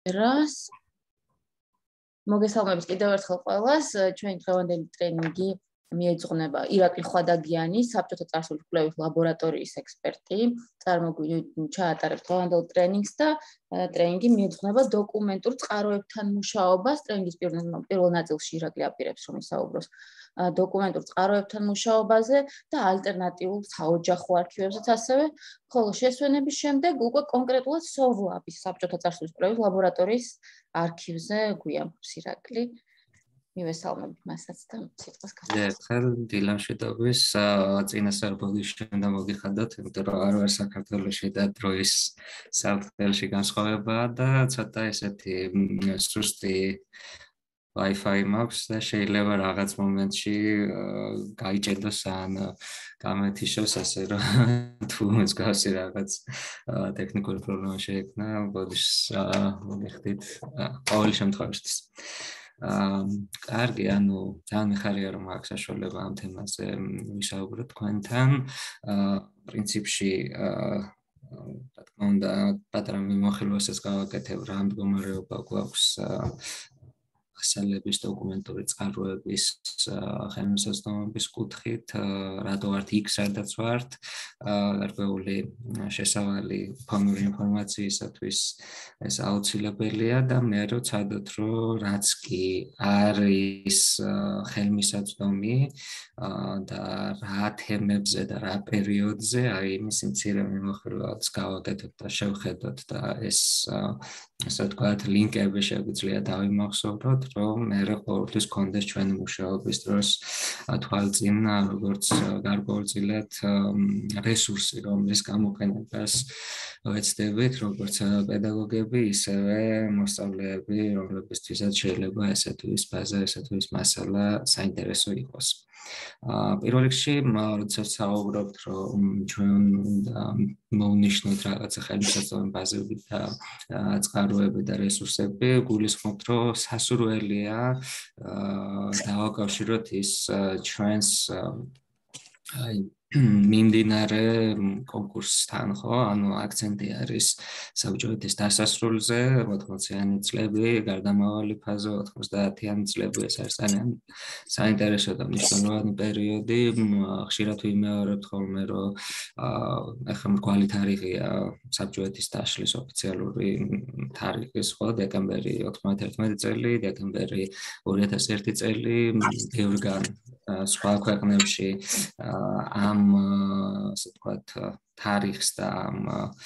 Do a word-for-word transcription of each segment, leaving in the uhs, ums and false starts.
რას მოგესალმებით კიდევ ერთხელ ყველას. ჩვენი დღევანდელი ტრენინგი მიეძღვნება ირაკლი ხვადაგიანის, საბჭოთა წარსულის კვლევის ლაბორატორიის ექსპერტი. წარმოგვიდგენთ ჩაატარებს დღევანდელ ტრენინგს და ტრენინგი მიეძღვნება დოკუმენტურ წყაროებთან მუშაობას. ტრენინგის პირველ ნაწილში ირაკლი აპირებს, რომ ისაუბროს დოკუმენტურ წყაროებთან მუშაობაზე და ალტერნატიულ საოჯახო არქივებზეც ასევე, ხოლო შესვენების შემდეგ უკვე კონკრეტულად სოვლაბის საბჭოთა წარსულის კვლევის ლაბორატორიის არქივზე გვიამბობს ირაკლი. მივესალმებით მასაც და სიტყვას გასცემ. ერთხელ დილამშვიდობის წინასწარ ბოდიშენ და მოგიხადოთ, იმიტომ რომ არ ვარ საქართველოში და დროის საფრთხეში განსხვავებაა და ცოტა ესეთი სუსტი Wi-Fi მაქვს და შეიძლება რაღაც მომენტში გაიჭედოს ან გამეთიშოს, ასე რომ თუ მსგავსი რაღაც ტექნიკური პრობლემა შეექმნა, ბოდიშს მოგიხდით ყოველ შემთხვევაში. კარგი, ანუ ძალიან მიხარია რომ აქვს საშუალება ამ თემაზე ვისაუბროთ თქვენთან. პრინციპში რა თქმა უნდა, პატარა მიმოხილვასაც გავაკეთებ, რა მდგომარეობა გვაქვს ასალების დოკუმენტური წყაროების ხელმისაწვდომობის კუთხით, რატო ვართ იქ, სადაც ვართ, გარკვეული შესავალი ფონური ინფორმაციისათვის ეს აუცილებელია და მე როცადოთ, რომ რაც კი არის ხელმისაწვდომი და რა თემებზე და რა პერიოდზე, აი იმის მცირე მიმოხილვაც გავაკეთოთ და შევხედოთ და ეს ასე ვთქვათ, ლინკები შეგვიძლია დავიმახსოვროთ, რომ მე ყოველთვის გქონდეს ჩვენი მუშაობის დროს თვალწინ როგორც გარკვეულწილად რესურსი, რომლის გამოყენებას ვეცდებით, როგორც პედაგოგები, ისევე მოსწავლეები, რომლებისთვისაც შეიძლება ესე თუ ის ბაზა, ესე თუ ის მასალა საინტერესო იყოს. პირველ რიგში, როდესაც საუბრობთ, რომ ჩვენ უნდა მოვნიშნოთ რაღაცა ხელმისაწვდომი ბაზები და წყაროები და რესურსები, გულისხმობთ, რომ სასურველია დავაკავშიროთ ის ჩვენს აი მიმდინარე კონკურსთან, ხო? ანუ აქცენტი არის საბჭოეთის დასასრულზე, ოთხმოციანი წლები, გარდამავალი ფაზა, ოთხმოცდაათიანი წლები, ეს არის ძალიან საინტერესო და მნიშვნელოვანი პერიოდი. ხშირად ვიმეორებთ ხოლმე, რომ ახლა მრგვალი თარიღია საბჭოეთის დაშლის ოფიციალური თარიღის, ხო? დეკემბერი ოცდაათი წელი, დეკემბერი ორი ათას ერთი წელი, ბევრგან სხვა ქვეყნებში ამ ასე ვთქვათ თარიღს და ამ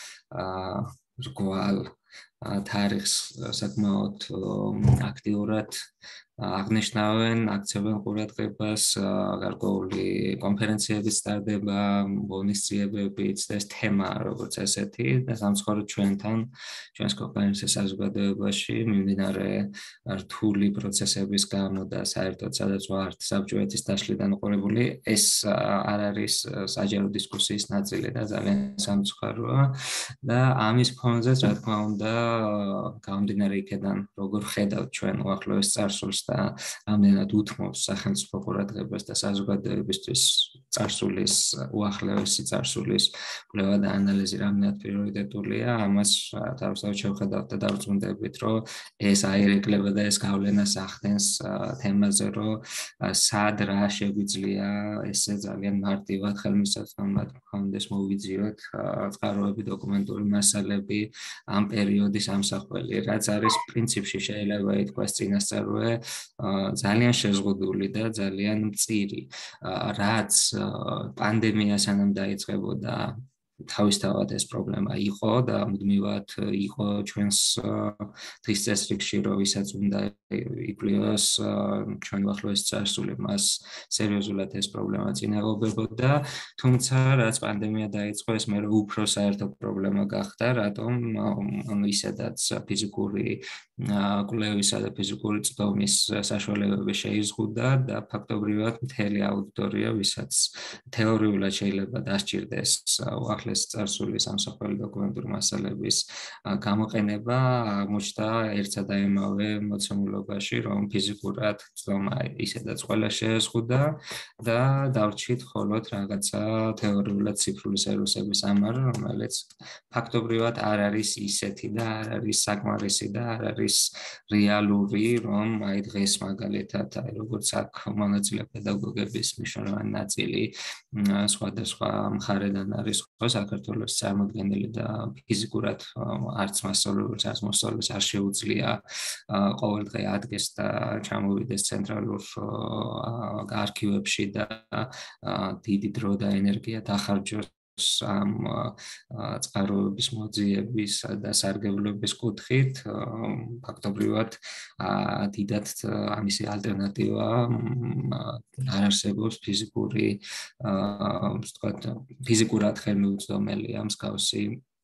რგვალ თარიღს საკმაოდ აქტიურად აღნიშნავენ, აქცევენ ყურადღებას, გარკვეული კონფერენციების სტარდება, ღონისძიებებიც და ეს თემა როგორც ესეთი და სამწუხაროდ ჩვენთან, ჩვენს ქვეყნის საზოგადოებაში მიმდინარე რთული პროცესების გამო და საერთოდ სადაც ვართ საბჭოეთის დაშლიდან უყურებული, ეს არ არის საჯარო დისკუსიის ნაწილი და ძალიან სამწუხაროა და ამის ფონზეც, რა თქმა უნდა, გამომდინარე იქედან, როგორ ხედავთ ჩვენ უახლოეს წარსულს და ამდენად უთმობს სახელმწიფო ყურადღებას და საზოგადოებისთვის წარსულის, უახლოესი წარსულის კვლევა და ანალიზი რამდენად პრიორიტეტულია, ამას თავისთავად შევხედავთ და დავწუნდებით, რომ ეს აირეკლება და ეს გავლენას ახდენს თემაზე, რომ სად რა შეგვიძლია ესე ძალიან მარტივად ხელმისაწვდომად გქონდეს მოვიძიოთ წყაროები, დოკუმენტური მასალები ამ პერიოდის ამსახველი, რაც არის პრინციპში შეიძლება ითქვას წინასწარვე ძალიან შეზღუდული და ძალიან მწირი, რაც პანდემია სანამ დაიწყებოდა თავისთავად ეს პრობლემა იყო და მუდმივად იყო ჩვენს დღის წესრიგში, რომ ვისაც უნდა იკვლიოს ჩვენ უახლოესი წარსული, მას სერიოზულად ეს პრობლემა წინააღმდეგებოდა, თუმცა რაც პანდემია დაიწყო, ეს მე უფრო საერთო პრობლემა გახდა, რატომ ანუ ისედაც ფიზიკური კვლევისა და ფიზიკური წვდომის საშუალებები შეიზღუდა და ფაქტობრივად მთელი აუდიტორია, ვისაც თეორიულად შეიძლება დასჭირდეს უახლოესი უახლეს წარსული სამსახურელი დოკუმენტური მასალების გამოყენება აღმოჩნდა ერთსა და იმავე მოცემულობაში, რომ ფიზიკურად ცდომა ისედაც ყველა შეეზღუდა და დავრჩით მხოლოდ რაღაცა თეორიულად ციფრული სერვისების ამარ, რომელიც ფაქტობრივად არ არის ისეთი და არ არის საკმარისი და არ არის რეალური, რომ აი დღეს მაგალითად აი როგორც აქ მონაწილე პედაგოგების მნიშვნელოვანი ნაწილი სხვადასხვა მხარედან არის ხო საქართველოს წარმოდგენილი და ფიზიკურად არც მასწავლებელს არც მოსწავლეს არ შეუძლია ყოველდღე ადგეს და ჩამოვიდეს ცენტრალურ არქივებში და დიდი დრო და ენერგია დახარჯოს ამ წყაროების მოძიების და სარგებლობის კუთხით ფაქტობრივად დიდად ამისი ალტერნატივა არ არსებობს ფიზიკური ვთქვათ ფიზიკურად ხელმიუწვდომელია მსგავსი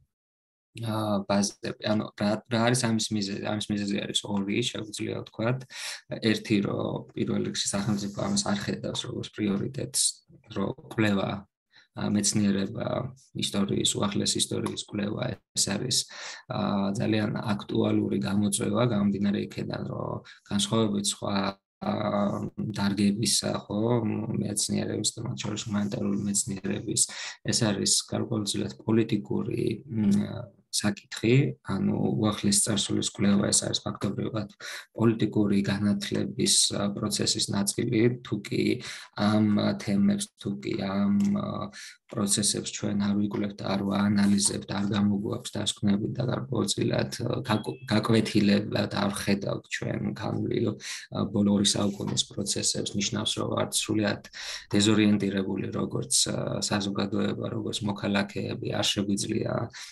ბაზები. ანუ რა არის ამის მიზეზი? ამის მიზეზი არის ორი, შეგვიძლია ვთქვათ. ერთი, რომ პირველ რიგში სახელმწიფო ამას არ ხედავს როგორც პრიორიტეტს, რომ კვლევა მეცნიერება, ისტორიის, უახლეს ისტორიის კვლევა ეს არის ძალიან აქტუალური გამოწვევა, გამომდინარე იქედან, რომ განსხვავებით სხვა დარგებისა, ხო, მეცნიერების და მათ შორის ჰუმანიტარული მეცნიერების, ეს არის გარკვეულწილად პოლიტიკური საკითხი, ანუ უახლეს წარსულის კვლევა ეს არის ფაქტობრივად პოლიტიკური განათლების პროცესის ნაწილი, თუ კი ამ თემებს, თუ კი ამ პროცესებს ჩვენ არ ვიკვლევთ, არ ვაანალიზებთ, არ გამოგვაქვს დასკვნები და გარკვეულწილად გაკვეთილებლად არ ვხედავთ ჩვენ განვლილ ბოლო ორი საუკუნის პროცესებს, ნიშნავს, რომ ვართ სრულიად დეზორიენტირებული როგორც საზოგადოება, როგორც მოქალაქეები, არ შეგვიძლია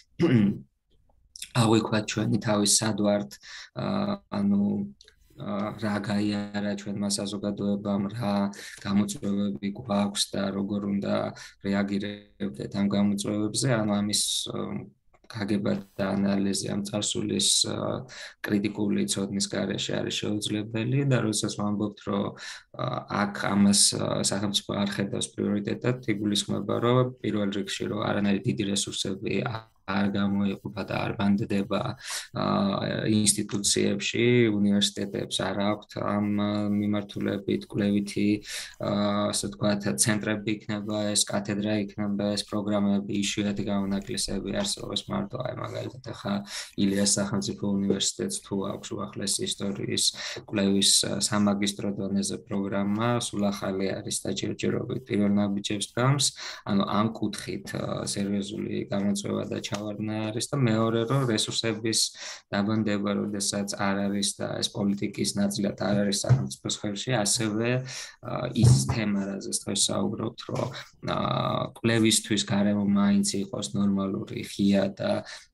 აღვიქვათ ჩვენი თავის სად ვართ, ანუ რა გაიარა ჩვენმა საზოგადოებამ, რა გამოწვევები გვაქვს და როგორ უნდა რეაგირებდეთ ამ გამოწვევებზე, ანუ ამის გაგება და ანალიზი ამ წარსულის კრიტიკული ცოდნის გარეშე არის შეუძლებელი და როდესაც ვამბობთ, რომ აქ ამას სახელმწიფო არ ხედავს პრიორიტეტად, იგულისხმება, რომ პირველ რიგში რომ არანაირი დიდი რესურსები არ გამოიყოფა და არ ბანდდება ინსტიტუციებში, უნივერსიტეტებს არ აქვთ ამ მიმართულებით კვლევითი, ასე ვთქვათ, ცენტრები იქნება, ეს კათედრა იქნება, ეს პროგრამები, იშვიათი გამონაკლისები არსებობს მარტო აი მაგალითად ახლა ილიას სახელმწიფო უნივერსიტეტს თუ აქვს უახლეს ისტორიის კვლევის სამაგისტრო დონეზე პროგრამა, სულ ახალი არის და ჯერჯერობით პირველ ნაბიჯებს დგამს, ანუ ამ კუთხით სერიოზული გამოწვევა და ჩავარდნა არის და მეორე რომ რესურსების დაბანდება, როდესაც არ არის და ეს პოლიტიკის ნაწილად არ არის სახელმწიფოს ხელში, ასევე ის თემა, რაზეც დღეს საუბრობთ, რომ კვლევისთვის გარემო მაინც იყოს ნორმალური, ღია და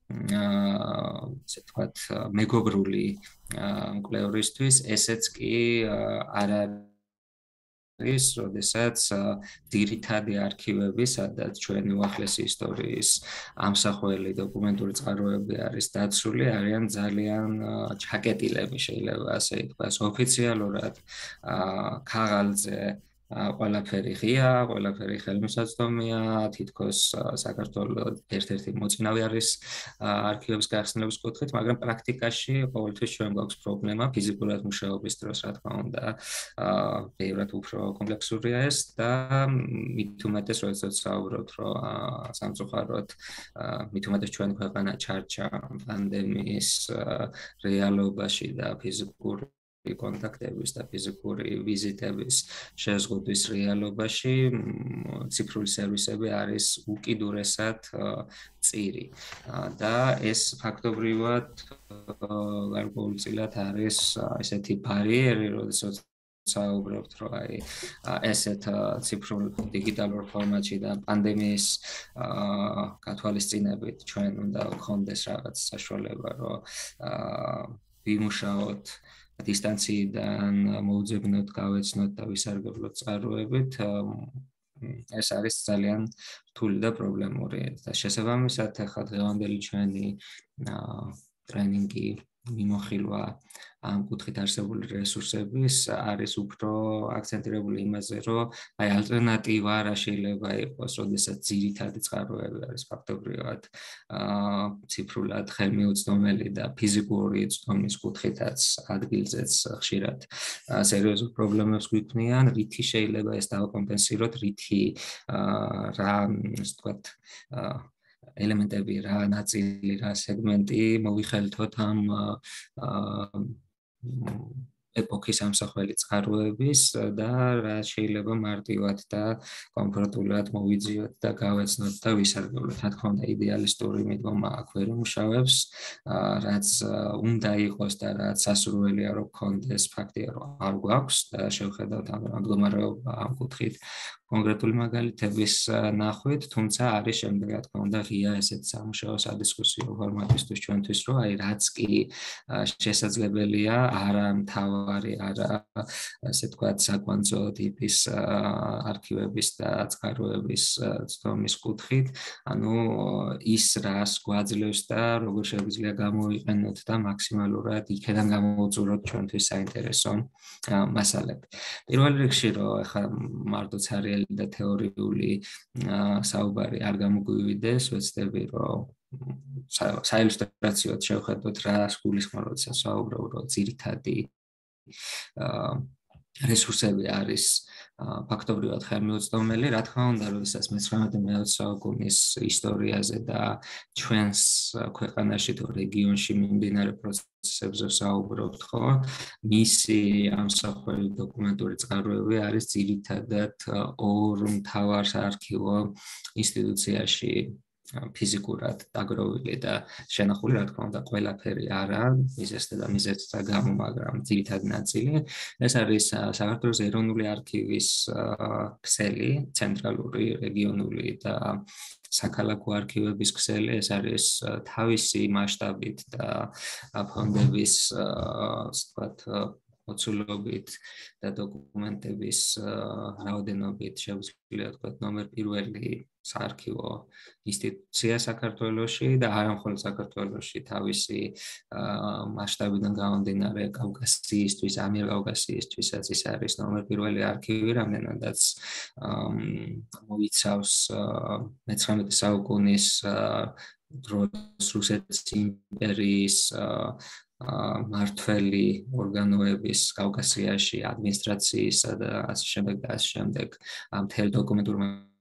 ასე ვთქვათ, მეგობრული კვლევრისთვის, ესეც კი არ არის ის, როდესაც ძირითადი არქივები, სადაც ჩვენი უახლესი ისტორიის ამსახველი დოკუმენტური წყაროები არის დაცული, არიან ძალიან ჩაკეტილები, შეიძლება ასე ითქვას, ოფიციალურად ქაღალდზე ყველაფერი ღია, ყველაფერი ხელმისაწვდომია, თითქოს საქართველოს ერთ-ერთი მოწინავე არის არქივების გახსნილების კუთხით, მაგრამ პრაქტიკაში ყოველთვის ჩვენ გვაქვს პრობლემა ფიზიკურად მუშაობის დროს, რა თქმა უნდა, ბევრად უფრო კომპლექსურია ეს და მით უმეტეს, როდესაც საუბრობთ, რომ სამწუხაროდ მით უმეტეს ჩვენი ქვეყანა ჩარჩა პანდემიის რეალობაში და ფიზიკური კონტაქტების და ფიზიკური ვიზიტების შეზღუდვის რეალობაში ციფრული სერვისები არის უკიდურესად წირი და ეს ფაქტობრივად გარკვეულწილად არის ესეთი ბარიერი, როდესაც საუბრობთ, რომ აი ესეთ ციფრულ დიგიტალურ ფორმატში და პანდემიის გათვალისწინებით ჩვენ უნდა გქონდეს რაღაც საშუალება, რომ ვიმუშაოთ დისტანციიდან მოუძებნოთ, გავეცნოთ და ვისარგებლოთ წყაროებით, ეს არის ძალიან რთული და პრობლემური. და შესაბამისად, ახლა დღევანდელი ჩვენი ტრენინგი მიმოხილვა ამ კუთხით არსებული რესურსების არის უფრო აქცენტირებული იმაზე, რომ აი ალტერნატივა რა შეიძლება იყოს, როდესაც ძირითადი წყაროები არის ფაქტობრივად აა ციფრულად ხელმიუწვდომელი და ფიზიკური წვდომის კუთხითაც ადგილზეც ხშირად სერიოზულ პრობლემებს გვიქმნიან, რითი შეიძლება ეს დავაკომპენსიროთ, რითი აა რა ასე ვთქვათ აა ელემენტები, რა ნაწილი, რა სეგმენტი მოვიხელთოთ ამ აა ეპოქის ამსახველი წყაროების და რა შეიძლება მარტივად და კომფორტულად მოვიძიოთ და გავეცნოთ და ვისარგებლოთ. რა თქმა უნდა, იდეალისტური მიდგომა აქ ვერ იმუშავებს, რაც უნდა იყოს და რაც სასურველია რომ გქონდეს, ფაქტია რომ არ გვაქვს და შევხედავთ ამ მდგომარეობა ამ კუთხით კონკრეტული მაგალითების ნახვით, თუმცა არის შემდეგ რა თქმა უნდა ღია ესეთ სამუშაო სადისკუსიო ფორმატისთვის ჩვენთვის, რომ აი რაც კი შესაძლებელია, არა მთავარი, არა ასე თქვათ საკვანძო ტიპის არქივების და წყაროების ცდომის კუთხით, ანუ ის რას გვაძლევს და როგორ შეგვიძლია გამოვიყენოთ და მაქსიმალურად იქიდან გამოვუწუროთ ჩვენთვის საინტერესო მასალები. პირველ რიგში რომ ახლა მარტოც არის და თეორიული საუბარი არ გამოგვივიდეს, ვეცდები რომ საილუსტრაციოდ შევხედოთ რა გულისხმობ, როცა საუბრობ, რომ ძირითადი რესურსები არის ფაქტობრივად ხელმიუწვდომელი, რა თქმა უნდა, როდესაც მეცხრამეტე-მეოცე საუკუნის ისტორიაზე და ჩვენს ქვეყანაში თუ რეგიონში მიმდინარე პროცესებზე საუბრობთ, ხო, მისი ამსახველი დოკუმენტური წყაროები არის ძირითადად ორ მთავარ საარქივო ინსტიტუციაში ფიზიკურად დაგროვილი და შენახული, რა თქმა უნდა, ყველაფერი არა, მიზეზთა და მიზეზთა გამო, მაგრამ ძირითადი ნაწილი ეს არის საქართველოს ეროვნული არქივის ქსელი, ცენტრალური, რეგიონული და საქალაქო არქივების ქსელი, ეს არის თავისი მასშტაბით და ფონდების, ასე ვთქვათ, მოცულობით და დოკუმენტების რაოდენობით შეგვიძლია ვთქვათ ნომერ პირველი საარქივო ინსტიტუცია საქართველოში და არა მხოლოდ საქართველოში, თავისი მასშტაბიდან გამომდინარე კავკასიისთვის, ამიერკავკასიისთვისაც ის არის ნომერ პირველი არქივი, რამდენადაც მოიცავს მეცხრამეტე საუკუნის დროს რუსეთის იმპერიის მართველი ორგანოების კავკასიაში ადმინისტრაციისა და ასე შემდეგ და ასე შემდეგ მთელ დოკუმენტურ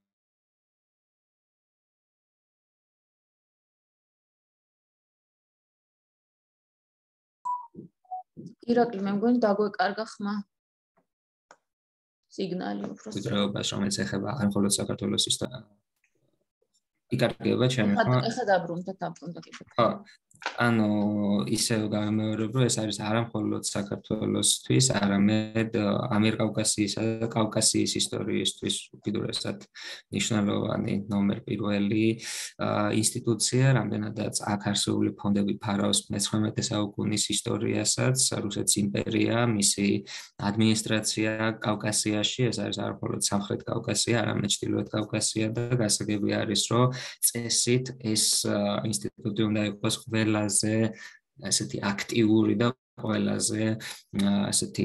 ირაკლი, მე მგონი დაგვეკარგა ხმა. სიგნალი უფრო. ვიდრეობას, რომელიც ეხება არ მხოლოდ საქართველოს ისტორია. იკარგება ჩემი ხმა. ეხლა დაბრუნდა, დაბრუნდა კიდე. ხო. ანუ ისევ გამეორებ, რომ ეს არის არა მხოლოდ საქართველოსთვის, არამედ ამიერკავკასიისა და კავკასიის ისტორიისთვის უკიდურესად მნიშვნელოვანი ნომერ პირველი ინსტიტუცია, რამდენადაც აქ არსებული ფონდები ფარავს მეცხრამეტე საუკუნის ისტორიასაც, რუსეთის იმპერია, მისი ადმინისტრაცია კავკასიაში, ეს არის არა მხოლოდ სამხრეთ კავკასია, არამედ ჩრდილოეთ კავკასია და გასაგები არის, რომ წესით ეს ინსტიტუტი უნდა იყოს ყველაზე ასეთი აქტიური და ყველაზე ასეთი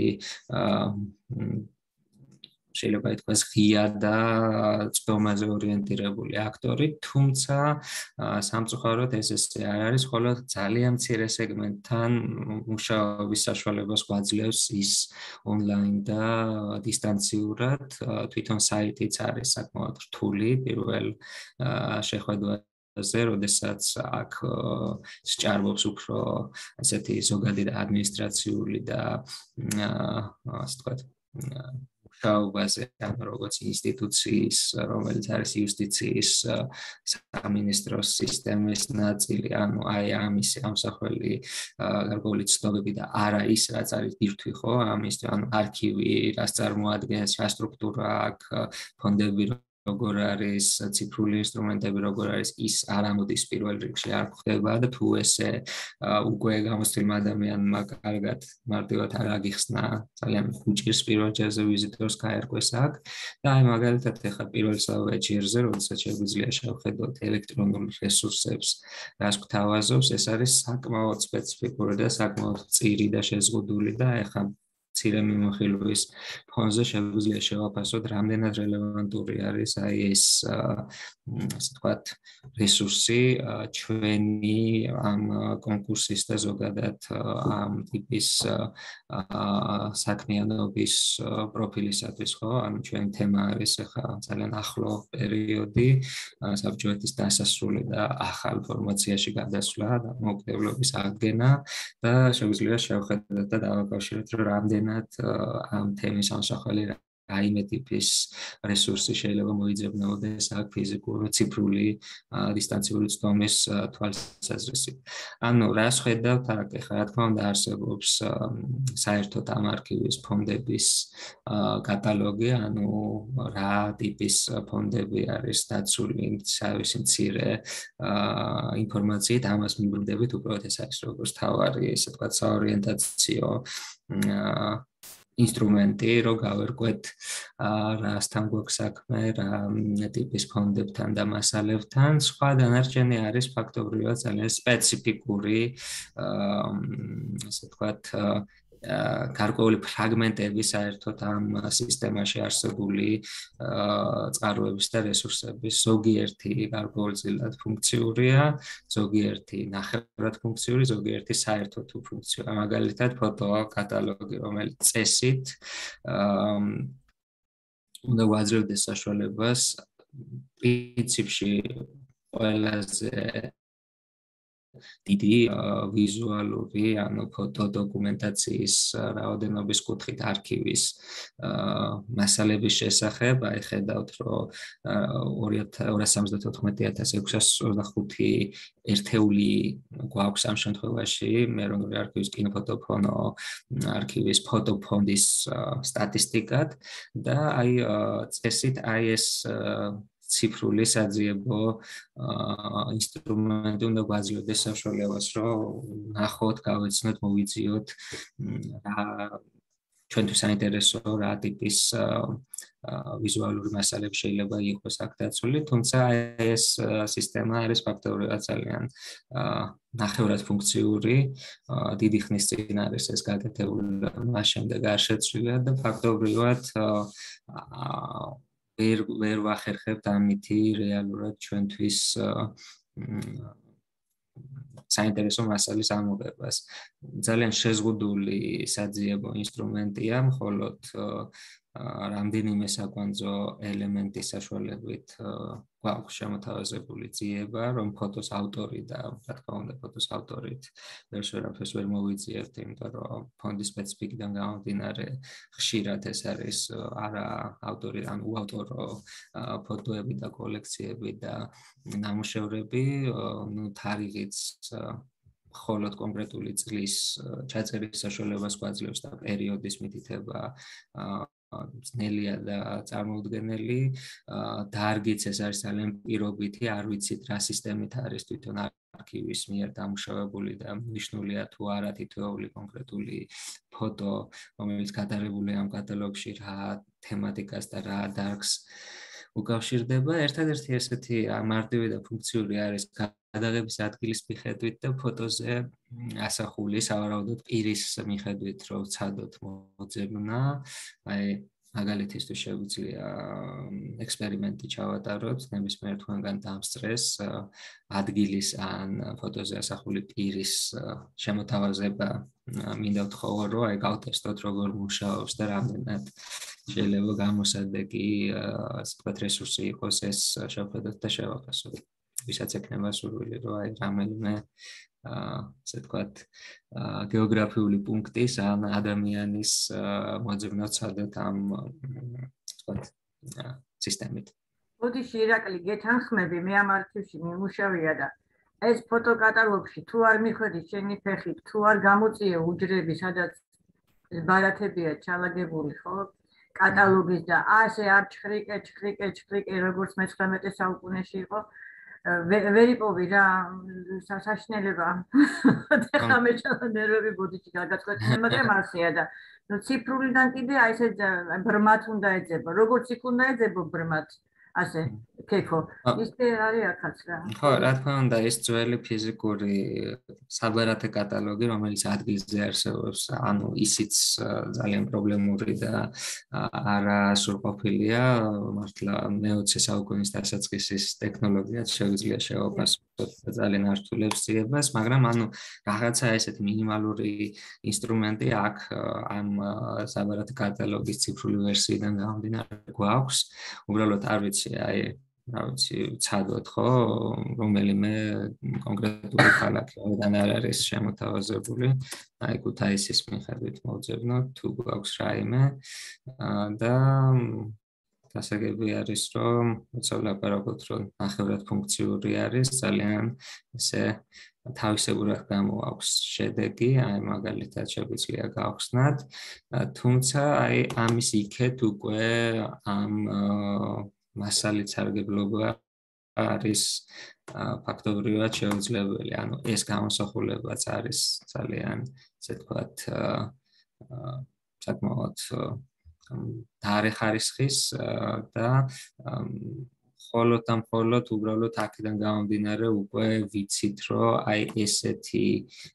შეიძლება ითქვას ღია და წვდომაზე ორიენტირებული აქტორი, თუმცა სამწუხაროდ ეს ესე არ არის, მხოლოდ ძალიან მცირე სეგმენტთან მუშაობის საშუალებას გვაძლევს ის ონლაინ და დისტანციურად, თვითონ საიტიც არის საკმაოდ რთული პირველ შეხვედრაზე, როდესაც აქ სჭარბობს უფრო ასეთი ზოგადი და ადმინისტრაციული და ასე ვთქვათ მუშაობაზე, ანუ როგორც ინსტიტუციის, რომელიც არის იუსტიციის სამინისტროს სისტემის ნაწილი, ანუ აი ამისი ამსახველი გარკვეული ცნობები და არა ის, რაც არის ბირთვი, ხო, ამის, ანუ არქივი, რაც წარმოადგენს, რა სტრუქტურა აქვს, ფონდები როგორ არის ციფრული ინსტრუმენტები, როგორ არის ის არ ამოდის პირველ რიგში, არ ხდება და თუ ესე უკვე გამოცდილ ადამიანმა კარგად მარტივად არ აგიხსნა, ძალიან უჭირს პირველ ჯერზე ვიზიტორს გაერკვეს აქ და აი მაგალითად ეხლა პირველსავე ჯერზე, როდესაც შეგვიძლია შევხედოთ ელექტრონულ რესურსებს, რას გვთავაზობს, ეს არის საკმაოდ სპეციფიკური და საკმაოდ მწირი და შეზღუდული და ეხლა მცირე მიმოხილვის ფონზე შეგვიძლია შევაფასოთ, რამდენად რელევანტური არის აი ეს ასე ვთქვათ რესურსი ჩვენი ამ კონკურსის და ზოგადად ამ ტიპის საქმიანობის პროფილისათვის, ხო? ანუ ჩვენი თემა არის ახლა ძალიან ახლო პერიოდი, საბჭოეთის დასასრული და ახალ ფორმაციაში გადასვლა და მოკვლეობის აღდგენა და შეგვიძლია შევხედოთ და დავაკავშიროთ, რომ რამდენად ამ თემის ამსახველი რაიმე ტიპის რესურსი შეიძლება მოიძებნოდეს აქ ფიზიკური, ციფრული, დისტანციური ცდომის თვალსაზრისით. ანუ რას ხედავთ აქ, ეხლა რა თქმა უნდა არსებობს საერთოდ ამ არქივის ფონდების კატალოგი, ანუ რა ტიპის ფონდები არის დაცული, თავისი მცირე ინფორმაციით, ამას მიგვდებით უბრალოდ ეს არის როგორც თავარი, ესე ვთქვათ, საორიენტაციო ინსტრუმენტი, რომ გავერკვეთ რასთან გვაქვს საქმე, რა ტიპის ფონდებთან და მასალებთან. სხვა დანარჩენი არის ფაქტობრივად ძალიან სპეციფიკური, ასე ვთქვათ, გარკვეული ფრაგმენტები საერთოდ ამ სისტემაში არსებული წყაროების და რესურსების. ზოგიერთი გარკვეულწილად ფუნქციურია, ზოგიერთი ნახევრად ფუნქციური, ზოგიერთი საერთოდ უფუნქციური. მაგალითად, ფოტო კატალოგი, რომელიც წესით უნდა გვაძლევდეს საშუალებას პრინციპში ყველაზე დიდი ვიზუალური, ანუ ფოტო დოკუმენტაციის რაოდენობის კუთხით არქივის მასალების შესახებ, აი ხედავთ, რომ ორას სამოცდათოთხმეტი ათას ექვსას ოცდახუთი ერთეული გვაქვს ამ შემთხვევაში, ეროვნული არქივის კინოფოტოფონო არქივის ფოტოფონდის სტატისტიკად და აი წესით აი ეს ციფრული საძიებო ინსტრუმენტი უნდა გვაძლევდეს საშუალებას, რომ ნახოთ, გავეცნოთ, მოვიძიოთ რა ჩვენთვის საინტერესო რა ტიპის ვიზუალური მასალები შეიძლება იყოს აქ დაცული, თუმცა ეს სისტემა არის ფაქტობრივად ძალიან ნახევრად ფუნქციური, დიდი ხნის წინ არის ეს გაკეთებული, მას შემდეგ არ შეცვლილია და ფაქტობრივად ვერ ვერ ვახერხებთ ამითი რეალურად ჩვენთვის საინტერესო მასალის ამოღებას. ძალიან შეზღუდული საძიებო ინსტრუმენტია, მხოლოდ რამდენიმე საკვანძო ელემენტის საშუალებით გვაქვს შემოთავაზებული ძიება, რომ ფოტოს ავტორი და რა თქმა უნდა ფოტოს ავტორით ვერს ვერაფერს ვერ მოვიძიებთ, იმიტომ რომ ფონდის სპეციფიკიდან გამომდინარე ხშირად ეს არის არა ავტორი, ან უავტორო ფოტოები და კოლექციები და ნამუშევრები, ну თარიღიც მხოლოდ კონკრეტული წლის ჩაწერის საშუალებას გვაძლევს და პერიოდის მითითება ძნელია და წარმოუდგენელი. დარგიც ეს არის ძალიან პირობითი, არ ვიცით რა სისტემით არის თვითონ არქივის მიერ დამუშავებული და მნიშვნელია თუ არა თითოეული კონკრეტული ფოტო, რომელიც გადაღებულია ამ კატალოგში, რა თემატიკას და რა დარგს უკავშირდება. ერთადერთი ესეთი მარტივი და ფუნქციური არის გადაღების ადგილის მიხედვით და ფოტოზე ასახული სავარაუდოდ პირის მიხედვით, რომ ვცადოთ მოძებნა. აი მაგალითისთვის შეგვიძლია ექსპერიმენტი ჩავატაროთ, ნებისმიერ თქვენგან დამსწრეს ადგილის ან ფოტოზე ასახული პირის შემოთავაზება. მინდა ვთხოვო, რომ აი გავტესტოთ, როგორ მუშაობს და რამდენად შეიძლება გამოსადეგი, ასე ვთქვათ, რესურსი იყოს ეს შევხედოთ და შევაფასოთ. ვისაც ექნება სურვილი, რომ აი რომელიმე ასე ვთქვათ, გეოგრაფიული პუნქტის ან ადამიანის მოძებნად ცადეთ ამ ვთქვათ სისტემით. ოდიში ირაკლი, გეთანხმები, მე ამ არქივში მიმუშავია და ეს ფოტოკატალოგში თუ არ მიხვედით შენი ფეხით, თუ არ გამოწიე უჯრები, სადაც ბარათებია ჩალაგებული, ხო? კატალოგის და ასე არ ჩხრიკე, ჩხრიკე, ჩხრიკე, როგორც მეცხრამეტე საუკუნეში იყო. ვერ იპოვი რა საშინელება. ეხლა მე ჩემო ნერვები ბუდიში გაგაწყვეტინე, მაგრამ ასეა და ციფრულიდან კიდე აი ესე ბრმათ უნდა ეძებო. როგორც იქ უნდა ეძებო ბრმათ, ასე კეფო. ისე არის აქაც რა. ხო, რა თქმა უნდა, ეს ძველი ფიზიკური საბარათე კატალოგი, რომელიც ადგილზე არსებობს, ანუ ისიც ძალიან პრობლემური და არა სრულყოფილია, მართლა მეოცე საუკუნის დასაწყისის ტექნოლოგიაც შეუძლია შევაფასოთ და ძალიან ართულებს ძიებას, მაგრამ ანუ რაღაცა ესეთი მინიმალური ინსტრუმენტი აქ ამ საბარათე კატალოგის ციფრული ვერსიიდან გამომდინარე გვაქვს. უბრალოდ არ ვიცი, აი რა ვიცი, ვცადოთ ხო, რომელიმე კონკრეტული ქალაქი ორიდან არ არის შემოთავაზებული, აი ქუთაისის მიხედვით მოვძებნოთ, თუ გვაქვს რაიმე და დასაგები არის, რომ როცა ვლაპარაკობთ, რომ ნახევრად ფუნქციური არის, ძალიან ესე თავისებურად გამოაქვს შედეგი, აი მაგალითად შეგვიძლია გავხსნათ, თუმცა აი ამის იქეთ უკვე ამ მასალით სარგებლობა არის ფაქტობრივად შეუძლებელი, ანუ ეს გამოსახულებაც არის ძალიან, ესე ვთქვათ, საკმაოდ დარე ხარისხის და მხოლოდ და მხოლოდ უბრალოდ აქედან გამომდინარე უკვე ვიცით, რომ აი ესეთი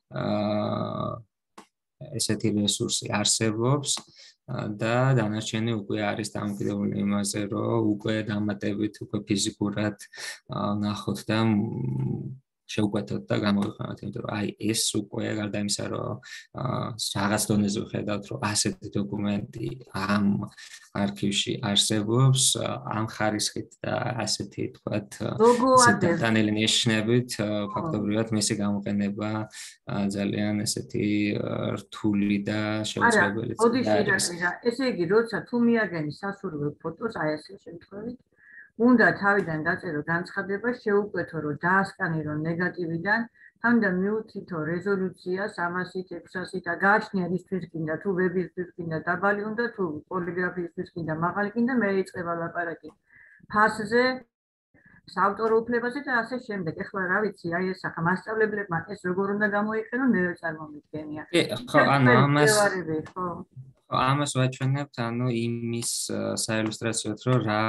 ესეთი რესურსი არსებობს და დანარჩენი უკვე არის დამოკიდებული იმაზე, რომ უკვე დამატებით უკვე ფიზიკურად ნახოთ და შევკვეთოთ და გამოვიყენოთ, იმიტომ რომ აი ეს უკვე გარდა იმისა, რომ რაღაც დონეზე ვხედავთ, რომ ასეთი დოკუმენტი ამ არქივში არსებობს, ამ ხარისხით და ასეთი თქვათ დეტალიანი ნიშნებით, ფაქტობრივად მისი გამოყენება ძალიან ესეთი რთული და შეუძლებელი არის. ესე იგი, როცა თუ მიაგენი სასურველ ფოტოს, აი ასე შემთხვევით, უნდა თავიდან დაწერო განცხადება, შეუკვეთო, რომ დაასკანირო ნეგატივიდან, თანდაყოლ მიუთითო რეზოლუცია სამასით, ექვსასით და გააჩნია რისთვის კიდე, თუ ვებისთვის კიდე დაბალი უნდა, თუ პოლიგრაფისთვის კიდე მაღალი კიდე, მე იწყება ლაპარაკი ფასზე, საავტორო უფლებაზე და ასე შემდეგ. ეხლა რა ვიცი, აი ეს ახლა მასწავლებლებმა ეს როგორ უნდა გამოიყენონ, მე ვერ წარმომიდგენია. ხო, ანუ ამას ხო. ამას ვაჩვენებთ, ანუ იმის საილუსტრაციოდ, რომ რა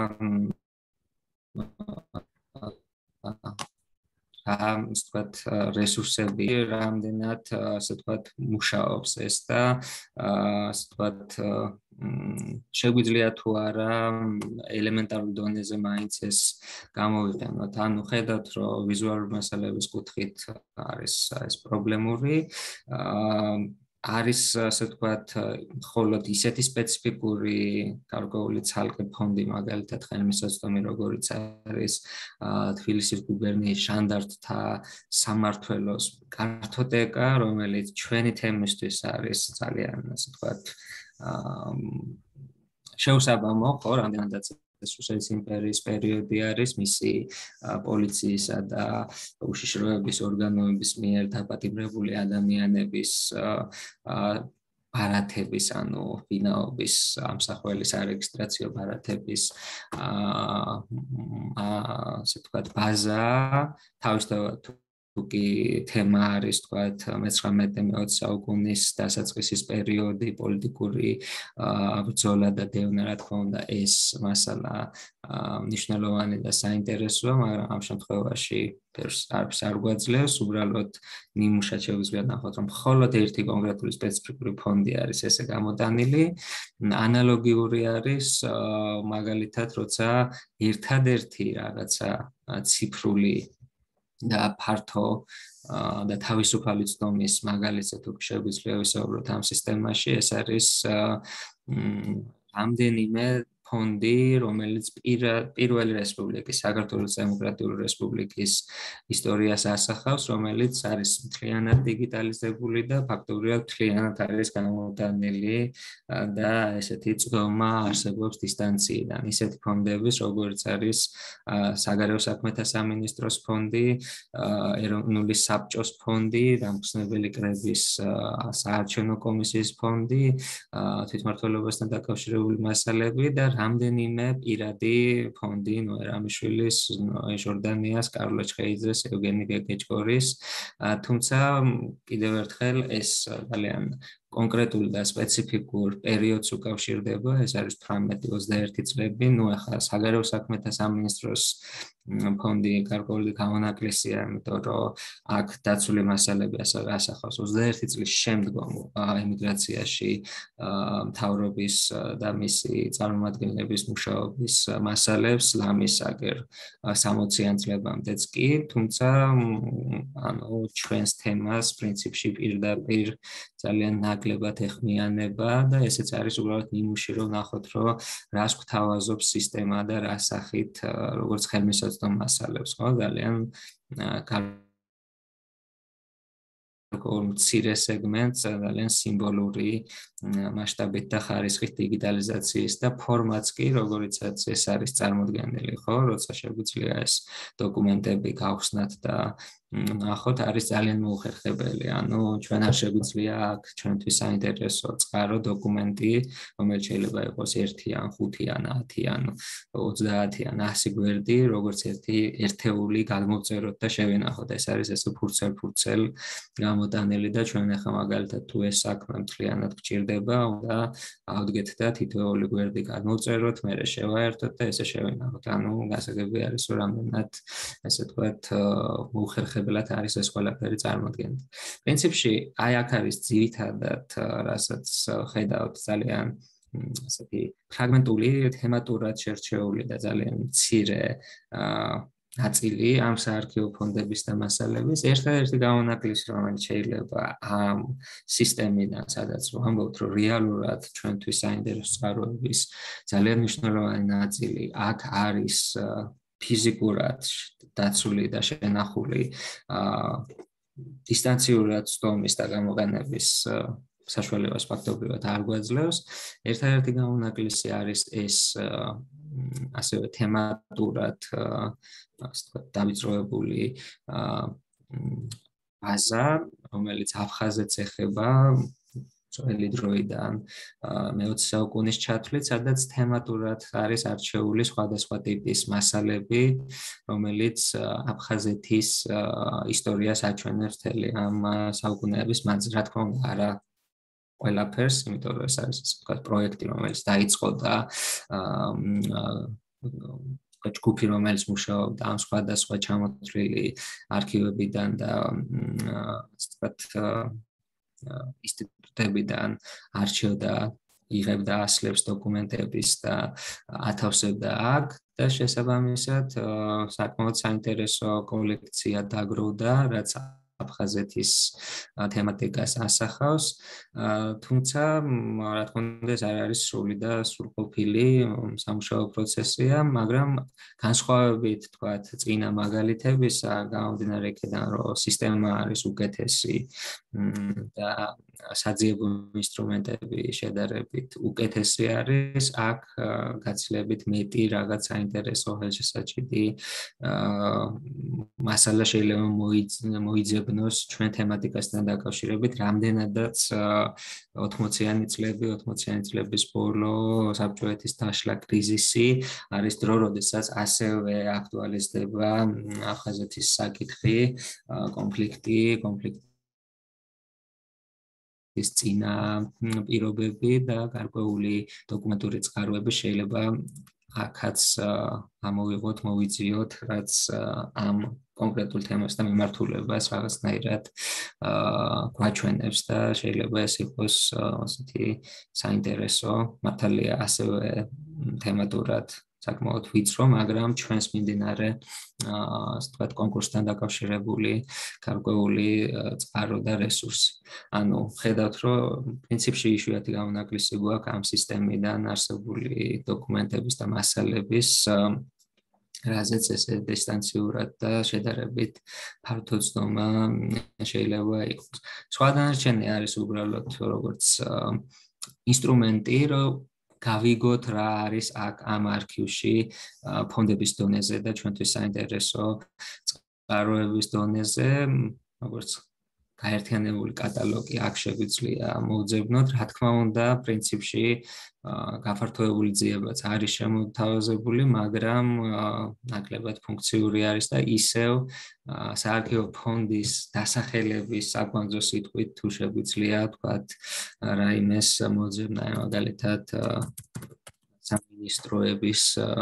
ამ ვთქვათ რესურსები რამდენად ასე ვთქვათ მუშაობს ეს და ასე ვთქვათ შეგვიძლია თუ არა ელემენტარულ დონეზე მაინც ეს გამოვიყენოთ. ანუ ხედავთ, რომ ვიზუალური მასალების კუთხით არის ეს პრობლემური. არის ასე ვთქვათ, მხოლოდ ისეთი სპეციფიკური გარკვეული ცალკე ფონდი, მაგალითად ხელმისაწვდომი, როგორიც არის თბილისის გუბერნიის ჟანდარტთა სამმართველოს კართოტეკა, რომელიც ჩვენი თემისთვის არის ძალიან ასე ვთქვათ შეუსაბამო, ხო, რამდენადაც რუსეთის იმპერიის პერიოდი არის, მისი პოლიციისა და უშიშროების ორგანოების მიერ დაპატიმრებული ადამიანების ბარათების, ანუ ვინაობის ამსახველის არეგისტრაციო ბარათების ასე ვთქვათ ბაზა, თავისთავად კი თემა არის, თქვათ, მეცხრამეტე მეოცე საუკუნის დასაწყისის პერიოდი, პოლიტიკური ბრძოლა და დევნა, რა თქმა უნდა, ეს მასალა მნიშვნელოვანი და საინტერესოა, მაგრამ ამ შემთხვევაში არც არ გვაძლევს, უბრალოდ ნიმუშად შეუძლია ნახოთ, რომ მხოლოდ ერთი კონკრეტული სპეციფიკური ფონდი არის ესე გამოტანილი. ანალოგიური არის მაგალითად, როცა ერთადერთი რაღაცა ციფრული და ფართო და თავისუფალი ცნობის მაგალითად თუ შეგვიძლია ვისაუბროთ ამ სისტემაში, ეს არის რამდენიმე ფონდი, რომელიც პირველი რესპუბლიკის, საქართველოს დემოკრატიული რესპუბლიკის ისტორიას ასახავს, რომელიც არის მთლიანად დიგიტალიზებული და ფაქტობრივად მთლიანად არის გამოდანილი და ესეთი წვდომა არსებობს დისტანციიდან. ისეთი ფონდების, როგორც არის საგარეო საქმეთა სამინისტროს ფონდი, ეროვნული საბჭოს ფონდი, დამხსნებელი კრების საარჩევნო კომისიის ფონდი, თვითმმართველობასთან დაკავშირებული მასალები და რამდენიმე პირადი ფონდი, ნოე რამიშვილის, ნოე ჟორდანიას, კარლო ჩხეიძეს, ევგენი გეგეჭკორის, თუმცა კიდევ ერთხელ ეს ძალიან კონკრეტულ და სპეციფიკურ პერიოდს უკავშირდება, ეს არის თვრამეტი ოცდაერთი წლები, ნუ ახლა საგარეო საქმეთა სამინისტროს ფონდი გარკვეული გამონაკლისია, იმიტომ რომ აქ დაცული მასალები ასახავს ოცდაერთი წლის შემდგომ ემიგრაციაში მთავრობის და მისი წარმომადგენლების მუშაობის მასალებს, ლამის აგერ სამოციან წლებამდეც კი, თუმცა ანუ ჩვენს თემას პრინციპში პირდაპირ ძალიან ნაკლებად ეხმიანება და ესეც არის უბრალოდ ნიმუში, რომ ნახოთ, რომ რას გვთავაზობს სისტემა და რა სახით, როგორც ხელმისაწვდომ მასალებს, ხო, ძალიან მცირე სეგმენტს ძალიან სიმბოლური მასშტაბით და ხარისხით დიგიტალიზაციის და ფორმატს კი, როგორიცაც ეს არის წარმოდგენილი, ხო, როცა შეგვიძლია ეს დოკუმენტები გავხსნათ და ნახოთ, არის ძალიან მოუხერხებელი. ანუ ჩვენ არ შეგვიძლია აქ ჩვენთვის საინტერესო წყარო დოკუმენტი, რომელიც შეიძლება იყოს ერთი ან ხუთი ან ათი ან ოცდაათი ან ასი გვერდი, როგორც ერთი ერთეული გადმოვწეროთ და შევინახოთ. ეს არის ესე ფურცელ-ფურცელ გამოტანილი და ჩვენ ახლა მაგალითად თუ ეს საქმე მთლიანად გჭირდება, უნდა ავდგეთ და თითოეული გვერდი გადმოვწეროთ, მერე შევაერთოთ და ესე შევინახოთ. ანუ გასაგები არის, რომ რამდენად ესე თქვათ მოუხერხებელად არის ეს ყველაფერი წარმოდგენილი. პრინციპში აი აქ არის ძირითადად, რასაც ხედავთ ძალიან ასეთი ფრაგმენტული, თემატურად შერჩეული და ძალიან მცირე ნაწილი ამ საარქივო ფონდების და მასალების. ერთადერთი გამონაკლისი, რომელიც შეიძლება ამ სისტემიდან, სადაც ვამბობთ, რომ რეალურად ჩვენთვის საინტერესო წყაროების ძალიან მნიშვნელოვანი ნაწილი აქ არის ფიზიკურად დაცული და შენახული დისტანციურად ცდომის და გამოყენების საშუალებას ფაქტობრივად არ გვაძლევს. ერთადერთი გამონაკლისი არის ეს ასევე თემატურად ასე ვთქვათ დავიწროებული ბაზა, რომელიც აფხაზეთს ეხება ძველი დროიდან მეოცე საუკუნის ჩათვლით, სადაც თემატურად არის არჩეული სხვადასხვა ტიპის მასალები, რომელიც აფხაზეთის ისტორიას აჩვენებს მთელი ამ საუკუნეების მანძილზე. რა თქმა უნდა, არა ყველაფერს, იმიტომ რომ ეს არის ასე ვთქვათ პროექტი, რომელიც დაიწყო და ჯგუფი, რომელიც მუშაობდა ამ სხვადასხვა ჩამოთვლილი არქივებიდან და ასე ვთქვათ ინსტიტუტებიდან არჩევდა, იღებდა ასლებს დოკუმენტების და ათავსებდა აქ და შესაბამისად საკმაოდ საინტერესო კოლექცია დაგროვდა, რაც აფხაზეთის თემატიკას ასახავს, თუმცა რა თქმა უნდა ეს არ არის სრული და სრულყოფილი სამუშაო პროცესია, მაგრამ განსხვავებით თქვათ წინა მაგალითებისა, გამომდინარე იქიდან, რომ სისტემა არის უკეთესი და საძიებო ინსტრუმენტები შედარებით უკეთესი არის, აქ გაცილებით მეტი რაღაც საინტერესო ხელშესაჭიდი მასალა შეიძლება მოიძებნოს ჩვენ თემატიკასთან დაკავშირებით, რამდენადაც ოთხმოციანი წლები, ოთხმოციანი წლების ბოლო საბჭოეთის დაშლა კრიზისი არის დრო, როდესაც ასევე აქტუალიზდება აფხაზეთის საკითხი, კონფლიქტი, კონფლიქტი ის წინა პირობები და გარკვეული დოკუმენტური წყაროები შეიძლება აქაც ამოვიღოთ, მოვიძიოთ, რაც ამ კონკრეტულ თემასთან მიმართულებას რაღაცნაირად გვაჩვენებს და შეიძლება ეს იყოს ასეთი საინტერესო, მართალია ასევე თემატურად საკმაოდ ვიწრო, მაგრამ ჩვენს მიმდინარე ასე ვთქვათ კონკურსთან დაკავშირებული გარკვეული წყარო და რესურსი. ანუ ხედავთ, რომ პრინციპში იშვიათი გამონაკლისი გვაქვს ამ სისტემიდან არსებული დოკუმენტების და მასალების რაზეც ესე დისტანციურად და შედარებით ფართო ცნობა შეიძლება იყოს. სხვა დანარჩენი არის უბრალოდ როგორც ინსტრუმენტი, რომ გავიგოთ რა არის აქ ამ არქივში ფონდების დონეზე და ჩვენთვის საინტერესო წყაროების დონეზე, როგორც გაერთიანებული კატალოგი აქ შეგვიძლია მოვძებნოთ, რა თქმა უნდა, პრინციპში გაფართოებული ძიებაც არის შემოთავაზებული, მაგრამ ნაკლებად ფუნქციური არის და ისევ საარქივო ფონდის დასახელების საკვანძო სიტყვით თუ შეგვიძლია თქვათ რაიმეს მოძებნა, მაგალითად სამინისტროების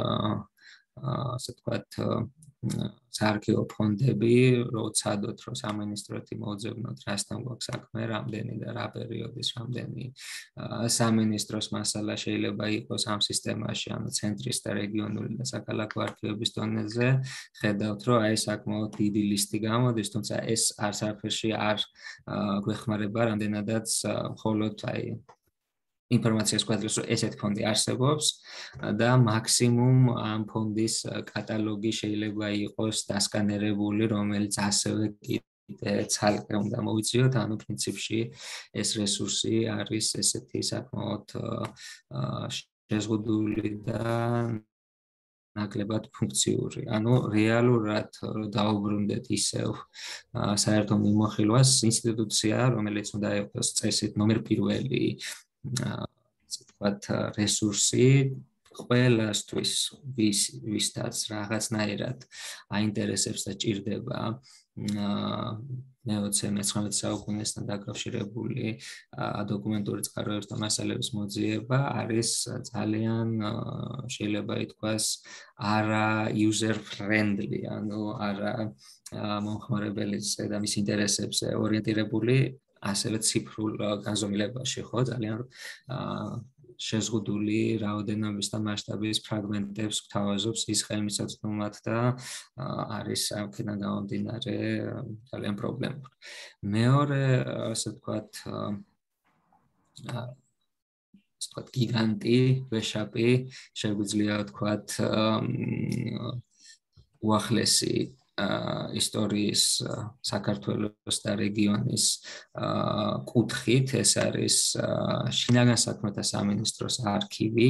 ასე ვთქვათ საარქივო ფონდები, როცადოთ, რომ სამინისტროთი მოძებნოთ, რასთან გვაქვს საქმე, რამდენი და რა პერიოდის რამდენი სამინისტროს მასალა შეიძლება იყოს ამ სისტემაში, ანუ ცენტრის და რეგიონული და საქალაქო არქივების დონეზე, ხედავთ, რომ აი საკმაოდ დიდი ლისტი გამოდის, თუმცა ეს არც არაფერში არ გვეხმარება, რამდენადაც მხოლოდ აი ინფორმაციას გვაძლევს, რომ ესეთი ფონდი არსებობს და მაქსიმუმ ამ ფონდის კატალოგი შეიძლება იყოს დასკანერებული, რომელიც ასევე კიდე ცალკე უნდა მოვიძიოთ, ანუ პრინციპში ეს რესურსი არის ესეთი საკმაოდ შეზღუდული და ნაკლებად ფუნქციური. ანუ რეალურად დაუბრუნდეთ ისევ საერთო მიმოხილვას ინსტიტუცია, რომელიც უნდა იყოს წესით ნომერ პირველი ასე ვთქვათ რესურსი ყველასთვის ვის ვისაც რაღაცნაირად აინტერესებს და ჭირდება მეოცე მეცხრამეტე საუკუნესთან დაკავშირებული დოკუმენტური წყაროების და მასალების მოძიება არის ძალიან შეიძლება ითქვას არა user friendly, ანუ არა მომხმარებელზე და მის ინტერესებზე ორიენტირებული, ასევე ციფრულ განზომილებაში, ხო, ძალიან შეზღუდული რაოდენობის და მასშტაბის ფრაგმენტებს გვთავაზობს ის ხელმისაწვდომად და არის აქედან გამომდინარე ძალიან პრობლემური. მეორე, ასე ვთქვათ, ასე ვთქვათ, გიგანტი, ვეშაპი, შეგვიძლია ვთქვათ, უახლესი ისტორიის საქართველოს და რეგიონის კუთხით, ეს არის შინაგან საქმეთა სამინისტროს არქივი,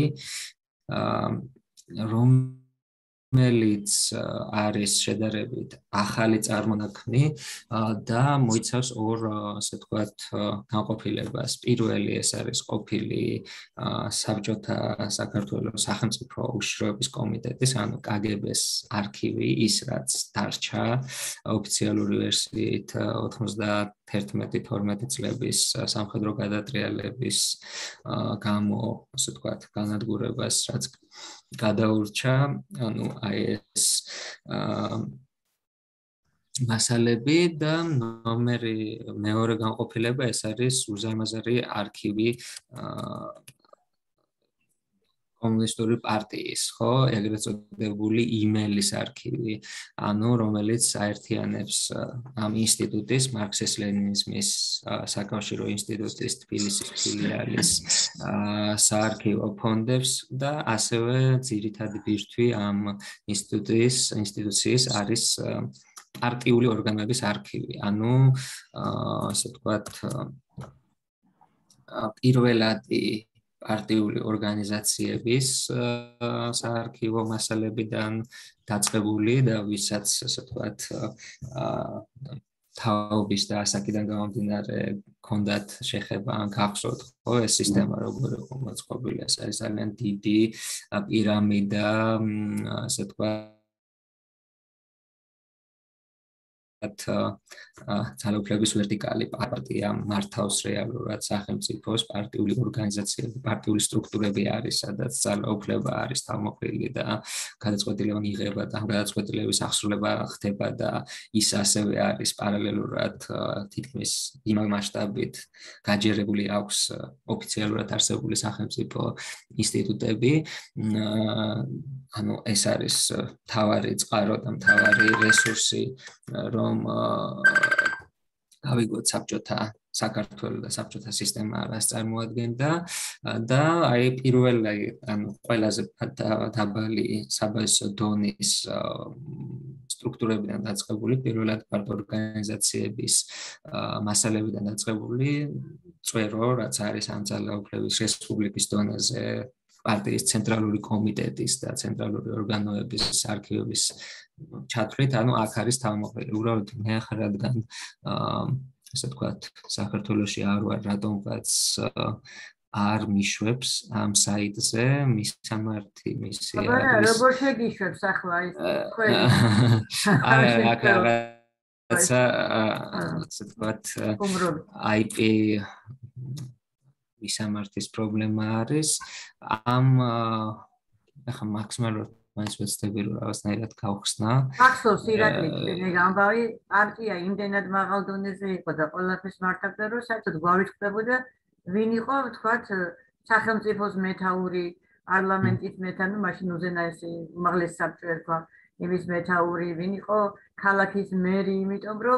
რომელიც არის შედარებით ახალი წარმონაქმნი და მოიცავს ორ, ასე ვთქვათ, განყოფილებას. პირველი ეს არის ყოფილი საბჭოთა საქართველოს სახელმწიფო უშიშროების კომიტეტის, ანუ კაგებეს არქივი, ის რაც დარჩა ოფიციალური ვერსიით ოთხმოცდაათი თორმეტი წლების სამხედრო გადატრიალების გამო, ასე ვთქვათ, განადგურებას, რაც გადაურჩა, ანუ აი ეს მასალები და ნომერი მეორე განყოფილება ეს არის უზარმაზარი არქივი კომუნისტური პარტიის, ხო, ეგრეთ წოდებული იმელის არქივი, ანუ რომელიც აერთიანებს ამ ინსტიტუტის, მარქსის-ლენინიზმის საკავშირო ინსტიტუტის თბილისის ფილიალის საარქივო ფონდებს და ასევე ძირითადი ბირთვი ამ ინსტიტუტის ინსტიტუციის არის პარტიული ორგანოების არქივი, ანუ ასე ვთქვათ, პირველადი პარტიული ორგანიზაციების საარქივო მასალებიდან დაწყებული და ვისაც ასე ვთქვათ თაობის და ასაკიდან გამომდინარე ჰქონდათ შეხება ან გახსოვთ, ხო, ეს სისტემა როგორ იყო მოწყობილი, ეს არის ძალიან დიდი პირამიდა, ასე ვთქვათ ძალაუფლების ვერტიკალი პარტია მართავს რეალურად სახელმწიფოს, პარტიული ორგანიზაციები, პარტიული სტრუქტურები არის, სადაც ძალაუფლება არის თავმოყრილი და გადაწყვეტილება მიიღება და გადაწყვეტილების აღსრულება ხდება და ის ასევე არის პარალელურად თითქმის იმავე მასშტაბით გაჯერებული აქვს ოფიციალურად არსებული სახელმწიფო ინსტიტუტები. ანუ ეს არის მთავარი წყარო და მთავარი რესურსი, რომ გავიგოთ საბჭოთა საქართველოს და საბჭოთა სისტემა რას წარმოადგენდა და აი პირველი ანუ ყველაზე დაბალი საბაზო დონის სტრუქტურებიდან დაწყებული პირველად პარტ-ორგანიზაციების მასალებიდან დაწყებული წვერო, რაც არის ამ ძალაუფლების რესპუბლიკის დონეზე პარტიის ცენტრალური კომიტეტის და ცენტრალური ორგანოების არქივების ჩათვლით, ანუ აქ არის თავმოყრილი. უბრალოდ მე ახლა რადგან ესე ვთქვათ, საქართველოში არ ვარ, რატომღაც არ მიშვებს ამ საიტზე მისამართი მისი არის. როგორ შეგიშვებს ახლა ის თქვენი? არა, აქ რაღაცა ესე ვთქვათ, აი პი მისამართის პრობლემა არის. ამ ახლა მაქსიმალურად მაინც ვეცდები რომ რაღაცნაირად გავხსნა. ახსოვს ირაკლი, მე გამბავი პარტია იმდენად მაღალ დონეზე იყო და ყველაფერს მართავდა, რომ საერთოდ გვავიწყდებოდა ვინ იყო, ვთქვათ, სახელმწიფოს მეთაური, პარლამენტის მეთაური, მაშინ უზენაესი უმაღლესი საბჭო ერქვა, იმის მეთაური, ვინ იყო ქალაქის მერი, იმიტომ რომ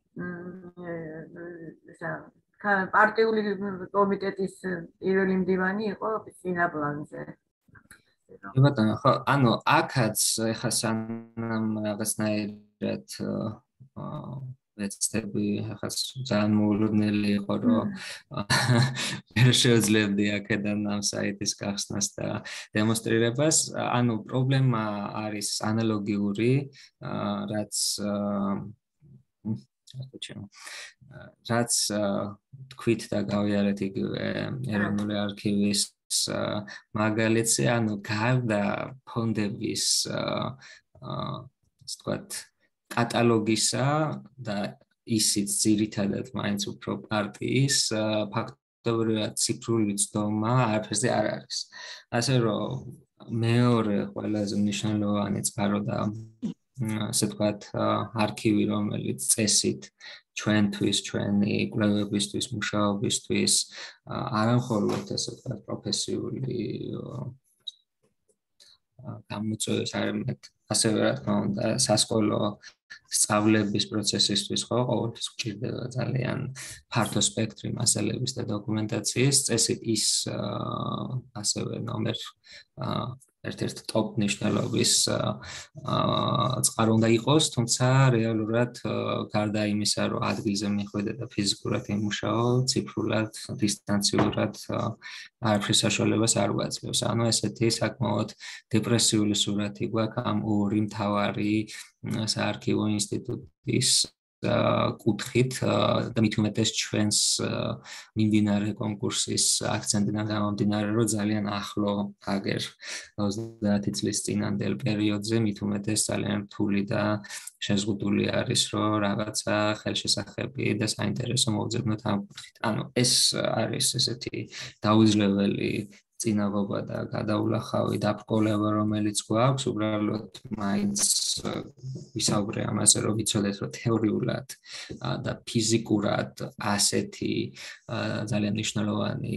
პარტიული კომიტეტის პირველი მდივანი იყო წინა პლანზე. ბატონო, ხო, ანუ აქაც ეხა სანამ რაღაცნაირად ვეცდები, ახლა ძალიან მოულოდნელი იყო, რომ ვერ შევძლებდი აქედან ამ საიტის გახსნას და დემონსტრირებას. ანუ პრობლემა არის ანალოგიური, რაც რაც თქვით და გავიარეთ იგივე ეროვნული არქივის მაგალითზე, ანუ გარდა ფონდების ასე ვთქვათ კატალოგისა და ისიც ძირითადად მაინც უფრო პარტიის ფაქტობრივად ციფრული ცდომა არაფერზე არ არის. ასე რომ მეორე ყველაზე მნიშვნელოვანი წყარო და ასე ვთქვათ არქივი, რომელიც წესით ჩვენთვის, ჩვენი კვლევებისთვის, მუშაობისთვის არა მხოლოდ ასე ვთქვათ პროფესიული გამოწვევას, არამედ ასევე რა თქმა უნდა სასკოლო სწავლების პროცესისთვის ხო ყოველთვის გვჭირდება ძალიან ფართო სპექტრი მასალების და დოკუმენტაციის წესით ის ასევე ნომერ ერთ-ერთ ტოპ ნიშნულობის წყარო უნდა იყოს, თუმცა რეალურად გარდა იმისა, რომ ადგილზე მიხვიდე და ფიზიკურად იმუშაო, ციფრულად, დისტანციურად არაფრის საშუალებას არ გვაძლევს. ანუ ესეთი საკმაოდ დეპრესიული სურათი გვაქვს ამ ორი მთავარი საარქივო ინსტიტუტის კუთხით და მით უმეტეს ჩვენს მიმდინარე კონკურსის აქცენტიდან გამომდინარე, რომ ძალიან ახლო აგერ ოცდაათი წლის წინანდელ პერიოდზე მით უმეტეს ძალიან რთული და შეზღუდული არის, რომ რაღაცა ხელშესახები და საინტერესო მოვძებნოთ ამ კუთხით. ანუ ეს არის ესეთი დაუძლეველი წინაღობა და გადაულახავი დაბრკოლება, რომელიც გვაქვს, უბრალოდ მაინც ვისაუბრე ამაზე, რომ ვიცოდეთ, რომ თეორიულად და ფიზიკურად ასეთი ძალიან მნიშვნელოვანი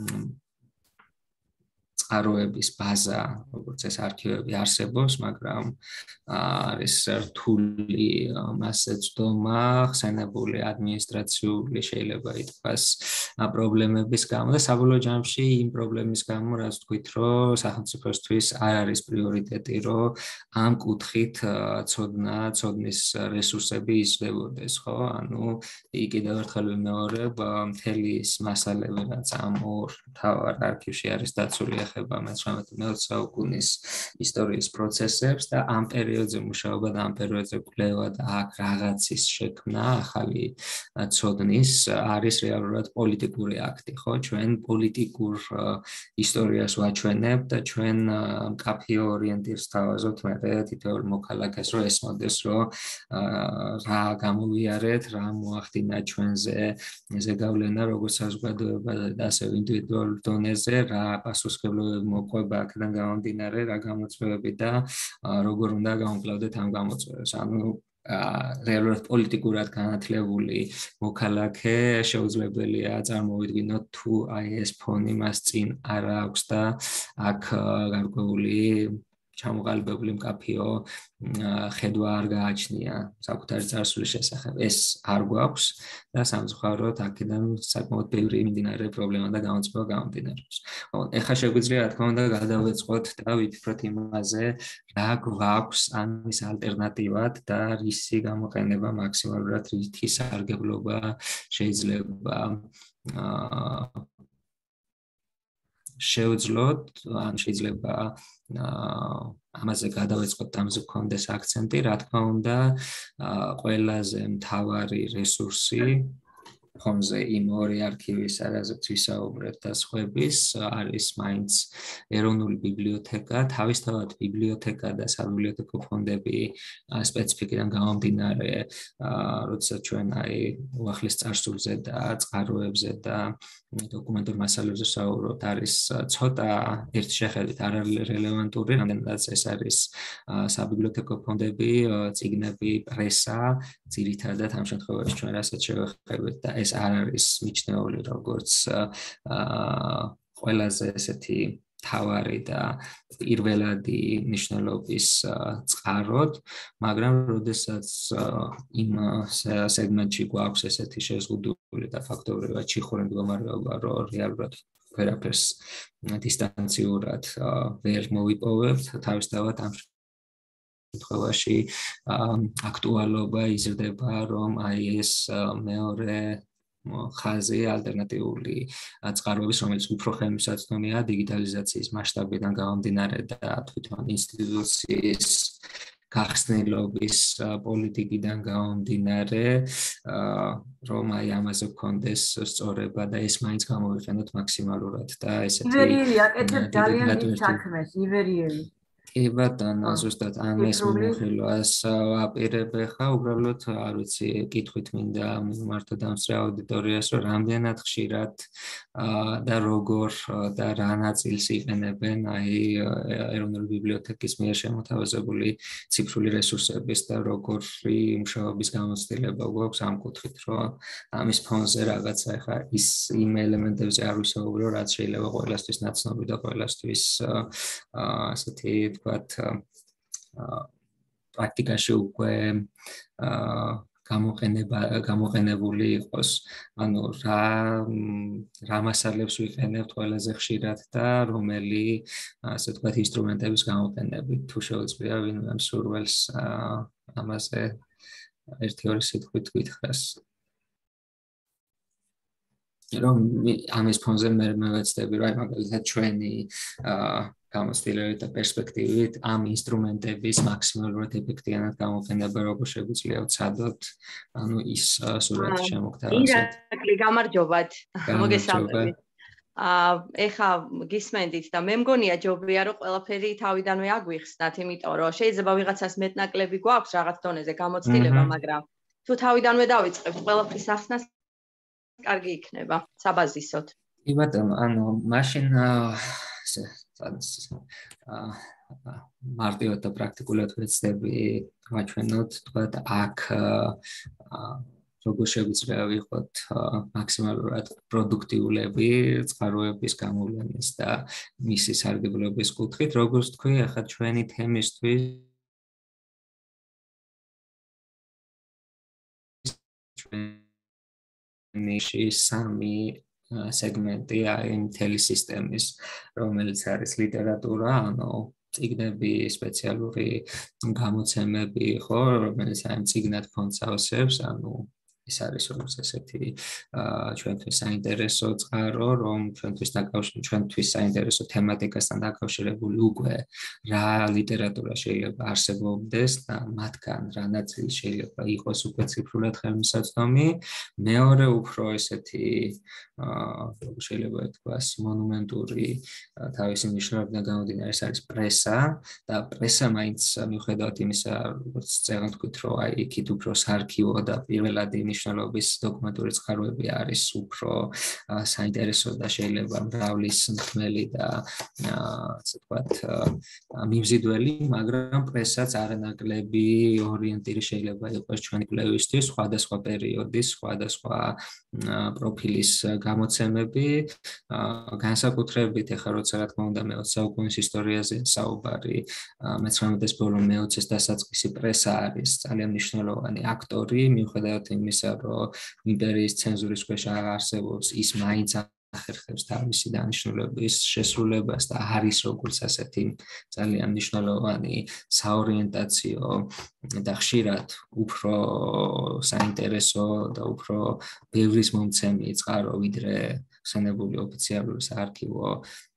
წყაროების ბაზა, როგორც ეს არქივები არსებობს, მაგრამ არის რთული მასზე ცდომა, ხსენებული ადმინისტრაციული შეიძლება ითქვას პრობლემების გამო და საბოლოო ჯამში იმ პრობლემის გამო, რაც თქვით, რომ სახელმწიფოსთვის არ არის პრიორიტეტი, რომ ამ კუთხით ცოდნა, ცოდნის რესურსები იზრდებოდეს, ხო? ანუ იქ კიდევ ერთხელ ვიმეორებ, მთელი ის მასალები, რაც ამ ორ მთავარ არქივში არის დაცული, ეხება მეცხრამეტე-მეოცე საუკუნის ისტორიის პროცესებს და ამ პერიოდზე მუშაობა და ამ პერიოდზე კვლევა და აქ რაღაცის შექმნა ახალი ცოდნის არის რეალურად პოლიტიკური აქტი, ხო? ჩვენ პოლიტიკურ ისტორიას ვაჩვენებთ და ჩვენ მკაფიო ორიენტირს თავაზობთ მე თითოეულ მოქალაქეს, რომ ესმოდეს, რომ რა გამოვიარეთ, რა მოახდინა ჩვენზე ზეგავლენა, როგორც საზოგადოება და ასევე ინდივიდუალურ დონეზე, რა პასუხისმგებლობები მოყვება აქედან გამომდინარე, რა გამოწვევები და როგორ უნდა გამოვკლავდეთ ამ გამოწვევებს. ანუ რეალურად პოლიტიკურად განათლებული მოქალაქე შეუძლებელია წარმოვიდგინოთ თუ აი ეს ფონი მას წინ არ აქვს და აქ გარკვეული ჩამოყალიბებული მკაფიო ხედვა არ გააჩნია საკუთარი წარსულის შესახებ. ეს არ გვაქვს და სამწუხაროდ აქედან საკმაოდ ბევრი მიმდინარე პრობლემა და გამოწვევა გამომდინარეობს. ეხლა შეგვიძლია რა თქმა უნდა გადავეწყოთ და ვიფიქროთ იმაზე, რა გვაქვს ამის ალტერნატივად და რისი გამოყენება მაქსიმალურად რითი სარგებლობა შეიძლება შევძლოთ, ან შეიძლება ამაზე გადავეწყოთ და ამაზე გქონდეს აქცენტი, რა თქმა უნდა, ყველაზე მთავარი რესურსი ფონზე იმ ორი არქივის, რაზეც ვისაუბრეთ და სხვების არის მაინც ეროვნული ბიბლიოთეკა, თავისთავად ბიბლიოთეკა და საბიბლიოთეკო ფონდები სპეციფიკიდან გამომდინარე, როდესაც ჩვენ აი უახლის წარსულზე და წყაროებზე და დოკუმენტურ მასალებზე ვსაუბრობთ, არის ცოტა ერთი შეხედვით არ არის რელევანტური, რამდენადაც ეს არის საბიბლიოთეკო ფონდები, წიგნები, პრესა, ძირითადად ამ შემთხვევაში ჩვენ რასაც შევეხებით და ეს არ არის მიჩნეული როგორც ყველაზე ესეთი თავარი და პირველადი მნიშვნელობის წყაროდ, მაგრამ როდესაც იმ სეგმენტში გვაქვს ესეთი შეზღუდული და ფაქტობრივად ჩიხური მდგომარეობა, რომ რეალურად ვერაფერს დისტანციურად ვერ მოვიპოვებთ, თავისთავად ამ შემთხვევაში აქტუალობა იზრდება, რომ აი ეს მეორე ხაზი ალტერნატიული წყაროების, რომელიც უფრო ხელმისაწვდომია დიგიტალიზაციის მასშტაბიდან გამომდინარე და თვითონ ინსტიტუციის გახსნილობის პოლიტიკიდან გამომდინარე, რომ აი ამაზე გქონდეს სწორება და ეს მაინც გამოვიყენოთ მაქსიმალურად და ესეთი ივერიელი აკეთებს ძალიან დიდ საქმეს, ივერიელი. კი ბატონო, ზუსტად ამის მიმოხილვას ვაპირებ ხა, უბრალოდ არ ვიცი, კითხვით მინდა მიმართო დამსწრე აუდიტორიას, რომ რამდენად ხშირად და როგორ და რა ნაწილს იყენებენ აი ეროვნული ბიბლიოთეკის მიერ შემოთავაზებული ციფრული რესურსების და როგორი მუშაობის გამოცდილება გვაქვს ამ კუთხით, რომ ამის ფონზე რაღაცა ხა ის იმ ელემენტებზე არ ვისაუბრო, რაც შეიძლება ყველასთვის ნაცნობი და ყველასთვის ასეთი ვთქვათ, პრაქტიკაში უკვე გამოყენება გამოყენებული იყოს. ანუ რა რა მასალებს ვიყენებთ ყველაზე ხშირად და რომელი ასე ვთქვათ ინსტრუმენტების გამოყენებით, თუ შეუძლია ვინმე მსურველს ამაზე ერთი ორი სიტყვით გითხრას. რომ ამის ფონზე მე მევეცდები, რომ აი მაგალითად ჩვენი გამოცდილებით და პერსპექტივით ამ ინსტრუმენტების მაქსიმალურად ეფექტიანად გამოყენება როგორ შეგვიძლია ვცადოთ, ანუ ის სურათი შემოგთავაზოთ. ირაკლი, გამარჯობათ. მოგესალმებით. აა ეხა გისმენდით და მე მგონია ჯობია რომ ყველაფერი თავიდანვე აგვიხსნათ, იმიტომ რომ შეიძლება ვიღაცას მეტნაკლები გვაქვს რაღაც დონეზე გამოცდილება, მაგრამ თუ თავიდანვე დავიწყებთ ყველაფრის ახსნას კარგი იქნება, საბაზისოდ. კი ბატონო, ანუ მაშინ მარტივად და პრაქტიკულად ვეცდები ვაჩვენოთ, თქვათ, აქ როგორ შეგვიძლია ვიყოთ მაქსიმალურად პროდუქტიულები წყაროების გამოვლენის და მისი სარგებლობის კუთხით, როგორც თქვი, ახლა ჩვენი თემისთვის ნიში სამი სეგმენტი აი მთელი სისტემის, რომელიც არის ლიტერატურა, ანუ წიგნები, სპეციალური გამოცემები, ხო, რომელიც აი წიგნად ფონდს ავსებს, ანუ ეს არის როგორც ესეთი ჩვენთვის საინტერესო წყარო, რომ ჩვენთვის დაკავშირებული, ჩვენთვის საინტერესო თემატიკასთან დაკავშირებული უკვე რა ლიტერატურა შეიძლება არსებობდეს და მათგან რა ნაწილი შეიძლება იყოს უკვე ციფრულად ხელმისაწვდომი. მეორე უფრო ესეთი შეიძლება ითქვას მონუმენტური თავისი მნიშვნელობიდან გამომდინარე ეს არის პრესა და პრესა მაინც მიუხედავად იმისა, როგორც წერენ თქვით, რომ აი იქით უფრო საარქივო და პირველადი მნიშვნელობის დოკუმენტური წყაროები არის უფრო საინტერესო და შეიძლება მრავლის მთმელი და ასე ვთქვათ მიმზიდველი, მაგრამ პრესაც არანაკლები ორიენტირი შეიძლება იყოს ჩვენი კვლევისთვის სხვადასხვა პერიოდის, სხვადასხვა პროფილის გამოცემები, განსაკუთრებით ეხლა როცა რა თქმა უნდა მეოცე საუკუნის ისტორიაზე საუბარი, მეცხრამეტეს ბოლო მეოცეს დასაწყისი პრესა არის ძალიან მნიშვნელოვანი აქტორი, მიუხედავად იმისა, რომ იმპერიის ცენზურის ქვეშ არ არსებობს, ის მაინც ახერხებს თავისი დანიშნულების შესრულებას და არის როგორც ასეთი ძალიან მნიშვნელოვანი საორიენტაციო და ხშირად უფრო საინტერესო და უფრო ბევრის მომცემი წყარო, ვიდრე ხსენებული ოფიციალური საარქივო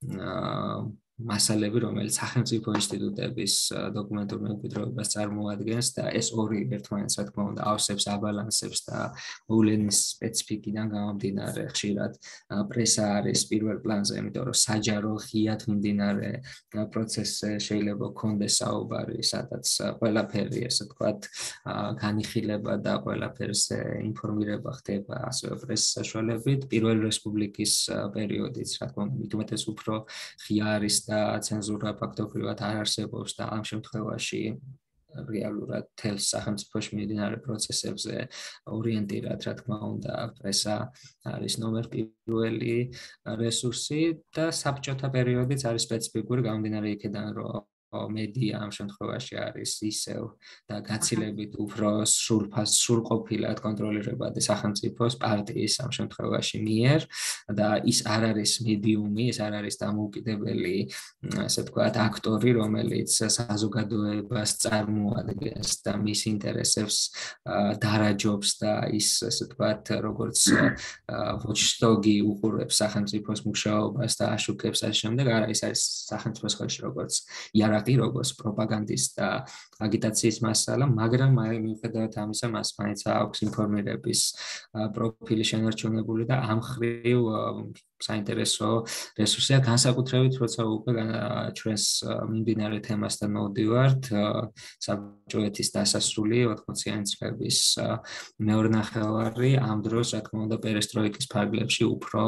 მასალები, რომელიც სახელმწიფო ინსტიტუტების დოკუმენტურ მემკვიდრეობას წარმოადგენს და ეს ორი ერთმანეთს რა თქმა უნდა ავსებს, აბალანსებს და მოვლენის სპეციფიკიდან გამომდინარე ხშირად პრესა არის პირველ პლანზე, იმიტომ რომ საჯარო ღიად მიმდინარე პროცესზე შეიძლება გქონდეს საუბარი, სადაც ყველაფერი ასე ვთქვათ განიხილება და ყველაფერზე ინფორმირება ხდება ასევე პრესის საშუალებით. პირველი რესპუბლიკის პერიოდიც რა თქმა უნდა მithumetes უფრო ღია არის და ცენზურა ფაქტობრივად არ არსებობს და ამ შემთხვევაში რეალურად თელს სახელმწიფოში მიმდინარე პროცესებზე ორიენტირად რა თქმა უნდა პრესა არის ნომერ პირველი რესურსი და საბჭოთა პერიოდიც არის სპეციფიკური გამომდინარე იქიდან რომ მედია ამ შემთხვევაში არის ისევ და გაცილებით უფრო სრულფას სრულყოფილად კონტროლირებადი სახელმწიფოს პარტიის ამ შემთხვევაში მიერ და ის არ არის მედიუმი, ის არ არის დამოუკიდებელი, ასე ვთქვათ, აქტორი, რომელიც საზოგადოებას წარმოადგენს და მის ინტერესებს დარაჯობს და ის, ასე ვთქვათ, როგორც watchdog-ი უყურებს სახელმწიფოს მუშაობას და აშუქებს ამ შემდეგ, არა, ის არის სახელმწიფოს ხელში როგორც იარაღი, როგორც პროპაგანდის და აგიტაციის მასალა, მაგრამ მიუხედავად ამისა, მას მაინც აქვს ინფორმირების პროფილი შენარჩუნებული და ამ ხრივ საინტერესო რესურსია, განსაკუთრებით როცა უკვე ჩვენს მიმდინარე თემასთან მოვდივართ, საბჭოეთის დასასრული ოთხმოციანი წლების მეორე ნახევარი, ამ დროს რა თქმა უნდა პერესტროიკის ფარგლებში უფრო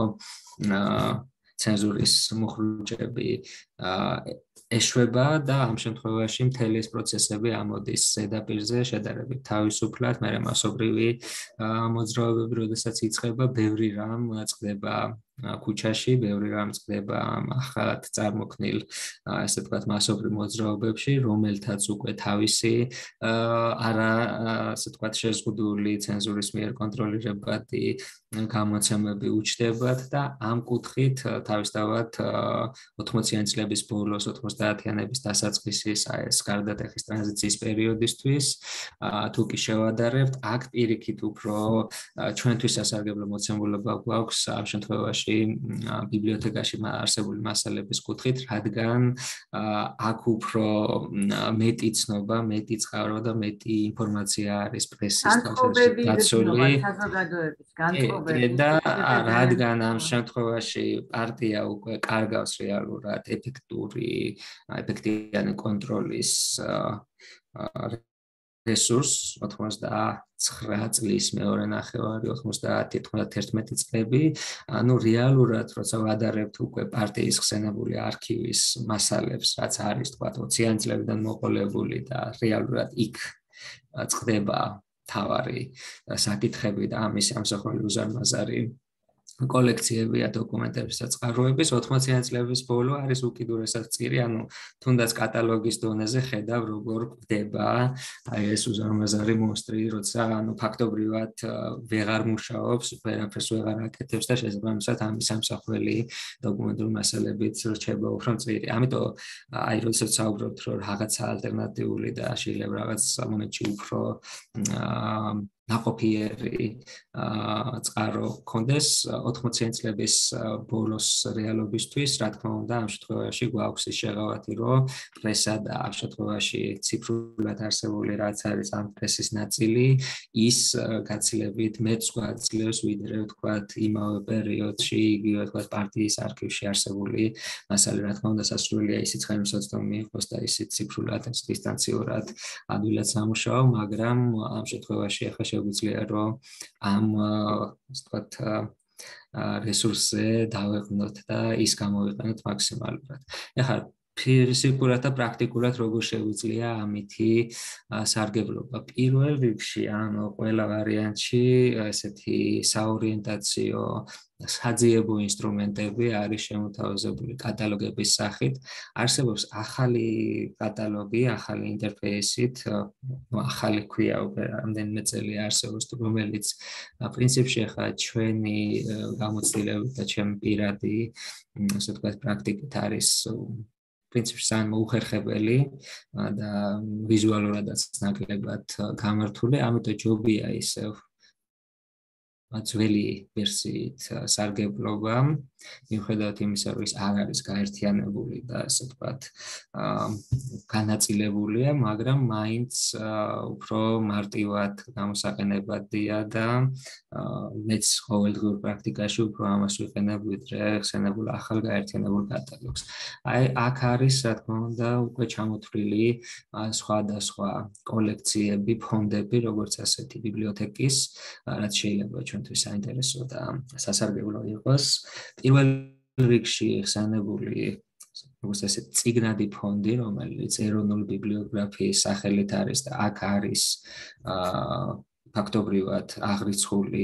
ცენზურის მოხრუჭები ეშვება და ამ შემთხვევაში მთელი ეს პროცესები ამოდის ზედაპირზე შედარებით თავისუფლად, მაგრამ მასობრივი მოძრაობები, როდესაც იწყება, ბევრი რამ წყდება ქუჩაში, ბევრი რამ წყდება ახალად წარმოქმნილ, ასე ვთქვათ, მასობრივ მოძრაობებში, რომელთაც უკვე თავისი არა, ასე ვთქვათ, შეზღუდული ცენზურის მიერ კონტროლირებადი გამოცემები უჩნდებათ და ამ კუთხით თავისთავად ოთხმოციანი წლების ბოლოს, ოცდაათიანების დასაწყისის ეს გარდატეხის ტრანზიციის პერიოდისთვის თუ კი შევადარებთ, აქ პირიქით უფრო ჩვენთვის სასარგებლო მოცემულობა გვაქვს ამ შემთხვევაში ბიბლიოთეკაში არსებული მასალების კუთხით, რადგან აქ უფრო მეტი ცნობა, მეტი წყარო და მეტი ინფორმაცია არის პრესის განწყობები, საზოგადოების განწყობები და რადგან ამ შემთხვევაში პარტია უკვე კარგავს რეალურად ეფექტური, ეფექტიანი კონტროლის რესურს ოცდაათი წლის მეორე ნახევარი, ოცდაათი ათორმეტი წლები, ანუ რეალურად როცა ვადარებთ უკვე პარტიის ხსენებული არქივის მასალებს, რაც არის თქვა ოციანი წლებიდან მოყოლებული და რეალურად იქ წყდება თავარი საკითხები და ამის ამსახველი უზარმაზარი კოლექციები და დოკუმენტების და წყაროების ოთხმოციანი წლების ბოლო არის უკიდურესად წირი, ანუ თუნდაც კატალოგის დონეზე ხედავ როგორ ხდება აი ეს უზარმაზარი მონსტრი, როცა ანუ ფაქტობრივად ვეღარ მუშაობს, ვერაფერს ვეღარ აკეთებს და შესაბამისად ამის ამსახველი დოკუმენტური მასალებით რჩება უფრო წირი. ამიტომ აი როდესაც საუბრობთ რომ რაღაცა ალტერნატიული და შეიძლება რაღაც მომენტში უფრო ნაყოფიერი წყარო კონდეს ოთხმოციანი წლების ბოლოს რეალობისთვის, რა თქმა უნდა, ამ შემთხვევაში გვაქვს ის შეღავათი, რომ პრესა და ამ შემთხვევაში ციფრულად არსებული რაც არის ამ პრესის ნაწილი, ის გაცილებით მეც გვაძლევს ვიდრე ვთქვათ იმავე პერიოდში, იგივე ვთქვათ პარტიის არქივში არსებული მასალა, რა თქმა უნდა, სასურველია ისიც ხელმისაწვდომი მიიღოს და ისიც ციფრულად დისტანციურად ადვილად სამუშაო, მაგრამ ამ შემთხვევაში ახლა შეგვიძლია რომ ამ ასე ვთქვათ რესურსზე დავეყნოთ და ის გამოვიყენოთ მაქსიმალურად. ეხლა ფიზიკურად და პრაქტიკულად როგორ შეგვიძლია ამითი სარგებლობა. პირველ რიგში, ანუ ყველა ვარიანტში ესეთი საორიენტაციო საძიებო ინსტრუმენტები არის შემოთავაზებული კატალოგების სახით. არსებობს ახალი კატალოგი, ახალი ინტერფეისით, ნუ ახალი ქვია, რამდენიმე წელი არსებობს, რომელიც პრინციპში ახლა ჩვენი გამოცდილებით და ჩემი პირადი, ასე ვთქვათ, პრაქტიკით არის პრინციპში ძალიან მოუხერხებელი და ვიზუალურადაც ნაკლებად გამართული, ამიტომ ჯობია ისევ ძველი ვერსიით სარგებლობა, მიუხედავად იმისა, რომ ის არ არის გაერთიანებული და ასე ვთქვათ, განაწილებულია, მაგრამ მაინც უფრო მარტივად გამოსაყენებადია და მეც ყოველდღიურ პრაქტიკაში უფრო ამას ვიყენებ, ვიდრე ხსენებულ ახალ გაერთიანებულ კატალოგს. აი, აქ არის, რა თქმა უნდა, უკვე ჩამოთვლილი სხვადასხვა კოლექციები, ფონდები, როგორც ასეთი ბიბლიოთეკის, რაც შეიძლება ჩვენთვის საინტერესო და სასარგებლო იყოს. პირველ რიგში ხსენებული როგორც ესე წიგნადი ფონდი, რომელიც ეროვნული ბიბლიოგრაფიის სახელით არის და აქ არის ფაქტობრივად აღრიცხული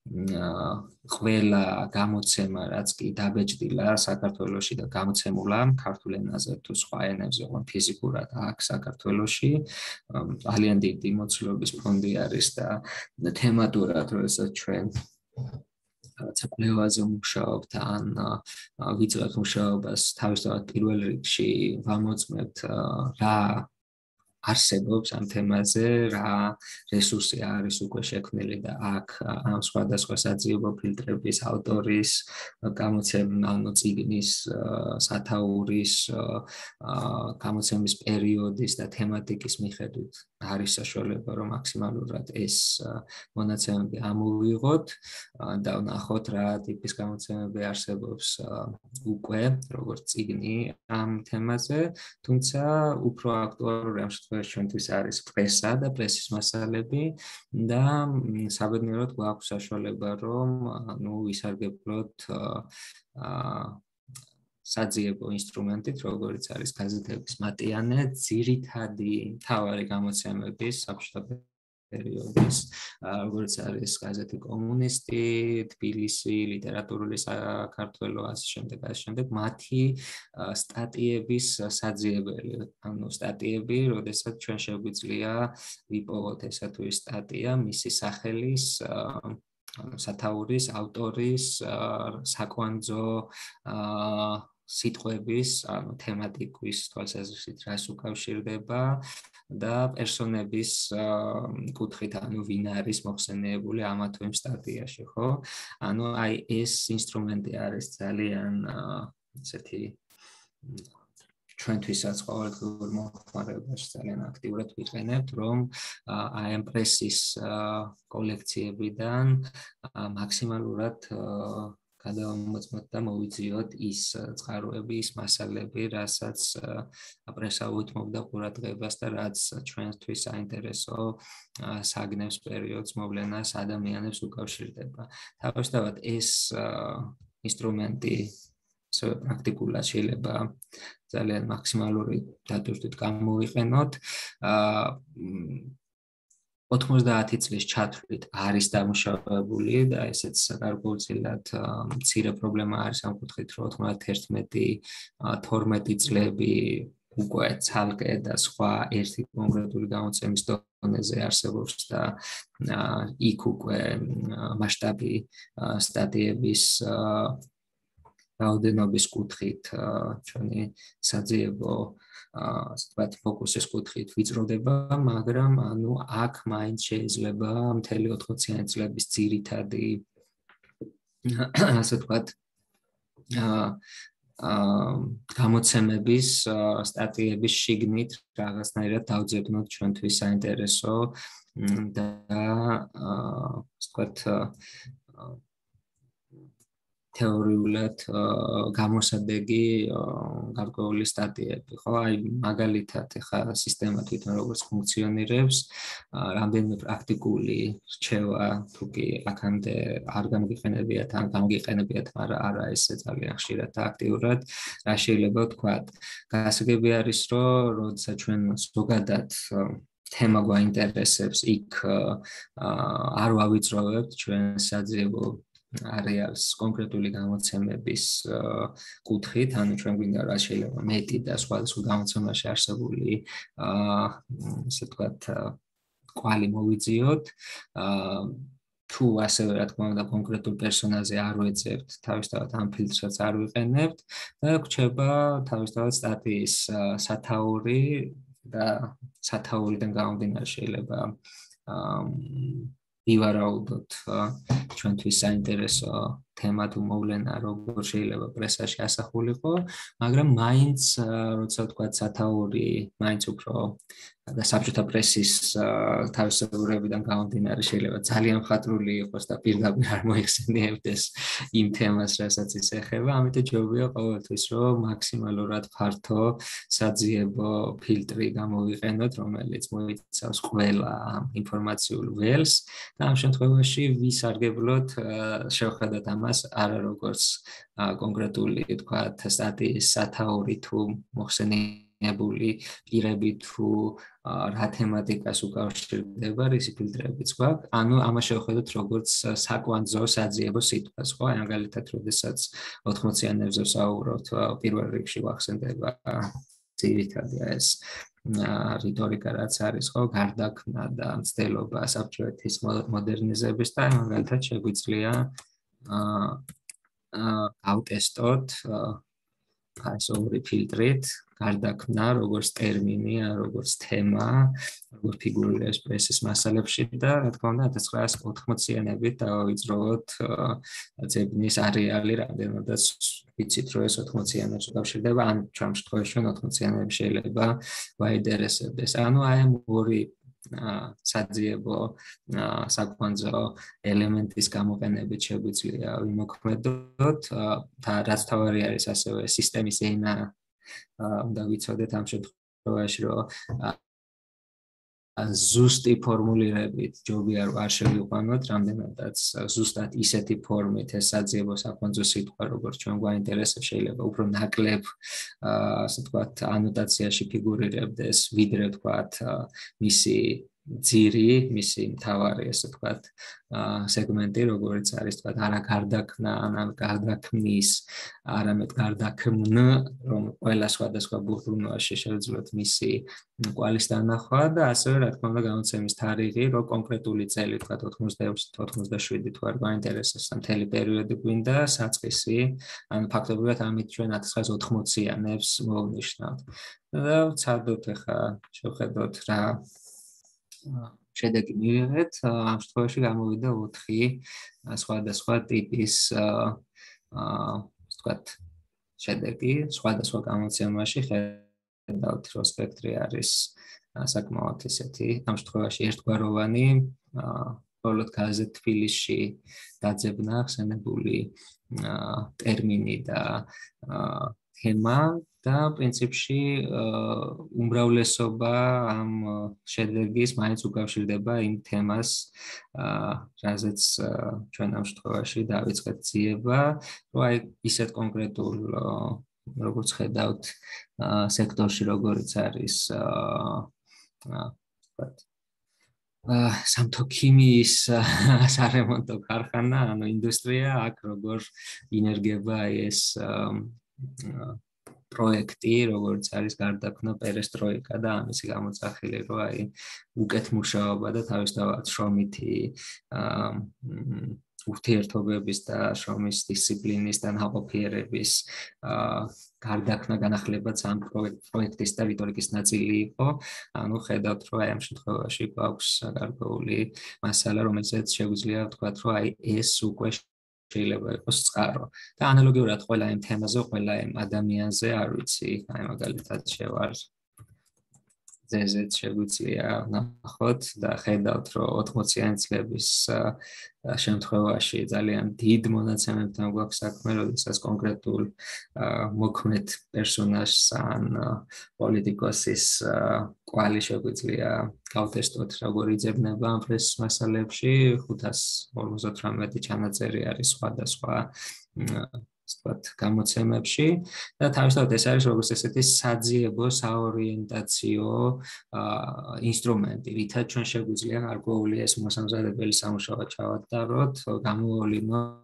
ყველა გამოცემა, რაც კი დაბეჭდილა საქართველოში და გამოცემულა ქართულ ენაზე თუ სხვა ენებზე, ოღონდ ფიზიკურად აქ საქართველოში. ძალიან დიდი მოცულობის ფონდი არის და თემატურად, როდესაც ჩვენ რაღაცა კვლევაზე ვმუშაობთ ან ვიწყებთ მუშაობას, თავისთავად პირველ რიგში ვამოწმებთ რა არსებობს ამ თემაზე, რა რესურსი არის უკვე შექმნილი და აქ ამ სხვადასხვა საძიებო ფილტრების, ავტორის, გამოცემის, ანუ წიგნის, სათაურის, გამოცემის პერიოდის და თემატიკის მიხედვით არის საშუალება, რომ მაქსიმალურად ეს მონაცემები ამოვიღოთ და ვნახოთ რა ტიპის გამოცემები არსებობს უკვე, როგორც წიგნი ამ თემაზე, თუმცა უფრო აქტუალური ამ ჩვენთვის არის პრესა და პრესის მასალები და საბედნიეროდ გვაქვს საშუალება, რომ ნუ ვისარგებლოთ საძიებო ინსტრუმენტით, როგორც არის გაზეთების მატიანე, ძირითადი მთავარი გამოცემების საბჭოთა პერიოდის, როგორც არის გაზეთი კომუნისტი, თბილისი, ლიტერატურული საქართველო, ასე შემდეგ, ასე შემდეგ, მათი სტატიების საძიებელი, ანუ სტატიები, როდესაც ჩვენ შეგვიძლია ვიპოვოთ ესა თუ ის სტატია, მისი სახელის, სათაურის, ავტორის, საკვანძო სიტყვების, ანუ თემატიკის თვალსაზრისით რას უკავშირდება და პერსონების კუთხით, ანუ ვინ არის მოხსენიებული ამა თუ იმ სტატიაში, ხო? ანუ აი ეს ინსტრუმენტი არის ძალიან ესეთი ჩვენთვისაც ყოველდღიურ მოხმარებაში ძალიან აქტიურად ვიყენებთ, რომ აი ამ პრესის კოლექციებიდან მაქსიმალურად გადავამოწმოთ და მოვიძიოთ ის წყაროები, ის მასალები, რასაც პრესა უთმობდა ყურადღებას და რაც ჩვენთვის საინტერესო საგნებს პერიოდს მოვლენას ადამიანებს უკავშირდება. თავისთავად ეს ინსტრუმენტი პრაქტიკულად შეიძლება ძალიან მაქსიმალური დატვირთვით გამოვიყენოთ. ოთხმოცდაათი წლის ჩათვლით არის დამუშავებული და ესეც გარკვეულწილად მცირე პრობლემა არის ამ კუთხით, რომ ოთხმოცდაათი თორმეტი წლები უკვე ცალკე და სხვა ერთი კონკრეტული გამოცემის დონეზე არსებობს და იქ უკვე მასშტაბი სტატიების რაოდენობის კუთხით ჩვენი საძიებო ასე ვთქვათ ფოკუსის კუთხით ვიწროდება, მაგრამ ანუ აქ მაინც შეიძლება მთელი ოთხმოციანი წლების ძირითადი ასე ვთქვათ გამოცემების სტატიების შიგნით რაღაცნაირად დავძებნოთ ჩვენთვის საინტერესო და ასე ვთქვათ თეორიულად გამოსადეგი გარკვეული სტატიები, ხო? აი მაგალითად, ეხლა სისტემა თვითონ როგორც ფუნქციონირებს, რამდენიმე პრაქტიკული რჩევა თუ კი აქამდე არ გამიგიყენებიათ, ან გამიგიყენებიათ, მაგრამ არა ესე ძალიან ხშირად და აქტიურად, რა შეიძლება ვთქვათ. გასაგები არის, რომ როდესაც ჩვენ ზოგადად თემა გვაინტერესებს, იქ არ ვავიწროვებთ ჩვენ საძიებო არეალს კონკრეტული გამოცემების კუთხით, ანუ ჩვენ გვინდა რა შეიძლება მეტი და სხვადასხვა გამოცემაში არსებული ასე ვთქვათ კვალი მოვიძიოთ. თუ ასევე რა თქმა უნდა კონკრეტულ პერსონაჟზე არ ვეძებთ, თავისთავად ამ ფილტრსაც არ ვიყენებთ და გვჩება თავისთავად სტატიის სათაური და სათაურიდან გამომდინარე შეიძლება ივარაუდოთ ჩვენთვის საინტერესო თემა თუ მოვლენა როგორ შეიძლება პრესაში ასახულიყო, მაგრამ მაინც როცა ვთქვათ სათაური მაინც უფრო და საბჭოთა პრესის თავისებურებიდან გამომდინარე შეიძლება ძალიან მხატვრული იყოს და პირდაპირ არ მოიხსენიებდეს იმ თემას, რასაც ის ეხება, ამიტომ ჯობია ყოველთვის რომ მაქსიმალურად ფართო საძიებო ფილტრი გამოვიყენოთ, რომელიც მოიცავს ყველა ინფორმაციულ ველს და ამ შემთხვევაში ვისარგებლოთ შევხედოთ ამას არა როგორც კონკრეტული თქვათ სტატიის სათაური თუ მოხსენიებული პირები თუ რა თემატიკას უკავშირდება რისი ფილტრებიც გვაქვს, ანუ ამას შევხედოთ როგორც საკვანძო საძიებო სიტყვას, ხო? აი მაგალითად, როდესაც ოთხმოციანებზე ვსაუბრობთ, პირველ რიგში ვახსენდება ძირითადი ეს რიტორიკა რაც არის, ხო, გარდაქმნა და მცდელობა საბჭოეთის მოდერნიზების და მაგალითად შეგვიძლია ავტესტოთ ეს ორი ფილტრით გარდაქმნა როგორც ტერმინი, როგორც თემა, როგორც ფიგურირებს პრესის მასალებში და რა თქმა უნდა ათას ცხრაასი ოთხმოციანებით დავავიწროვოთ ძებნის არეალი, რამდენადაც ვიცით რომ ეს ოთხმოციანებს უკავშირდება, ან ჩვენ შემთხვევაში ოთხმოციანები შეიძლება ვაინტერესებდეს. ანუ აი ამ ორი საძიებო საკვანძო ელემენტის გამოყენებით შეგვიძლია ვიმოქმედოთ და რაც თავარი არის ასევე სისტემის ენა უნდა ვიცოდეთ ამ შემთხვევაში რომ ზუსტი ფორმულირებით ჯობია რომ არ შევიყვანოთ, რამდენადაც ზუსტად ისეთი ფორმით ეს საძიებო საკვანძო სიტყვა როგორც ჩვენ გვაინტერესებს შეიძლება უფრო ნაკლებ ასე ვთქვათ ანოტაციაში ფიგურირებდეს, ვიდრე ვთქვათ მისი ძირი, მისი მთავარი ასე ვთქვათ სეგმენტი, როგორც არის ვთქვათ არა გარდაქმნა, ან გარდაქმნის, არამედ გარდაქმნ, რომ ყველა სხვადასხვა ბურთუნოში შევძლოთ მისი კვალის დანახვა და ასევე რა თქმა უნდა გამოცემის თარიღი, რომ კონკრეტული წელი ვთქვათ ოცდაექვსი ოცდაშვიდი თუ არ გვაინტერესებს მთელი პერიოდი გვინდა საწყისი, ან ფაქტობრივად ამით ჩვენ ათას ცხრაასი ოთხმოციანებს მოვნიშნავთ. და ვცადოთ ახლა შევხედოთ რა შედეგი მივიღეთ, ამ შემთხვევაში გამოვიდა ოთხი სხვადასხვა ტიპის ვთქვათ შედეგი, სხვადასხვა გამოცემაში ხედავთ რომ სპექტრი არის საკმაოდ ისეთი, ამ შემთხვევაში ერთგვაროვანი, მხოლოდ გაზეთ თბილისში დაძებნა ხსენებული ტერმინი და თემა და პრინციპში უმრავლესობა ამ შედეგის მაინც უკავშირდება იმ თემას, რაზეც ჩვენ ამ შემთხვევაში დავიწყეთ ძიება, რომ აი ისეთ კონკრეტულ როგორც ხედავთ სექტორში როგორც არის ვთქვათ სამთო ქიმიის სარემონტო ქარხანა, ანუ ინდუსტრია, აქ როგორ ინერგება ეს პროექტი, როგორც არის გარდაქმნა პერესტროიკა და ამისი გამოძახილი, რომ აი უკეთ მუშაობა და თავისთავად შრომითი ურთიერთობების და შრომის დისციპლინის და ნაყოფიერების გარდაქმნა განახლებაც ამ პროექტის და რიტორიკის ნაწილი იყო. ანუ ხედავთ, რომ აი ამ შემთხვევაში გვაქვს გარკვეული მასალა, რომელზეც შეგვიძლია ვთქვათ, რომ აი ეს უკვე შეიძლება იყოს წყარო. და ანალოგიურად ყველა იმ თემაზე, ყველა იმ ადამიანზე, არ ვიცი, აი მაგალითად შევარ ზეზეც შეგვიძლია ნახოთ და ხედავთ, რომ ოთხმოციანი წლების შემთხვევაში ძალიან დიდ მონაცემებთან გვაქვს საქმე, როდესაც კონკრეტულ მოქმედ პერსონაჟს ან პოლიტიკოსის კვალი შეგვიძლია გავტესტოთ, როგორ იძებნება ამ პრესის მასალებში. ხუთას ორმოცდათვრამეტი ჩანაწერი არის სხვადასხვა ვთქვათ, გამოცემებში და თავისთავად ეს არის როგორც ესეთი საძიებო, საორიენტაციო ინსტრუმენტი, რითაც ჩვენ შეგვიძლია გარკვეული ეს მოსამზადებელი სამუშაო ჩავატაროთ, გამოვლინოთ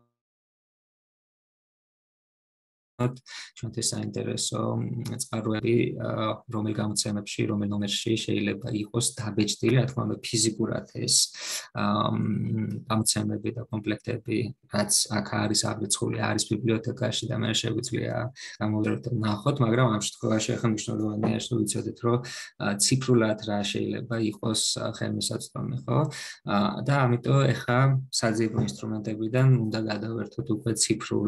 ჩვენთვის საინტერესო წყაროები, რომელ გამოცემებში, რომელ ნომერში შეიძლება იყოს დაბეჭდილი, რა თქმა უნდა, ფიზიკურად ეს გამოცემები და კომპლექტები, რაც აქ არის აღრიცხული, არის ბიბლიოთეკაში და მე შეგვიძლია გამოვლინოთ და ნახოთ, მაგრამ ამ შემთხვევაში ახლა მნიშვნელოვანია, რომ ვიცოდეთ, რომ ციფრულად რა შეიძლება იყოს ხელმისაწვდომი, ხო? და ამიტომ ახლა საძიებო ინსტრუმენტებიდან უნდა გადავერთოთ უკვე ციფრულ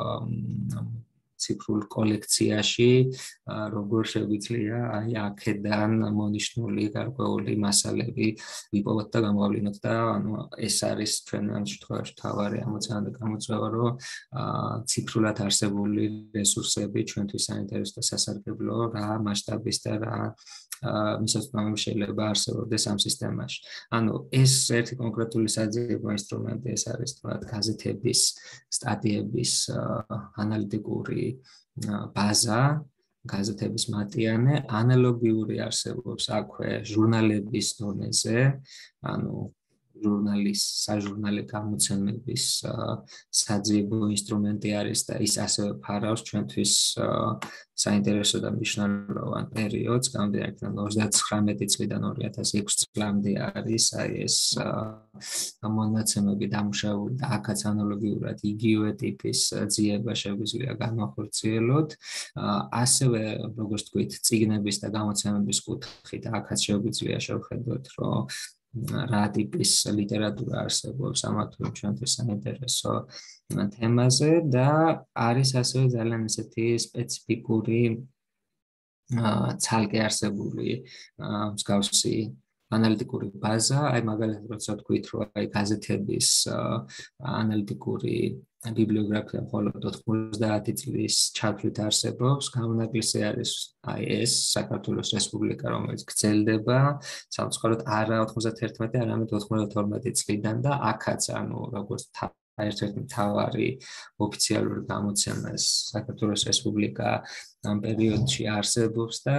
ციფრულ კოლექციაში, როგორ შეგვიძლია აი აქედან მონიშნული გარკვეული მასალები ვიპოვოთ და გამოავლინოთ და ანუ ეს არის ჩვენ ამ შემთხვევაში მთავარი ამოცანა და გამოწვევა, რომ ციფრულად არსებული რესურსები ჩვენთვის საინტერესო და სასარგებლო რა მასშტაბის და რა მისაწვდომები შეიძლება არსებობდეს ამ სისტემაში. ანუ ეს ერთი კონკრეტული საძიებო ინსტრუმენტი ეს არის თქვათ გაზეთების, სტატიების ანალიტიკური ბაზა, გაზეთების მატიანე, ანალოგიური არსებობს აქვე ჟურნალების დონეზე, ანუ ჟურნალის, საჟურნალო გამოცემების საძიებო ინსტრუმენტი არის და ის ასევე ფარავს ჩვენთვის საინტერესო და მნიშვნელოვან პერიოდს, გამომდინარე იქიდან ოცდათხრამეტი წლიდან ორი ათას ექვსი წლამდე არის აი ეს მონაცემები დამუშავებული და აქაც ანალოგიურად იგივე ტიპის ძიება შეგვიძლია განვახორციელოთ. ასევე, როგორც თქვით, წიგნების და გამოცემების კუთხით აქაც შეგვიძლია შევხედოთ, რომ რა ტიპის ლიტერატურა არსებობს ამა თუ ჩვენთვის საინტერესო თემაზე და არის ასევე ძალიან ესეთი სპეციფიკური ცალკე არსებული მსგავსი ანალიტიკური ბაზა, აი მაგალითად როცა თქვით, რომ აი გაზეთების ანალიტიკური ბიბლიოგრაფია მხოლოდ ოცდაათი წლის ჩათვლით არსებობს, გამონაკლისი არის აი ეს საქართველოს რესპუბლიკა, რომელიც გრძელდება, სამწუხაროდ არა ოცდაათი, არამედ ოცდათორმეტი წლიდან და აქაც ანუ როგორც ერთ-ერთი მთავარი ოფიციალური გამოცემა ეს საქართველოს რესპუბლიკა ამ პერიოდში არსებობს და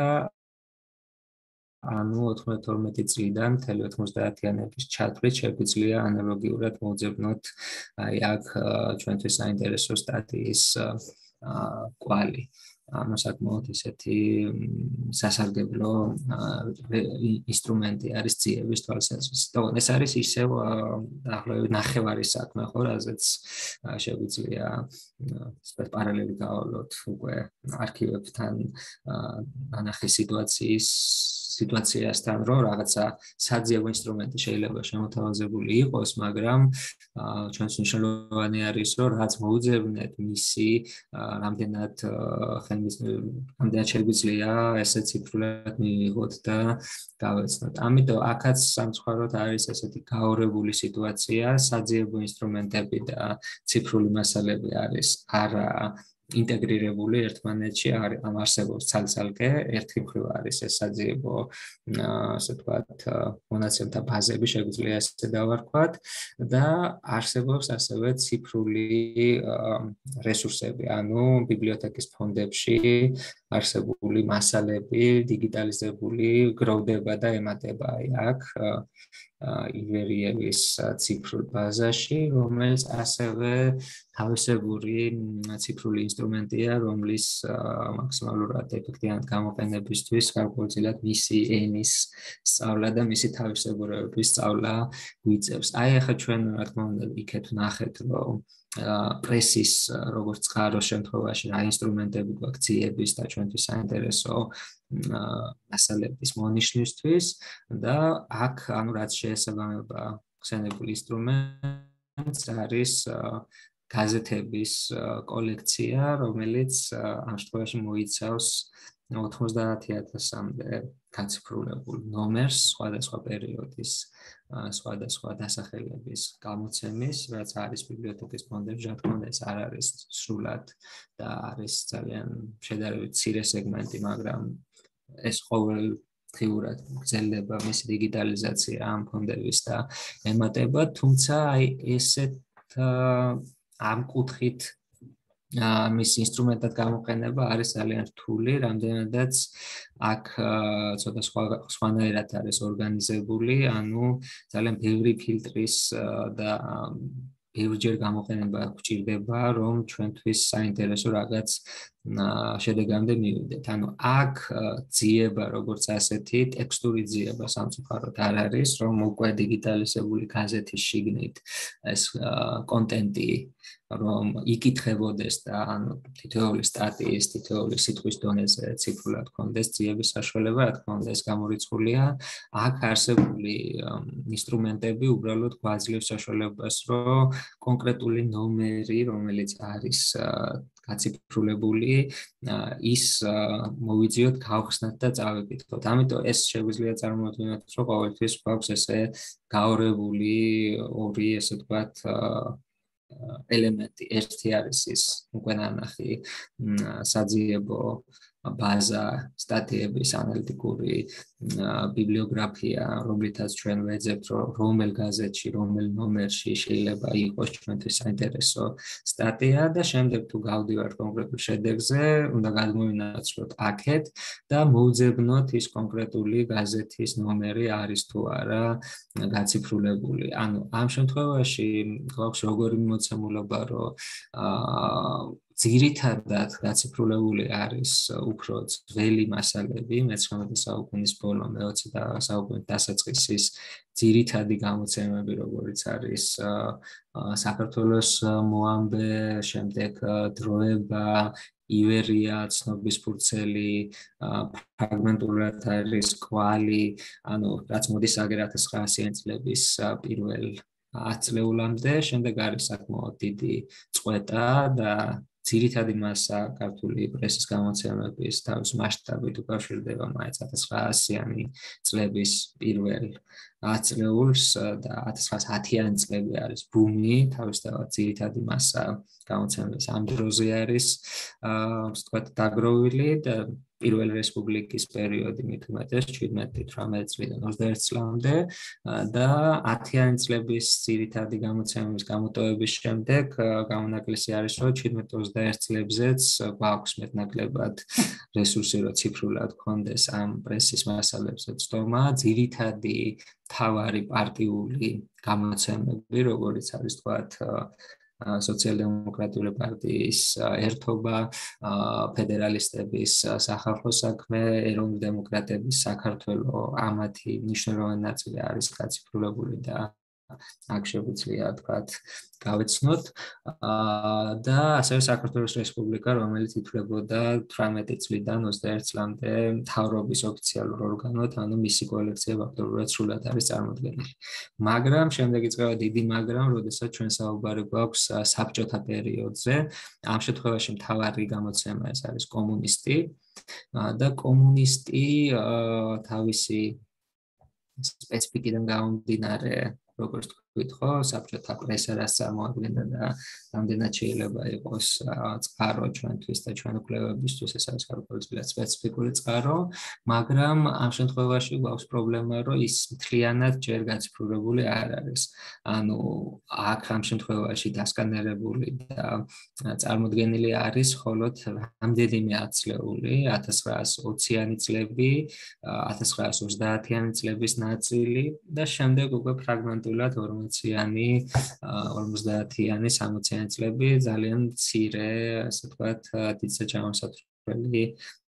ანუ ოცდათორმეტი წლიდან მთელი ოცდაათიანების ჩათვლით შეგვიძლია ანალოგიურად მოვძებნოთ აი აქ ჩვენთვის საინტერესო სტატიის კვალი. ანუ საკმაოდ ისეთი სასარგებლო ინსტრუმენტი არის ძიების თვალსაზრისით. ეს არის ისევ დაახლოებით ნახევარი საქმე, ხო, რაზეც შეგვიძლია სწორედ პარალელი გავავლოთ უკვე არქივებთან ანახის სიტუაციის სიტუაციასთან, რომ რაღაცა საძიებო ინსტრუმენტი შეიძლება შემოთავაზებული იყოს, მაგრამ ჩვენს მნიშვნელოვანი არის, რომ რაც მოუძებნეთ მისი რამდენად რამდენად შეგვიძლია ესე ციფრულად მივიღოთ და გავეცნოთ. ამიტომ აქაც სამწუხაროდ არის ესეთი გაორებული სიტუაცია, საძიებო ინსტრუმენტები და ციფრული მასალები არის არა ინტეგრირებული ერთმანეთში, ამ არსებობს ცალ-ცალკე, ერთი მხრივ არის ეს საძიებო, ასე ვთქვათ, მონაცემთა ბაზები, შეგვიძლია ესე დავარქვათ და არსებობს ასევე ციფრული რესურსები, ანუ ბიბლიოთეკის ფონდებში არსებული მასალები, დიგიტალიზებული გროვდება და ემატება აქ ივერიევის ციფრულ ბაზაში, რომელიც ასევე თავისებური ციფრული ინსტრუმენტია, რომლის მაქსიმალურად ეფექტიანად გამოყენებისთვის გარკვეულწილად მისი ენის სწავლა და მისი თავისებურებების სწავლა გვიწევს. აი ახლა ჩვენ რა თქმა უნდა იქეთ ვნახეთ, რომ პრესის როგორც წყაროს შემთხვევაში რა ინსტრუმენტები გვაქვს ძიების და ჩვენთვის საინტერესო მასალების მონიშნვისთვის და აქ ანუ რაც შეესაბამება ხსენებულ ინსტრუმენტს არის გაზეთების კოლექცია, რომელიც ამ შემთხვევაში მოიცავს ოცდაათი ათასამდე გაციფრულებულ ნომერს სხვადასხვა პერიოდის სხვადასხვა დასახელების გამოცემის, რაც არის ბიბლიოთეკის ფონდებში, რა თქმა უნდა ეს არ არის სრულად და არის ძალიან შედარებით მცირე სეგმენტი, მაგრამ ეს ყოველდღიურად გრძელდება მისი დიგიტალიზაცია ამ ფონდების და ემატება, თუმცა აი ესეთ ამ კუთხით მის ინსტრუმენტად გამოყენება არის ძალიან რთული, რამდენადაც აქ ცოტა სხვანაირად არის ორგანიზებული, ანუ ძალიან ბევრი ფილტრის და ბევრჯერ გამოყენება გვჭირდება, რომ ჩვენთვის საინტერესო რაღაც შედეგამდე მივიდეთ. ანუ აქ ძიება როგორც ასეთი ტექსტური ძიება სამწუხაროდ არ არის, რომ უკვე დიგიტალიზებული გაზეთის შიგნით ეს კონტენტი რომ იკითხებოდეს და ანუ თითოეული სტატიის, თითოეული სიტყვის დონეზე ციფრულად კონდეს ძიების საშუალება, რა თქმა უნდა ეს გამორიცხულია. აქ არსებული ინსტრუმენტები უბრალოდ გვაძლევს საშუალებას, რომ კონკრეტული ნომერი, რომელიც არის გაციფრულებული, ის მოვიძიოთ, გავხსნათ და წავიკითხოთ. ამიტომ ეს შეგვიძლია წარმოვიდგინოთ, რომ ყოველთვის გვაქვს ესე გაორებული ორი, ესე ვთქვათ, ელემენტი. ერთი არის ის უკვე ნანახი საძიებო ბაზა, სტატიების ანალიტიკური ბიბლიოგრაფია, რომლითაც ჩვენ ვეძებთ, რომ რომელ გაზეთში, რომელ ნომერში შეიძლება იყოს ჩვენთვის საინტერესო სტატია და შემდეგ თუ გავდივართ კონკრეტულ შედეგზე, უნდა გადმოვინაცვლოთ აქეთ და მოვძებნოთ ის კონკრეტული გაზეთის ნომერი არის თუ არა გაციფრულებული. ანუ ამ შემთხვევაში გვაქვს როგორი მოცემულობა, რომ ძირითადად გაციფრულებული არის უფრო ძველი მასალები, მეცხრამეტე საუკუნის ბოლო, მეოცე საუკუნის დასაწყისის ძირითადი გამოცემები, როგორც არის საქართველოს მოამბე, შემდეგ დროება, ივერია, ცნობის ფურცელი, ფრაგმენტულად არის კვალი, ანუ რაც მოდის აგერ ათას ცხრაასიანი წლების პირველ ათწლეულამდე, შემდეგ არის საკმაოდ დიდი წყვეტა და ძირითადი მასა ქართული პრესის გამოცემების თავის მასშტაბით უკავშირდება მაინც ათას ცხრაასიანი წლების პირველ ათწლეულს და ათას ცხრაასი ათიანი წლები არის ბუმი, თავისთავად ძირითადი მასა გამოცემების ამ დროზე არის ვთქვათ დაგროვილი და პირველი რესპუბლიკის პერიოდი მით უმეტეს შვიდმეტი თვრამეტი წლიდან ოცდაერთი წლამდე და ათიანი წლების ძირითადი გამოცემების გამოტოვების შემდეგ გამონაკლისი არის, რომ შვიდმეტი ოცდაერთი წლებზეც გვაქვს მეტნაკლებად რესურსი, რომ ციფრულად გქონდეს ამ პრესის მასალებზე ცდომა, ძირითადი მთავარი პარტიული გამოცემები, როგორც არის თქვათ სოციალ-დემოკრატიული პარტიის ერთობა, ფედერალისტების სახალხო საქმე, ეროვნული დემოკრატების საქართველო, ამათი მნიშვნელოვანი ნაწილი არის გაციფრულებული და აქ შეგვიძლია თქვათ გავეცნოთ და ასევე საქართველოს რესპუბლიკა, რომელიც ითვლებოდა თვრამეტი წლიდან ოცდაერთი წლამდე მთავრობის ოფიციალურ ორგანოდ, ანუ მისი კოლექცია ფაქტობრივად სრულად არის წარმოდგენილი. მაგრამ შემდეგ იწყება დიდი მაგრამ, როდესაც ჩვენ საუბარი გვაქვს საბჭოთა პერიოდზე, ამ შემთხვევაში მთავარი გამოცემა ეს არის კომუნისტი და კომუნისტი თავისი სპეციფიკიდან გამომდინარე, როგორც ვთქვით, ხო, საბჭოთა პრესა რას წარმოადგენდა და რამდენად შეიძლება იყოს წყარო ჩვენთვის და ჩვენ კვლევებისთვის, ეს არის გარკვეულწილად სპეციფიკური წყარო, მაგრამ ამ შემთხვევაში გვაქვს პრობლემა, რომ ის მთლიანად ჯერ გაციფრულებული არ არის. ანუ აქ ამ შემთხვევაში დასკანერებული და წარმოდგენილი არის მხოლოდ რამდენიმე ათწლეული, ათას ცხრაას ოციანი წლები, ათას ცხრაას ოცდაათიანი წლების ნაწილი და შემდეგ უკვე ფრაგმენტულად ორმოციანი, ორმოცდაათიანი, სამოციანი წლები ძალიან მცირე, ასე ვთქვათ, დიდსა ჩამოსათვლელი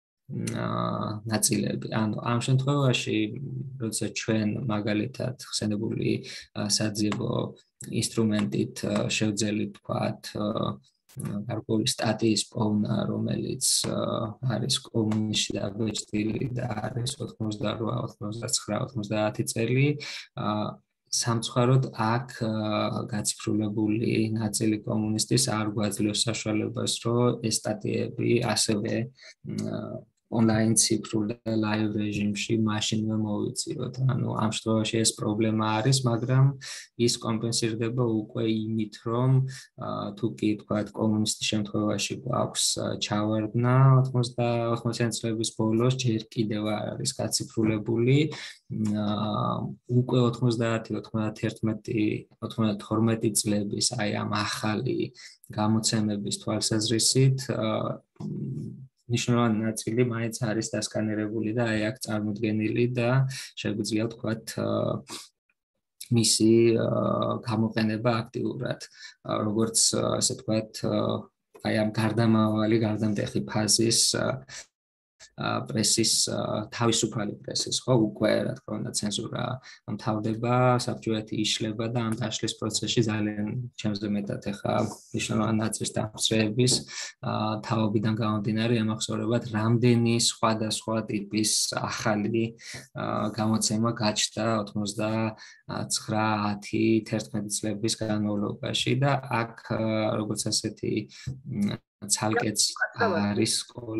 ნაწილები. ანუ ამ შემთხვევაში, როცა ჩვენ მაგალითად ხსენებული საძიებო ინსტრუმენტით შევძელით, ვთქვათ, გარკვეული სტატიის პოვნა, რომელიც არის კომუნისტში დაბეჭდილი და არის ოთხმოცდაოთხ, ოცდაცხრა, ოცდაათი წელი, სამწუხაროდ აქ გაციფრულებული ნაწილი კომუნისტის არ გვაძლევს საშუალებას, რომ ეს სტატიები ასევე ონლაინ ციფრულ და ლაივ რეჟიმში მაშინვე მოვიწიოთ. ანუ ამ შემთხვევაში ეს პრობლემა არის, მაგრამ ის კომპენსირდება უკვე იმით, რომ თუ კი თქვათ კომუნისტის შემთხვევაში გვაქვს ჩავარდნა ოცდაათიანი წლების ბოლოს, ჯერ კიდევ არ არის გაციფრულებული. უკვე ოცდაათი, ოცდაათერთმეტი, ოცდათორმეტი წლების აი ამ ახალი გამოცემების თვალსაზრისით ნიშნულოვანი ნაწილი მაინც არის დასკანერებული და აი აქ წარმოდგენილი და შეგვიძლია ვთქვათ მისი გამოყენება აქტიურად, როგორც ასე ვთქვათ, აი ამ გარდამავალი, გარდამტეხი ფაზის პრესის, თავისუფალი პრესის, ხო, უკვე რა თქმა უნდა ცენზურა მთავრდება, საბჭოეთი იშლება და ამ დაშლის პროცესში ძალიან ჩემზე მეტად ეხა მნიშვნელოვანი ნაწრის დამსწრეების თავობიდან გამომდინარე ემახსოვრებათ, რამდენი სხვადასხვა ტიპის ახალი გამოცემა გაჩნდა ოცდაცხრა, ათი, თერთმეტი წლების განმავლობაში და აქ როგორც ასეთი ცალკეც არის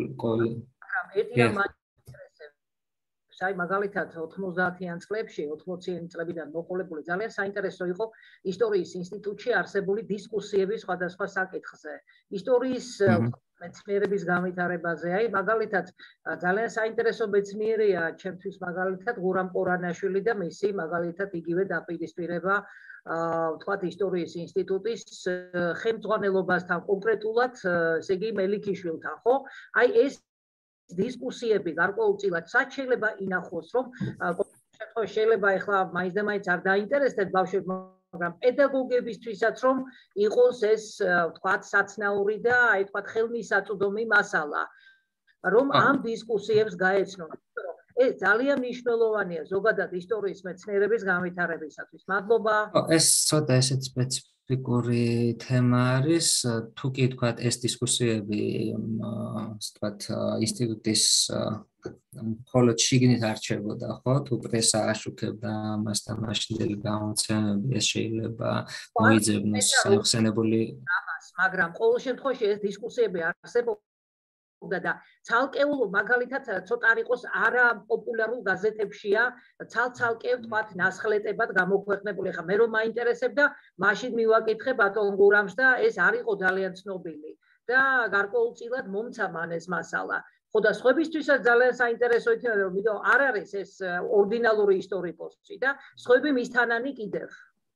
ერთი რამ მაინტერესებს, აი მაგალითად ოცდაათიან წლებში, ოცდაათიანი წლებიდან მოყოლებული ძალიან საინტერესო იყო ისტორიის ინსტიტუტში არსებული დისკუსიები სხვადასხვა საკითხზე. ისტორიის მეცნიერების განვითარებაზე, აი მაგალითად ძალიან საინტერესო მეცნიერია ჩემთვის მაგალითად ღურამ ყორანაშვილი და მისი მაგალითად იგივე დაპირისპირება ვთქვათ ისტორიის ინსტიტუტის ხელმძღვანელობასთან კონკრეტულად, ესე იგი მელიქიშვილთან, ხო? აი ეს დისკუსიები გარკვეულწილად სად შეიძლება ინახოს, რომ შემთხვევაში შეიძლება ახლა მაინც და მაინც არ დაინტერესდეთ ბავშვებს, მაგრამ პედაგოგებისთვისაც რომ იყოს ეს ვთქვათ საცნაური და აი ვთქვათ ხელმისაწვდომი მასალა, რომ ამ დისკუსიებს გაეცნონ. ეს ძალიან მნიშვნელოვანია ზოგადად ისტორიის მეცნიერების განვითარებისათვის. მადლობა. ეს ცოტა ესეც სპეციფიკური თემა არის, თუ კი თქვათ ეს დისკუსიები, ასე ვთქვათ, ინსტიტუტის მხოლოდ შიგნით არჩევოდა, ხო? თუ პრესა აშუქებდა ამას და მაშინდელი გამოცემები, ეს შეიძლება მოიძებნოს ხსენებული ამას, მაგრამ ყოველ შემთხვევაში ეს დისკუსიები არსებობდა და ცალკეულ მაგალითად ცოტა არ იყოს არაპოპულარულ გაზეთებშია ცალ-ცალკე ვთქვათ ნასხლეტებად გამოქვეყნებული. ხა მე რომ მაინტერესებდა, მაშინ მივაკითხე ბატონ გურამს და ეს არ იყო ძალიან ცნობილი და გარკვეულწილად მომცა მან ეს მასალა. ხო და სხვებისთვისაც ძალიან საინტერესო იქნება, რომ იმიტომ არ არის ეს ორდინალური ისტორიკოსი და სხვები მისთანანი კიდევ.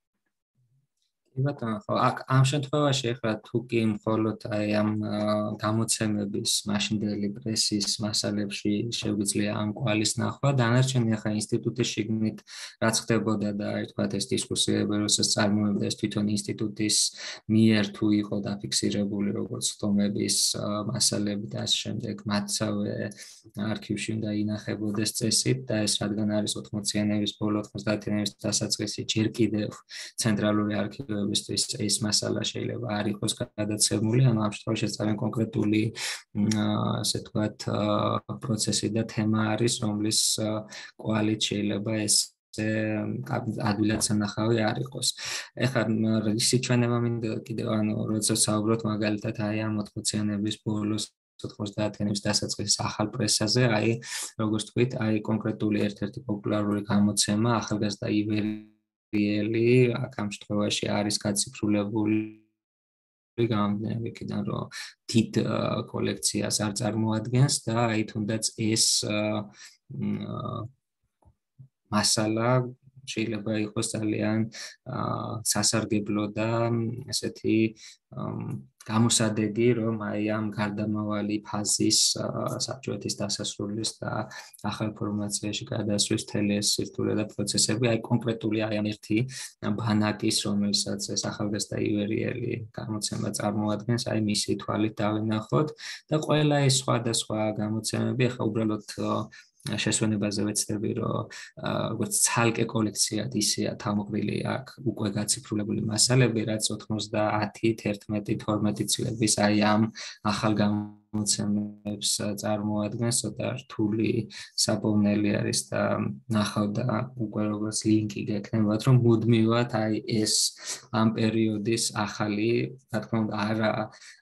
ბატონო, ხო, აქ ამ შემთხვევაში ახლა თუ კი მხოლოდ აი ამ გამოცემების მაშინდელი პრესის მასალებში შეგვიძლია ამ კვალის ნახვა, დანარჩენი ახლა ინსტიტუტის შიგნით რაც ხდებოდა და აი თქვათ ეს დისკუსიები, როცა წარმოებდა ეს თვითონ ინსტიტუტის მიერ თუ იყო დაფიქსირებული როგორც ხტომების მასალები და ამ შემდეგ მათსავე არქივში უნდა ინახებოდეს წესით და ეს რადგან არის ოცდაათიანების ბოლო ოცდაათიანების დასაწყისი ჯერ კიდევ ცენტრალური არქივი ეს მასალა შეიძლება არ იყოს გადაცემული, ანუ ამ შემთხვევაში ძალიან კონკრეტული ასე ვთქვათ პროცესი და თემა არის, რომლის კვალით შეიძლება ეს ადვილად სანახავი არ იყოს. ეხლა ისი ჩვენება მინდა კიდევ ანუ როცა საუბრობთ მაგალითად აი ამ ოცდაათიანების ბოლოს ოცდაათიანების დასაწყისის ახალ პრესაზე, აი როგორც თქვით, აი კონკრეტული ერთ-ერთი პოპულარული გამოცემა ახალგაზრდა ივერი იერი აქ ამ შემთხვევაში არის გაციფრულებული გამომდინარეობიდან რომ თით კოლექციას არ წარმოადგენს და აი თუნდაც ეს მასალა შეიძლება იყოს ძალიან სასარგებლო და ესეთი გამოსადეგი, რომ აი ამ გარდამავალი ფაზის საბჭოეთის დასასრულის და ახალ ფორმაციაში გადასვლის მთელი ეს სირთულე და პროცესები, აი კონკრეტული აი ამ ერთი ბანაკის, რომელსაც ეს ახალგაზრდა ივერიელი გამოცემა წარმოადგენს, აი მისი თვალით დავინახოთ და ყველა ეს სხვადასხვა გამოცემები ახლა უბრალოდ შესვენებაზე ვეცდები, რომ როგორც ცალკე კოლექციად ისეა თავმოყრილი აქ უკვე გაციფრულებული მასალები, რაც ოთხმოცდაათი, თერთმეტი, თორმეტი წლების აი ამ ახალ გამოცემებს წარმოადგენს, ცოტა რთული საპოვნელი არის და ნახავდა უკვე როგორც ლინკი გექნებათ, რომ მუდმივად აი ეს ამ პერიოდის ახალი, რა თქმა უნდა, არა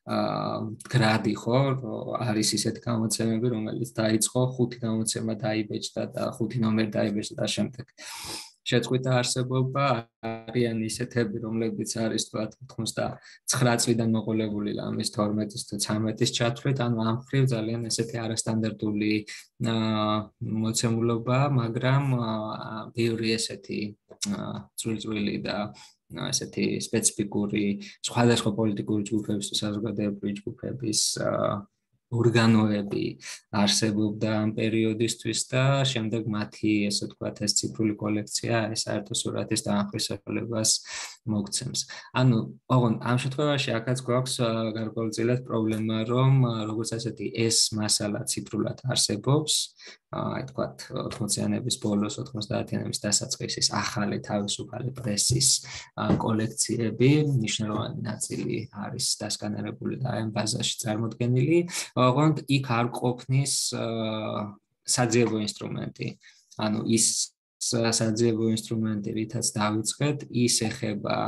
გრადი ხო, არის ისეთი გამოცემები, რომელიც დაიწყო ხუთი გამოცემა დაიბეჭდა და ხუთი ნომერი დაიბეჭდა და შემდეგ შეწყვიტა არსებობა, არიან ისეთები, რომლებიც არის თქვათ ოთხმოცდაცხრა წლიდან მოყოლებული ამის თორმეტის და ცამეტის ჩათვლით, ანუ ამ მხრივ ძალიან ესეთი არასტანდარტული მოცემულობა, მაგრამ ბევრი ესეთი წვრილ-წვრილი და ესეთი სპეციფიკური სხვადასხვა პოლიტიკური ჯგუფების, საზოგადოებრივი ჯგუფების ორგანოები არსებობდა ამ პერიოდისთვის და შემდეგ მათი, ესე ვთქვათ, ეს ციფრული კოლექცია ეს საერთო სურათის დაამხისებლებას მოგცემს. ანუ, ოღონდ ამ შემთხვევაში აქაც გვაქვს გარკვეულწილად პრობლემა, რომ როგორც ასეთი ეს მასალა ციფრულად არსებობს, აი თქვათ, ოთხმოციანების ბოლოს, ოთხმოცდაათიანების დასაწყისის ახალი თავისუფალი პრესის კოლექციები, მნიშვნელოვანი ნაწილი არის დასკანერებული და ამ ბაზაში წარმოდგენილი. ოღონდ იქ არ ყოფნის საძიებო ინსტრუმენტი. ანუ ის საძიებო ინსტრუმენტი, რითაც დავიწყეთ, ის ეხება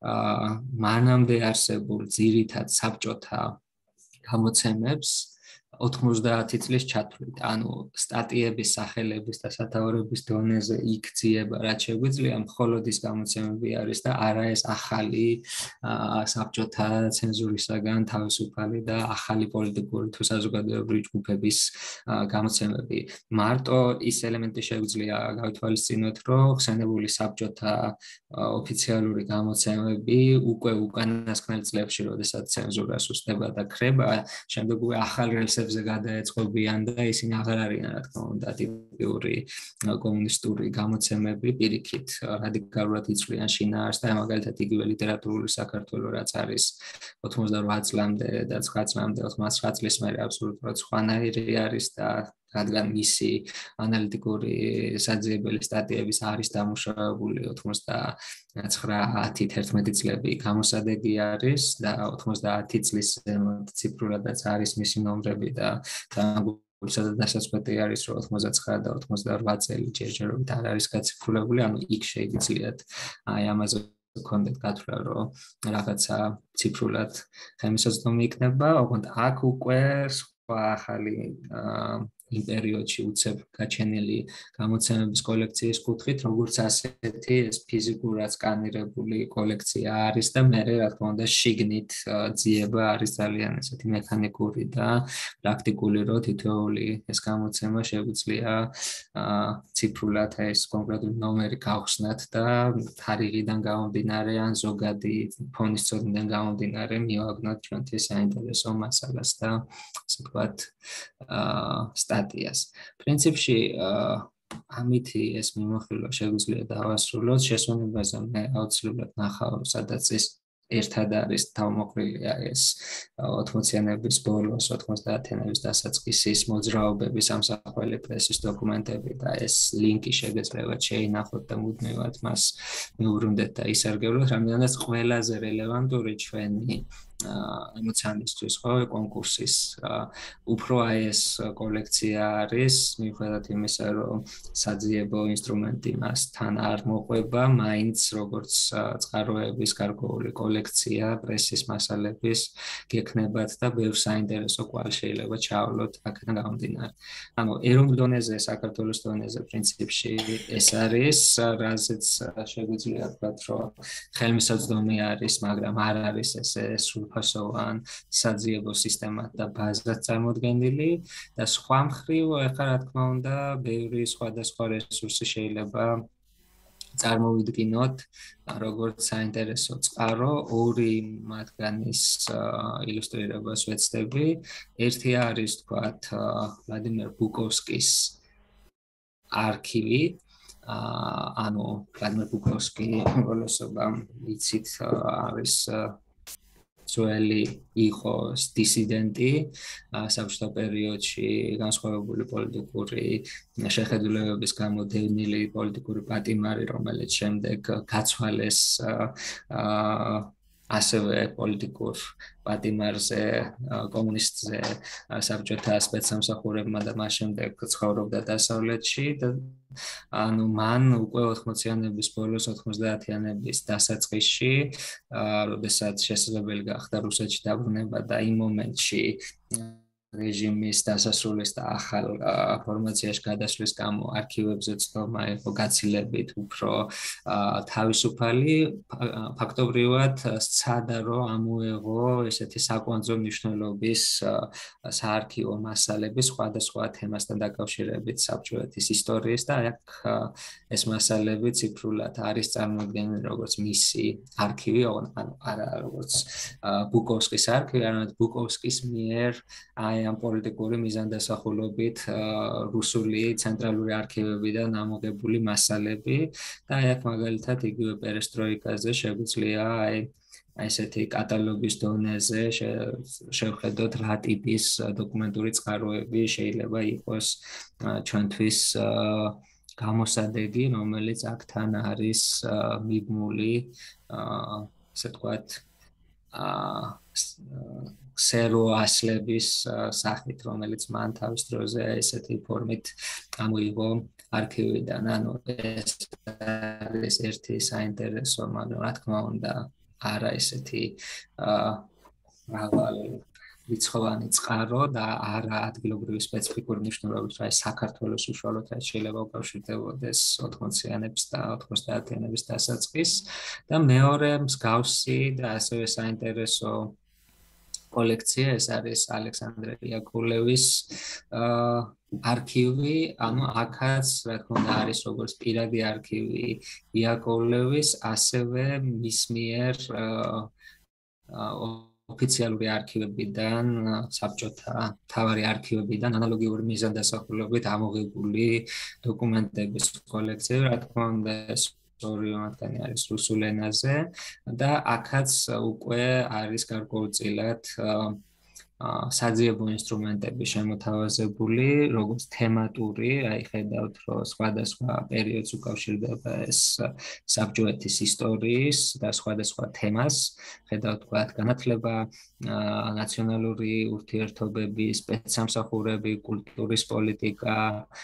მანამდე არსებულ ძირითად საბჭოთა გამოცემებს ოთხმოცდაათი წლის ჩათვლით, ანუ სტატიების სახელების და სათაურების დონეზე იქ ძიება, რაც შეგვიძლია, მხოლოდ ის გამოცემები არის და არა ეს ახალი საბჭოთა ცენზურისაგან თავისუფალი და ახალი პოლიტიკური თუ საზოგადოებრივი ჯგუფების გამოცემები. მარტო ის ელემენტი შეგვიძლია გავითვალისწინოთ, რომ ხსენებული საბჭოთა ოფიციალური გამოცემები უკვე უკანასკნელ წლებში, როდესაც ცენზურა სუსტდება და ქრება, შემდეგ უკვე ახალ რელსებზე გადაეწყობიან და ისინი აღარ არიან, რა თქმა უნდა, ტიპიური კომუნისტური გამოცემები, პირიქით რადიკალურად იწვიან შინაარსს და მაგალითად იგივე ლიტერატურული საქართველო, რაც არის ოთხმოცდარვა წლამდე და ცხრა წლამდე, ოცდათხმეტ წლის მერე აბსოლუტურად სხვანაირი არის და რადგან მისი ანალიტიკური საძიებელი სტატიების არის დამუშავებული ოცდაცხრა ათი თერთმეტი წლები გამოსადეგი არის და ოცდაათი წლის ციფრულადაც არის მისი ნომრები და სადაც დასაწყისი არის რომ ოცდაცხრა და ოცდარვა წელი ჯერჯერობით არ არის გაციფრულებული, ანუ იქ შეგვიძლიათ აი ამაზე კონდენტ გათვლა, რომ რაღაცა ციფრულად ხელმისაწვდომი იქნება, ოღონდ აქ უკვე სხვა ახალი იმ პერიოდში უცებ გაჩენილი გამოცემების კოლექციის კუთხით, როგორც ასეთი ეს ფიზიკურად სკანირებული კოლექცია არის და მე რა თქმა უნდა შიგნით ძიება არის ძალიან ესეთი მექანიკური და პრაქტიკული, რომ თითოეული ეს გამოცემა შეგვიძლია ციფრულად ეს კონკრეტული ნომერი გავხსნათ და თარიღიდან გამომდინარე ან ზოგადი ფონის წოდიდან გამომდინარე მივაგნოთ ჩვენთვის საინტერესო მასალას და ასე ვთქვათ სტატიას. პრინციპში ამითი ეს მიმოხილვა შეგვიძლია დავასრულოთ. შესვენებაზე მე აუცილებლად ნახავ, სადაც ეს ერთად არის თავმოყრილია ეს ოთხმოციანების ბოლოს, ოცდაათიანების დასაწყისის მოძრაობების ამსახველი პრესის დოკუმენტები და ეს ლინკი შეგეძლევათ შეინახოთ და მუდმივად მას მიუბრუნდეთ და ისარგებლოთ. რამდენადაც ყველაზე რელევანტური ჩვენი ემოციანისთვის ხო კონკურსის უფრო აი ეს კოლექცია არის მიუხედავად იმისა რომ საძიებო ინსტრუმენტი მასთან არ მოყვება მაინც როგორც წყაროების გარკვეული კოლექცია პრესის მასალების გექნებათ და ბევრ საინტერესო კვალ შეიძლება ჩავლოთ აქედან გამომდინარე. ანუ ეროვნულ დონეზე საქართველოს დონეზე პრინციპში ეს არის რაზეც შეგვიძლია ვთქვათ რომ ხელმისაწვდომი არის მაგრამ არ არის ესე სრულფასოვან საძიებო სისტემა და ბაზა წარმოდგენილი და სხვა მხრივ ახლა რა თქმა უნდა ბევრი სხვადასხვა რესურსი შეიძლება წარმოვიდგინოთ როგორც საინტერესო წყარო ორი მათგანის ილუსტრირებას ვეცდები ერთი არის თქვათ ვლადიმერ ბუკოვსკის არქივი ანუ ვლადიმერ ბუკოვსკი უმრავლესობა იცით არის ძველი იყო დისიდენტი საბჭოთა პერიოდში განსხვავებული პოლიტიკური შეხედულებების გამო დევნილი პოლიტიკური პატიმარი რომელიც შემდეგ გაცვალეს ასევე პოლიტიკურ პატიმარზე კომუნისტზე საბჭოთა სპეცსამსახურებმა და მას შემდეგ ცხოვრობდა დასავლეთში და ანუ მან უკვე ოთხმოციანების ბოლოს ოთხმოცდაათიანების დასაწყისში როდესაც შესაძლებელი გახდა რუსეთში დაბრუნება და იმ მომენტში რეჟიმის დასასრულის და ახალ ფორმაციაში გადასვლის გამო არქივებზე ცნობა იყო გაცილებით უფრო თავისუფალი ფაქტობრივად სცადა რომ ამოეღო ესეთი საკვანძო მნიშვნელობის საარქივო მასალები სხვადასხვა თემასთან დაკავშირებით საბჭოეთის ისტორიის და აქ ეს მასალები ციფრულად არის წარმოდგენილი როგორც მისი არქივი ანუ არა როგორც ბუკოვსკის არქივი არამედ ბუკოვსკის მიერ აი ამ პოლიტიკური მიზანდასახულობით რუსული ცენტრალური არქივებიდან ამოღებული მასალები და აქ მაგალითად იგივე პერესტროიკაზე შეგვიძლია აი ესეთი კატალოგის დონეზე შევხედოთ რა ტიპის დოკუმენტური წყაროები შეიძლება იყოს ჩვენთვის გამოსადეგი რომელიც აქთან არის მიბმული ასე ვთქვათ ქსერო ასლების სახით, რომელიც მან თავის დროზე ესეთი ფორმით გამოიღო არქივიდან. ანუ ეს არის ერთი საინტერესო, მაგრამ რა თქმა უნდა, არა ესეთი მრავალ რიცხოვანი წყარო და არა ადგილობრივი სპეციფიკური მნიშვნელობით, რა ის საქართველოს უშუალოდ შეიძლება უკავშირდებოდეს ოთხმოციანების და ოთხმოცდაათიანების დასაწყისს და მეორე მსგავსი და ასევე საინტერესო კოლექცია ეს არის ალექსანდრე იაკოვლევის არქივი, ანუ აქაც რა თქმა უნდა არის როგორც პირადი არქივი იაკოვლევის, ასევე მის მიერ ოფიციალური არქივებიდან, საბჭოთა მთავარი არქივებიდან ანალოგიური მიზანდასახულებით ამოღებული დოკუმენტების კოლექცია, რა თქმა უნდა ეს ორი მათგანი არის რუსულ ენაზე და აქაც უკვე არის გარკვეულწილად საძიებო ინსტრუმენტები შემოთავაზებული, როგორც თემატური, აი ხედავთ, რომ სხვადასხვა პერიოდს უკავშირდება ეს საბჭოეთის ისტორიის და სხვადასხვა თემას, ხედავთ, ვთქვათ, განათლება, ნაციონალური ურთიერთობები, სპეცსამსახურები, კულტურის პოლიტიკა,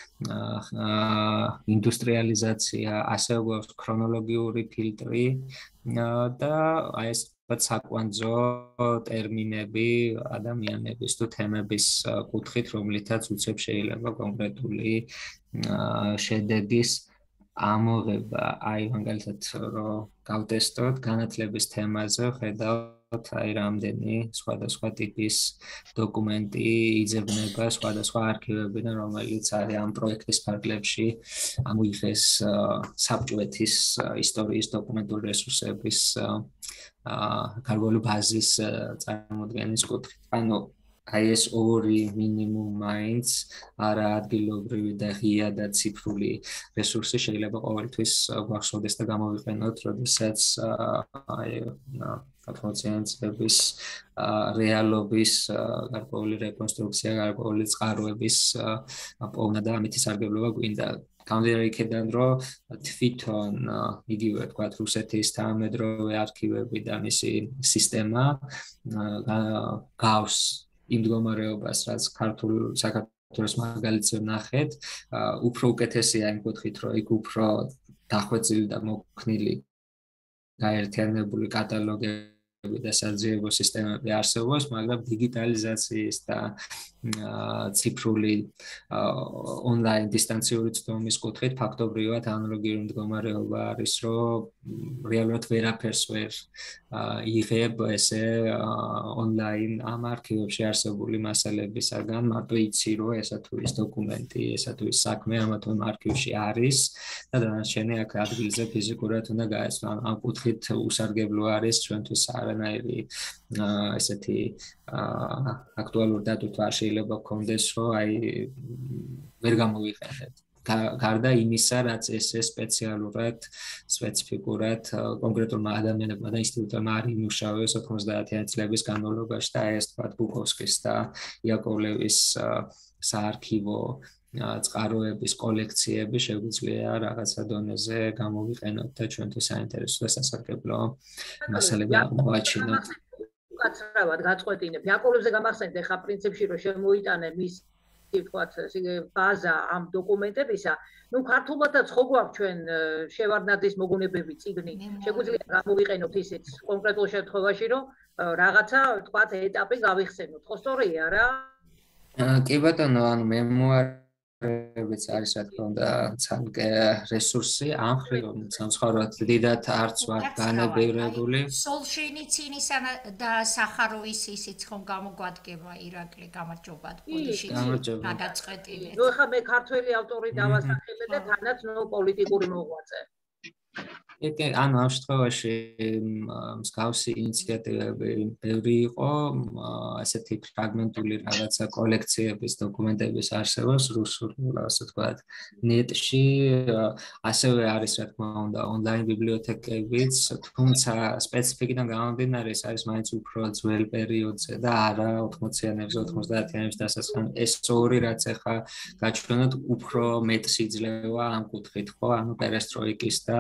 ინდუსტრიალიზაცია, ასევე გვაქვს ქრონოლოგიური ფილტრი და აი ეს საკვანძო ტერმინები ადამიანების თუ თემების კუთხით, რომლითაც უცებ შეიძლება კონკრეტული შედეგის ამოღება. აი მაგალითად რომ გავტესტოთ განათლების თემაზე, ხედავთ აი რამდენი სხვადასხვა ტიპის დოკუმენტი იძებნება სხვადასხვა არქივებიდან, რომელიც არის ამ პროექტის ფარგლებში ამოიღეს საბჭოეთის ისტორიის დოკუმენტური რესურსების გარკვეული ბაზის წარმოდგენის კუთხით. ანუ აი ეს ორი მინიმუმ მაინც არა ადგილობრივი და ღია და ციფრული რესურსი შეიძლება ყოველთვის გვახსოვდეს და გამოვიყენოთ, როდესაც აი ოთხმოციანების რეალობის გარკვეული რეკონსტრუქცია, გარკვეული წყაროების პოვნა და ამითი სარგებლობა გვინდა. გამდინარე იქიდან, რომ თვითონ იგივე თქვა რუსეთის თანამედროვე არქივები და მისი სისტემა გავს იმ მდგომარეობას, რაც ქართულ საქართველოს მაგალითზე ვნახეთ, უფრო უკეთესია იმ კუთხით, რომ იქ უფრო დახვეწილი და მოქნილი გაერთიანებული კატალოგები და საძიებო სისტემები არსებობს, მაგრამ დიგიტალიზაციის და ციფრული ონლაინ დისტანციური ცდომის კუთხით ფაქტობრივად ანალოგიური მდგომარეობა არის, რომ რეალურად ვერაფერს ვერ იღებ ესე ონლაინ ამ არქივებში არსებული მასალებისაგან, მარტო იცი, რომ ესა თუ ის დოკუმენტი, ესა თუ ის საქმე ამა თუ იმ არქივში არის და დანარჩენი აქ ადგილზე ფიზიკურად უნდა გაეცნო. ამ კუთხით უსარგებლო არის ჩვენთვის არანაირი ესეთი აქტუალური დატვირთვა არ შეიძლება გქონდეს, რომ აი ვერ გამოვიყენეთ. გარდა იმისა, რაც ესე სპეციალურად, სპეციფიკურად კონკრეტულმა ადამიანებმა და ინსტიტუტებმა არ იმუშავეს ოცდაათიანი წლების განმავლობაში და ეს თქვა ბუკოვსკის და იაკოვლევის საარქივო წყაროების კოლექციები შეგვიძლია რაღაცა დონეზე გამოვიყენოთ და ჩვენთვის საინტერესო და სასარგებლო მასალები აღმოვაჩინოთ. უკაცრავად გაწყვეტინებ. იაკოვლევზე გამახსენეთ ახლა პრინციპში რომ შემოიტანე მის თქვათ ბაზა ამ დოკუმენტებისა, ну ქართულადაც ხო გვაქვს ჩვენ შევარდნაძის მოგონებები წიგნი. შეგვიძლია გამოვიყენოთ ისიც კონკრეტულ შემთხვევაში, რომ რაღაცა თქვათ ეტაპი გავიხსენოთ. ხო სწორია რა? კი ბატონო, ანუ მემუარებიც არის რა თქმა უნდა ცალკე რესურსი, ამ ხრივ სამწუხაროდ დიდად არც ვარ განებირებული. სოლჟენიცინისა და სახაროვის ისიც ხომ გამოგვადგება ირაკლი, გამარჯობათ ბოდიში გადაწყვეტილეთ. ნუ ხა მე ქართველი ავტორი დავასახელე და თანაც ნუ პოლიტიკური მოღვაწე. ეკე ანუ ამ შემთხვევაში მსგავსი ინიციატივები ბევრი იყო, ასეთი ფრაგმენტული რაღაცა კოლექციების დოკუმენტების არსებობს რუსულ, ასე ვთქვათ, ნეტში, ასევე არის რა თქმა უნდა ონლაინ ბიბლიოთეკებიც, თუმცა სპეციფიკიდან გამომდინარე ეს არის მაინც უფრო ძველ პერიოდზე და არა ოთხმოციანებზე, ოცდაათიანებში დასაწყისად. ეს ორი რაც ახლა გაჩვენოთ უფრო მეტს იძლევა ამ კუთხით, ხო, ანუ პერესტროიკის და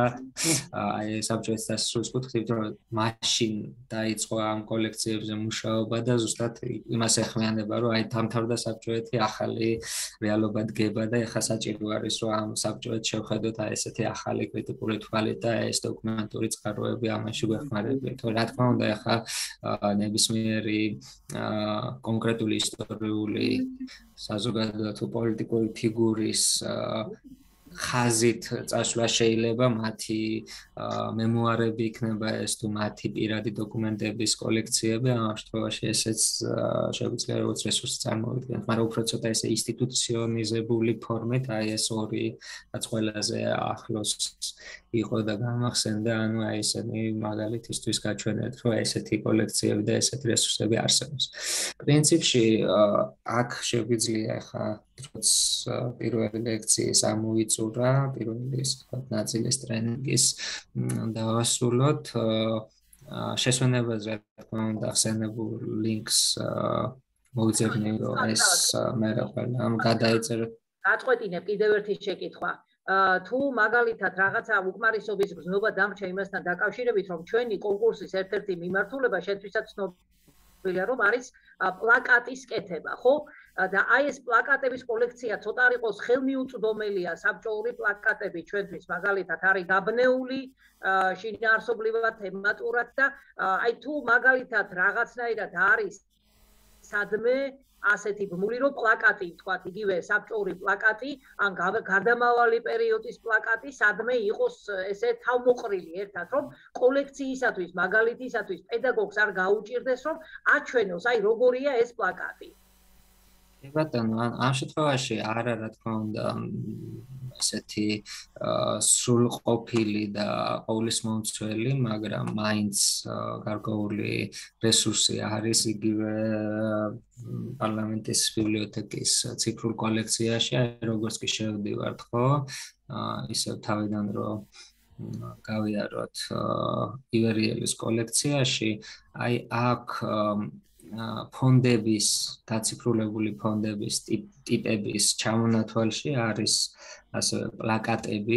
აი საბჭოთა დასასრულის კუთხით, რომ მაშინ დაიწყო ამ კოლექციებზე მუშაობა და ზუსტად იმას ეხმიანება, რომ აი დამთავრდა საბჭოეთი, ახალი რეალობა დგება და ეხლა საჭირო არის, რომ ამ საბჭოეთს შევხედოთ აი ესეთი ახალი კრიტიკული თვალით და ეს დოკუმენტური წყაროები ამაში გვეხმარებიან. თორე რა თქმა უნდა, ეხლა ნებისმიერი კონკრეტული ისტორიული საზოგადოებრივი თუ პოლიტიკური ფიგურის ხაზით წასვლა შეიძლება, მათი მემუარები იქნება ეს თუ მათი პირადი დოკუმენტების კოლექციები, ამ შემთხვევაში ესეც შეგვიძლია როგორც რესურსი წარმოვიდგინოთ, მაგრამ უფრო ცოტა ესე ინსტიტუციონიზებული ფორმით, აი ეს ორი რაც ყველაზე ახლოს იყო და გამახსენდა, ანუ აი ესენი მაგალითისთვის გაჩვენეთ, რომ ესეთი კოლექციები და ესეთი რესურსები არსებობს. პრინციპში აქ შეგვიძლია ხა როც პირველი ლექციის ამოვიწურა, პირველი ისე ვთქვათ ნაწილის ტრენინგის დავასრულოთ, შესვენებაზე რა თქმა უნდა ხსენებულ ლინკს მოვიძებნი, რომ ეს მე რა ყველა ამ გადაეწერა. გაწყვეტინებ კიდევ ერთი შეკითხვა. თუ მაგალითად რაღაცა უკმარისობის გზნობა დამრჩა იმასთან დაკავშირებით, რომ ჩვენი კონკურსის ერთ-ერთი მიმართულება შეთვისაც ცნობილია, რომ არის პლაკატის კეთება, ხო? და აი ეს პლაკატების კოლექცია ცოტა არ იყოს ხელმიუწვდომელია, საბჭოური პლაკატები ჩვენთვის მაგალითად არის გაბნეული შინაარსობრივად თემატურად და აი თუ მაგალითად რაღაცნაირად არის სადმე ასეთი ბმული რომ პლაკატი თქვათ იგივე საბჭოური პლაკატი ან გარდამავალი პერიოდის პლაკატი სადმე იყოს ესე თავმოყრილი ერთად რომ კოლექციისათვის მაგალითისათვის პედაგოგს არ გაუჭირდეს რომ აჩვენოს აი როგორია ეს პლაკატი. ბატონო, ამ შემთხვევაში არა რა თქმა უნდა ესეთი სრულყოფილი და ყოვლისმომცველი, მაგრამ მაინც გარკვეული რესურსი არის იგივე პარლამენტის ბიბლიოთეკის ციფრულ კოლექციაში, როგორც კი შევდივართ, ხო? ისევ თავიდან რომ გავიაროთ ივერიელის კოლექციაში, აი აქ ფონდების, დაციფრულებული ფონდების ტიპების ჩამონათვალში არის ასევე პლაკატები,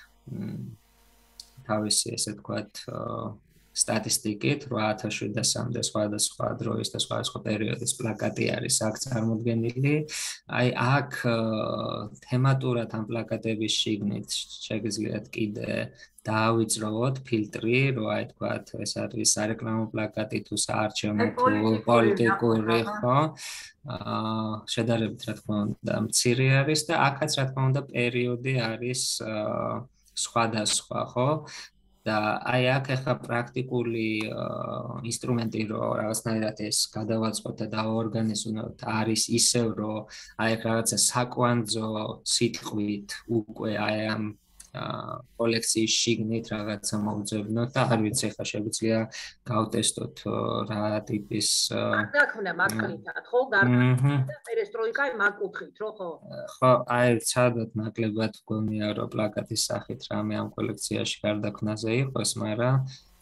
თავისი ესე ვთქვათ სტატისტიკით რვა ათას შვიდასამდე სხვადასხვა დროის და სხვადასხვა პერიოდის პლაკატი არის აქ წარმოდგენილი. აი აქ თემატურად ამ პლაკატების შიგნით შეგიძლიათ კიდე დაავიწროთ ფილტრი, რომ აი თქვათ ეს არის სარეკლამო პლაკატი თუ საარჩევნო თუ პოლიტიკური, ხო? აა შედარებით რა თქმა უნდა მცირე არის და აქაც რა თქმა უნდა პერიოდი არის სხვადასხვა, ხო? და აი აქ ახლა პრაქტიკული ინსტრუმენტი რო რაღაცნაირად ეს გადავაწყოთ და დავაორგანიზოთ არის ისევ რომ აი აქ რაღაცა საკვანძო სიტყვით უკვე აი ამ კოლექციის შიგნით რაღაცა მოვძებნოთ და არ ვიცი ახლა შეგვიძლია გავტესტოთ რა ტიპის დაქნა მაგალითად ხო გარდა პერესტროიკა მაგუთხით რო ხო ხო აი ცადოთ ნაკლებად გონია რომ პლაკატის სახით რამე ამ კოლექციაში გარდაქმნაზე იყოს მაგრამ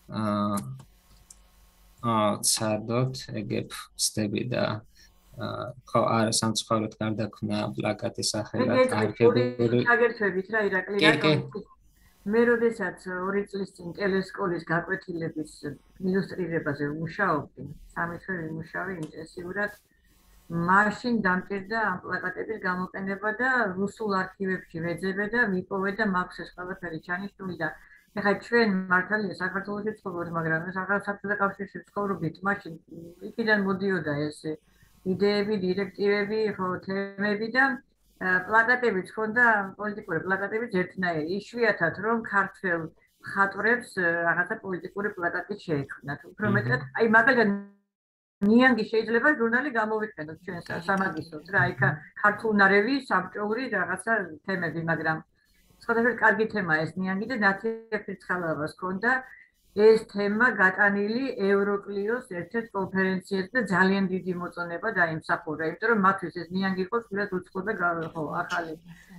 აა ცადოთ ეგებ ვწდები და ხო არა სამწუხაროდ გარდაქმნა პლაკატის სახელად არქივული აგერთებით რა ირაკლი რა მე როდესაც ორი წლის წინ ტელესკოპის გაკვეთილების ილუსტრირებაზე ვმუშაობდი სამი თვე ვიმუშავე ინტენსიურად მაშინ დამჭირდა ამ პლაკატების გამოყენება და რუსულ არქივებში ვეძებე და ვიპოვე და მაქვს ეს ყველაფერი ჩანიშნული და ეხლა ჩვენ მართალია საქართველოში ცხოვრობთ მაგრამ საქართველოს კავშირში ცხოვრობთ მაშინ იქიდან მოდიოდა ეს იდეები, დირექტივები, ხო, თემები და პლაკატებიც ხონდა, პოლიტიკური პლაკატებიც ერთნაირი. იშვიათად რომ ქართველ მხატვრებს რაღაცა პოლიტიკური პლაკატი შეექმნათ. უფრო მეტად, აი მაგალითად ნიანგი შეიძლება ჟურნალი გამოვიყენოთ ჩვენ სამაგისტროს რა, იქ ქართულნარევი, საბჭოური რაღაცა თემები, მაგრამ სხვადასხვა კარგი თემაა ეს ნიანგი და ნათლიერის ხალხას ხონდა ეს თემა გატანილი ევროკლიოს ერთ-ერთ კონფერენციაზე და ძალიან დიდი მოწონება დაიმსახურა, იმიტომ რომ მათთვის ეს ნიანგი იყო სულად უცხო და ხო ახალი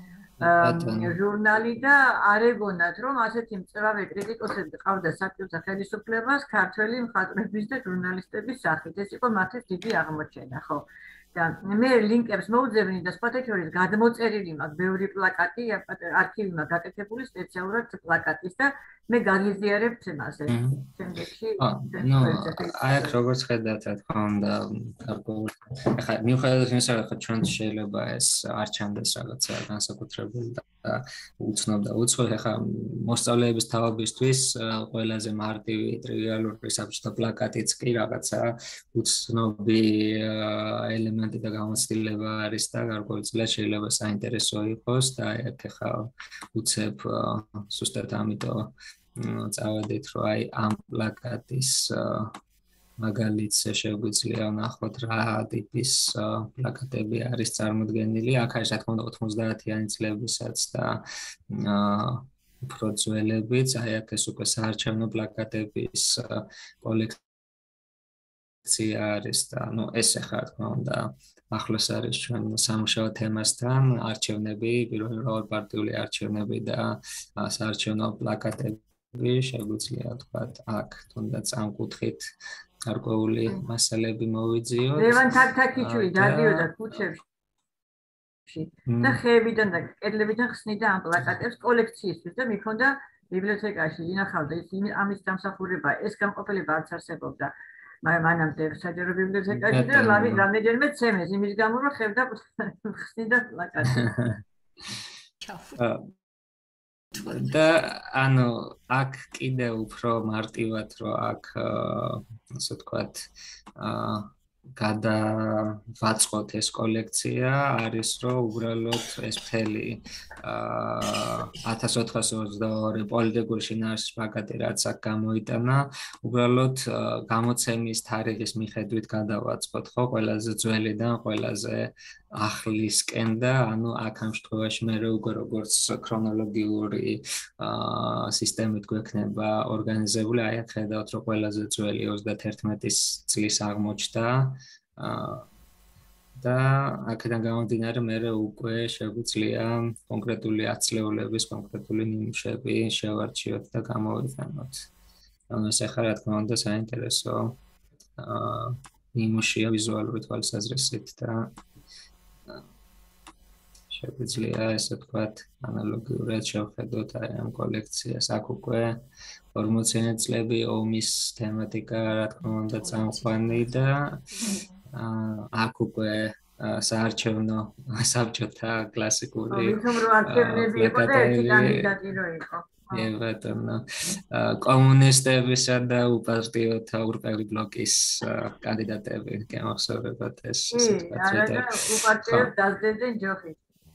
ჟურნალი და არ ეგონათ რომ ასეთი მწვავე კრიტიკოსები ყავდა საბჭოთა ხელისუფლებას ქართველი მხატვრების და ჟურნალისტების სახით. ეს იყო მათთვის დიდი აღმოჩენა, ხო? და მე ლინკებს მოვძებნი და სხვათა შორის გადმოწერილი მაქვს ბევრი პლაკატი, არქივმა გაკეთებული სპეციალურად პლაკატის და მე გაგიზიარებ თემაზე. შემდეგში ნუ აი აქ როგორც ხედავთ, რა თქმა უნდა, გარკვეული ახლა მიუხედავად იმისა, რომ ჩვენ შეიძლება ეს არ ჩანდეს რაღაცა განსაკუთრებული და უცნობ და უცხოე, ახლა მოსწავლეების თავებისთვის ყველაზე მარტივი ტრივიალური საბჭოთა პლაკატიც კი რაღაცა უცნობი ელემენტი და გამოცდილება არის და გარკვეულწილად შეიძლება საინტერესო იყოს და აი აქ ახლა უცებ ზუსტად ამიტომ წავედით რომ აი ამ პლაკატის მაგალითს შეგვიძლია ვნახოთ რა ტიპის პლაკატები არის წარმოდგენილი. აქ არის რა თქმა უნდა ოთხმოცდაათიანი წლებისაც და უფრო ძველებიც, აი აქ ეს უკვე საარჩევნო პლაკატების კოლექცია არის და ნუ ეს ახლა რა თქმა უნდა ახლოს არის ჩვენ სამუშაო თემასთან, არჩევნები, პირველი მრავალპარტიული არჩევნები და საარჩევნო პლაკატები შეგვიძლია თქვათ აქ თუნდაც ამ კუთხით გარკვეული მასალები მოვიძიოთ. ლევან თაქთაქიშვილი დადიოდა ქუჩებში და ხეებიდან და კედლებიდან ხსნიდა ამ პლაკატებს კოლექციისთვის და მიქონდა ბიბლიოთეკაში ინახავდა ის ამის დამსახურება, ეს გამყოფილება არც არსებობდა. მაგრამ მანამდე საჯარო ბიბლიოთეკაში და ლავი რამდენჯერმე ცემეს იმის გამო რომ ხევდა ხსნიდა პლაკატი. და ანუ აქ კიდე უფრო მარტივად რომ აქ ასე ვთქვათ გადავაწყოთ ეს კოლექცია არის რომ უბრალოდ ეს მთელი ათას ოთხას ოცდაორი პოლიტიკური შინაარსის პლაკატი რაც აქ გამოიტანა უბრალოდ გამოცემის თარიღის მიხედვით გადავაწყოთ ხო ყველაზე ძველიდან ყველაზე ახლისკენ და ანუ აქ ამ შემთხვევაში მე უკვე როგორც ქრონოლოგიური სისტემით გვექნება ორგანიზებული აი აქ ხედავთ რომ ყველაზე ძველი ოცდაათერთმეტის წლის აღმოჩნდა და აქედან გამომდინარე მე უკვე შეგვიძლია კონკრეტული ათწლეულების კონკრეტული ნიმუშები შევარჩიოთ და გამოვიყენოთ. ანუ ეს ახლა რა თქმა უნდა საინტერესო ნიმუშია ვიზუალური თვალსაზრისით და შეგვიძლია ესე ვთქვათ ანალოგიურად შევხედოთ აი ამ კოლექციას. აქ უკვე ორმოციანი წლები ომის თემატიკა რა თქმა უნდა წამყვანი და აქ უკვე საარჩევნო საბჭოთა კლასიკური კომუნისტებისა და უპარტიოთა ურყევი ბლოკის კანდიდატები გამახსოვრებათ ეს ესე ვთქვათ და უპარტიოდ დაძებდნენ ჯოხი.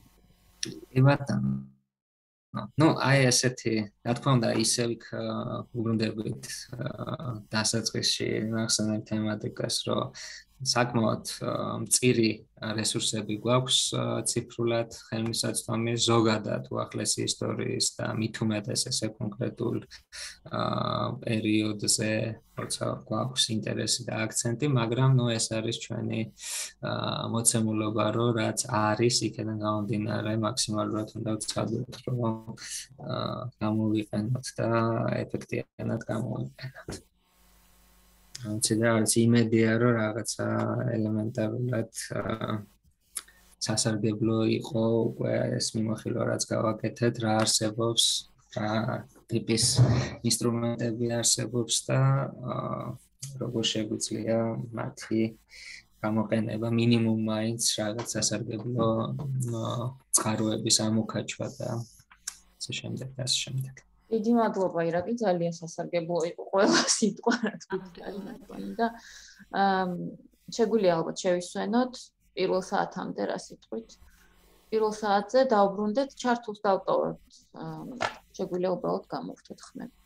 ну აი ესეთი რა თქმა უნდა ისევ იქ უბრუნდებით დასაწყისში ნახსენებ თემატიკას რომ საკმაოდ მწირი რესურსები გვაქვს ციფრულად ხელმისაწვდომი ზოგადად უახლესი ისტორიის და მით უმეტეს ესე კონკრეტულ პერიოდზე როცა გვაქვს ინტერესი და აქცენტი, მაგრამ ნუ ეს არის ჩვენი მოცემულობა, რომ რაც არის იქიდან გამომდინარე მაქსიმალურად უნდა ვცადოთ, რომ გამოვიყენოთ და ეფექტიანად გამოვიყენოთ. Consider as იმედია რომ რაღაცა ელემენტარულად სასარგებლო იყო უკვე ეს მიმოხილვა რაც გავაკეთეთ რა არსებობს რა ტიპის ინსტრუმენტები არსებობს და როგორ შეგვიძლია მათი გამოყენება მინიმუმ მაინც რაღაც სასარგებლო წყაროების ამოქაჩვა და ასე შემდეგ და ასე შემდეგ. დიდი მადლობა ირაკი, ძალიან სასარგებლო იყო ყველა სიტყვა რაც გითხრა და შეგვიძლია ალბათ შევისვენოთ პირველ საათამდე რა სიტყვით. პირველ საათზე დავბრუნდეთ, ჩართულს დავტოვებთ. შეგვიძლია უბრალოდ გამოვხდეთ ხმები.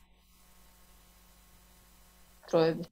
დროებით.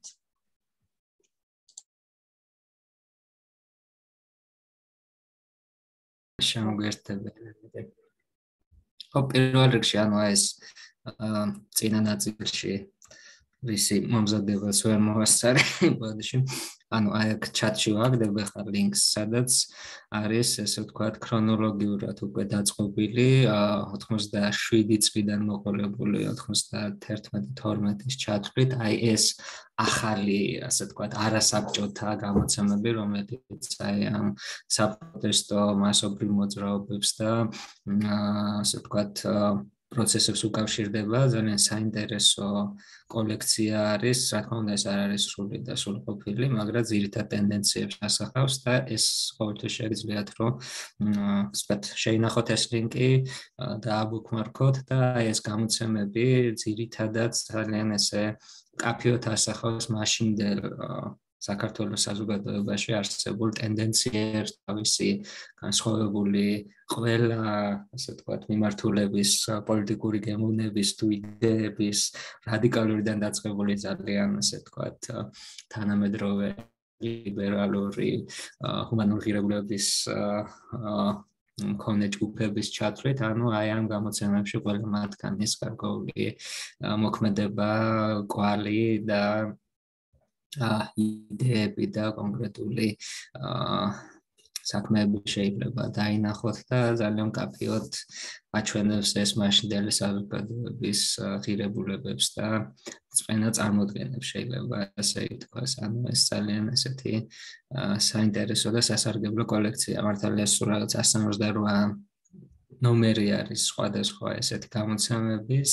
შემოგვერთებელი. ხო, პირველ რიგში ანუ ეს წინა ნაწილში ვისი მომზადებელს ვერ მოვასწარე ბოდიში. ანუ აი აქ ჩატში ვაგდებ ახლა ლინკს, სადაც არის ესე ვთქვათ ქრონოლოგიურად უკვე დაწყობილი ოცდაშვიდი წლიდან მოყოლებული ოცდაათი თორმეტის ჩათვლით, აი ეს ახალი ასე ვთქვათ არასაბჭოთა გამოცემები, რომელიც აი ამ საპროტესტო მასობრივ მოძრაობებს და ასე ვთქვათ პროცესებს უკავშირდება, ძალიან საინტერესო კოლექცია არის, რა თქმა უნდა ეს არ არის სრული და სრულყოფილი, მაგრამ ძირითად ტენდენციებს ასახავს და ეს ყოველთვის შეგიძლიათ რომ ვთქვათ შეინახოთ ეს ლინკი და აბუქმარკოთ და ეს გამოცემები ძირითადად ძალიან ესე კაფეოთ ასახავს მაშინდელ საქართველოს საზოგადოებაში არსებულ ტენდენციებს, თავისი განსხვავებული ყველა, ასე ვთქვათ, მიმართულების, პოლიტიკური გემოვნების თუ იდეების რადიკალურიდან დაწყებული ძალიან, ასე ვთქვათ, თანამედროვე ლიბერალური ჰუმანური ღირებულების მქონე ჯგუფების ჩათვლით, ანუ აი ამ გამოცემებში ყველა მათგანის გარკვეული მოქმედება, კვალი და იდეები და კონკრეტული საქმეები შეიძლება დაინახოთ და ძალიან კაფეოთ აჩვენებს ეს მაშინდელი საზოგადოების ღირებულებებს და წვენა წარმოდგენებს შეიძლება ასე ითქვას. ანუ ეს ძალიან ესეთი საინტერესო და სასარგებლო კოლექცია. მართალია სულ რაღაც εκατს სამოცდაოთხ ნომერი არის სხვადასხვა ესეთი გამოცემების.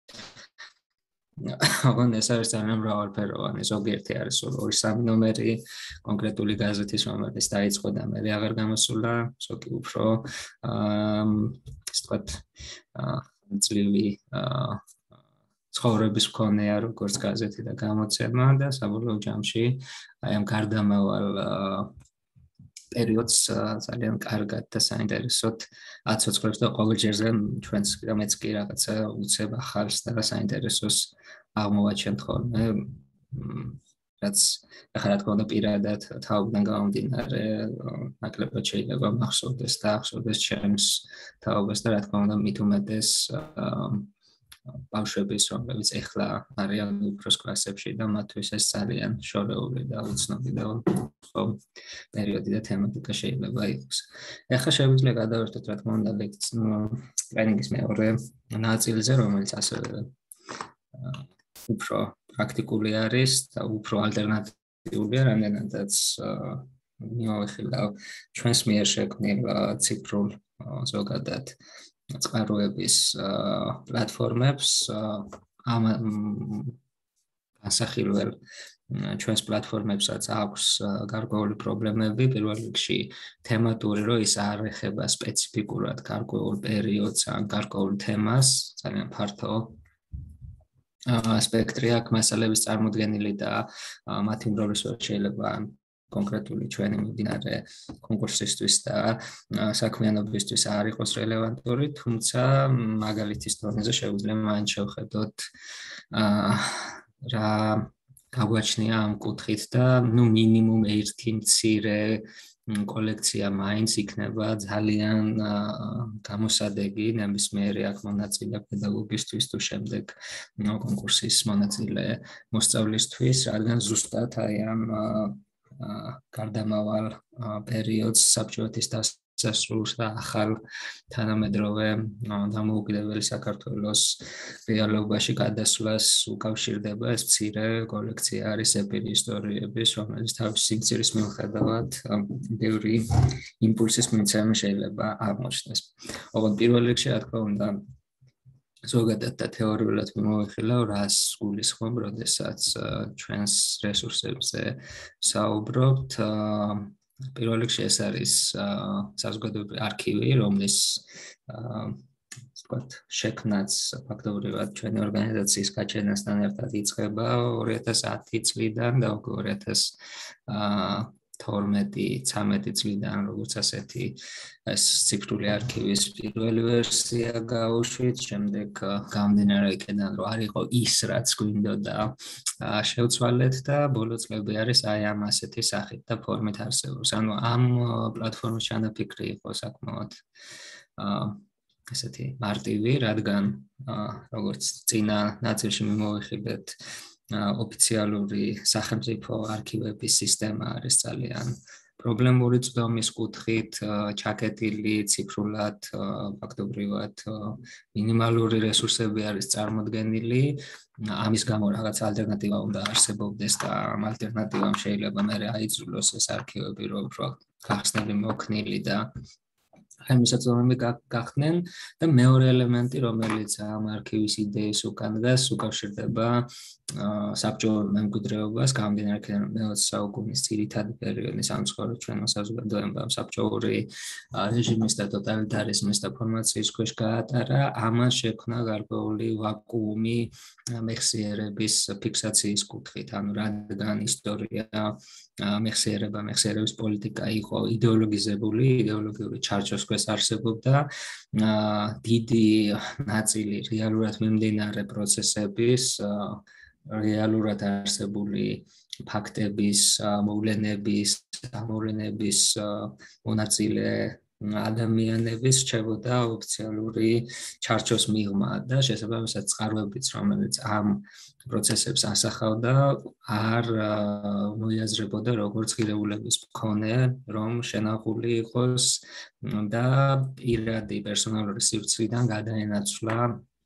აღონ ეს არის ძალიან მრავალფეროვანი, ზოგიერთი არის ორი სამი ნომერი კონკრეტული გაზეთის, რომელიც დაიწყო და მე აღარ გამოსულა, ზოგი უფრო ასე ვთქვათ წლივი ცხოვრების მქონეა როგორც გაზეთი და გამოცემა და საბოლოო ჯამში აი ამ გარდამავალ პერიოდს ძალიან კარგად და საინტერესოდ აცოცხლებს და ყოველ ჯერზე ჩვენს მეც კი რაღაცა უცებ ახალს და საინტერესოს აღმოვაჩენთ ხოლმე რაც ახლა რა თქმა უნდა პირადად თაობიდან გამომდინარე ნაკლებად შეიძლება მახსოვდეს და ახსოვდეს ჩემს თაობას და რა თქმა უნდა მით უმეტეს ბავშვების, რომლებიც ეხლა არიან უფროს კლასებში და მათთვის ეს ძალიან შორეული და უცნობი და პერიოდი და თემატიკა შეიძლება იყოს. ეხლა შეგვიძლია გადავერთოთ რა თქმა უნდა ტრენინგის მეორე ნაწილზე, რომელიც ასევე უფრო პრაქტიკული არის და უფრო ალტერნატიული აქტიულია, რამდენადაც მივახილავ ჩვენს მიერ შექმნილ ციფრულ ზოგადად წყაროების პლატფორმებს ამ ასახილველ ჩვენს პლატფორმებსაც აქვს გარკვეული პრობლემები, პირველ რიგში თემატური, რომ ის არ ეხება სპეციფიკურად გარკვეულ პერიოდს ან გარკვეულ თემას, ძალიან ფართო სპექტრი აქვს მასალების წარმოდგენილი და მათი მრავლისობა შეიძლება კონკრეტული ჩვენი მიმდინარე კონკურსისთვის და საქმიანობისთვის არ იყოს რელევანტური, თუმცა მაგალითის დონეზე შეგვიძლია მაინც შევხედოთ რა გაგვაჩნია ამ კუთხით და ნუ მინიმუმ ერთი მცირე კოლექცია მაინც იქნება ძალიან გამოსადეგი ნებისმიერი აქ მონაწილე პედაგოგისთვის თუ შემდეგ კონკურსის მონაწილე მოსწავლისთვის, რადგან ზუსტად აი ამ გარდამავალ პერიოდს საბჭოეთის დასასრულს და ახალ თანამედროვე დამოუკიდებელი საქართველოს რეალობაში გადასვლას უკავშირდება ეს მცირე კოლექცია არის ეპირი ისტორიების, რომელიც თავისი სიმცირის მიუხედავად ბევრი იმპულსის მიცემა შეიძლება აღმოჩნდეს. ოღონდ პირველ რიგში რა თქმა უნდა ზოგადად და თეორიულად მიმოვიხილავ, რას გულისხმობ, როდესაც ჩვენს რესურსებზე საუბრობთ. პირველ რიგში ეს არის საზოგადოებრივი არქივი, რომლის ვთქვათ, შექმნაც ფაქტობრივად ჩვენი ორგანიზაციის გაჩენასთან ერთად იწყება ორი ათას ათი წლიდან და უკვე ორი ათას თორმეტი ცამეტი წლიდან როგორც ასეთი ეს ციფრული არქივის პირველი ვერსია გაუშვით, შემდეგ გამომდინარე იქიდან რომ არ იყო ის რაც გვინდოდა შევცვალეთ და ბოლო წლები არის აი ამ ასეთი სახით და ფორმით არსებობს. ანუ ამ პლატფორმის ჩანაფიქრი იყო საკმაოდ ესეთი მარტივი, რადგან როგორც წინა ნაწილში მიმოვიხილეთ ოფიციალური სახელმწიფო არქივების სისტემა არის ძალიან პრობლემური წვდომის კუთხით, ჩაკეტილი ციფრულად, ფაქტობრივად მინიმალური რესურსები არის წარმოდგენილი. ამის გამო რაღაც ალტერნატივა უნდა არსებობდეს და ამ ალტერნატივამ შეიძლება მერე აიძულოს ეს არქივები, რომ უფრო გახსნილი მოქნილი და აი მისაწვდომები გახდნენ და მეორე ელემენტი, რომელიც ამ არქივის იდეის უკან დგას, უკავშირდება საბჭოურ მემკვიდრეობას, გამომდინარე იქიდან რომ მეოცე საუკუნის ძირითადი პერიოდი სამწუხაროდ ჩვენმა საზოგადოებამ საბჭოური რეჟიმის და ტოტალიტარიზმის და ფორმაციის ქვეშ გაატარა, ამას შექმნა გარკვეული ვაკუუმი მეხსიერების ფიქსაციის კუთხით, ანუ რადგან ისტორია მეხსიერება, მეხსიერების პოლიტიკა იყო იდეოლოგიზებული, იდეოლოგიური ჩარჩოს ქვეშ არსებობდა, დიდი ნაწილი რეალურად მიმდინარე პროცესების რეალურად არსებული ფაქტების, მოვლენების, გამოვლენების მონაწილე ადამიანების რჩებოდა ოფიციალური ჩარჩოს მიღმა და შესაბამისად წყაროებიც, რომელიც ამ პროცესებს ასახავდა, არ მოიაზრებოდა როგორც ღირებულების მქონე, რომ შენახული იყოს და პირადი პერსონალური სივრცლიდან გადაენაცვლა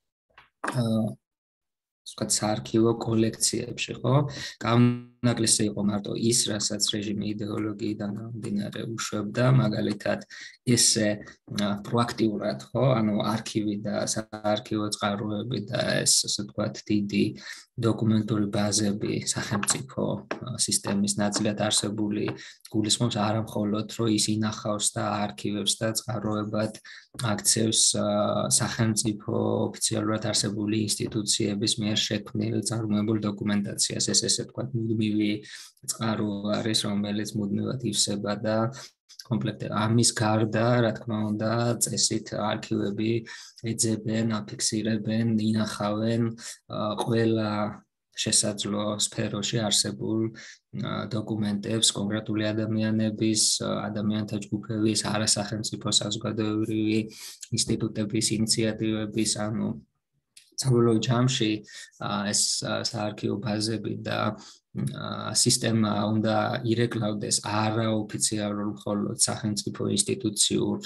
ვთქვათ, საარქივო კოლექციებში, ხო? გამონაკლისი იყო მარტო ის, რასაც რეჟიმი იდეოლოგიიდან გამომდინარე უშვებდა, მაგალითად, ესე პროაქტიულად, ხო? ანუ არქივი და საარქივო წყაროები და ეს, ასე ვთქვათ, დიდი დოკუმენტური ბაზები სახელმწიფო სისტემის ნაწილად არსებული გულისხმობს არა მხოლოდ, რომ ის ინახავს და არქივებს და წყაროებად აქცევს სახელმწიფო ოფიციალურად არსებული ინსტიტუციების მიერ შექმნილ წარმოებულ დოკუმენტაციას, ეს ესე ვთქვათ, მუდმივი წყარო არის, რომელიც მუდმივად ივსება და კომპლექტდება. ამის გარდა, რა თქმა უნდა, წესით არქივები ეძებენ, აფიქსირებენ, ინახავენ ყველა შესაძლო სფეროში არსებულ დოკუმენტებს, კონკრეტული ადამიანების, ადამიანთა ჯგუფების, არასახელმწიფო საზოგადოებრივი ინსტიტუტების, ინიციატივების, ანუ საბოლოო ჯამში ეს საარქივო ბაზები და სისტემა უნდა ირეკლავდეს არაოფიციალურ მხოლოდ სახელმწიფო ინსტიტუციურ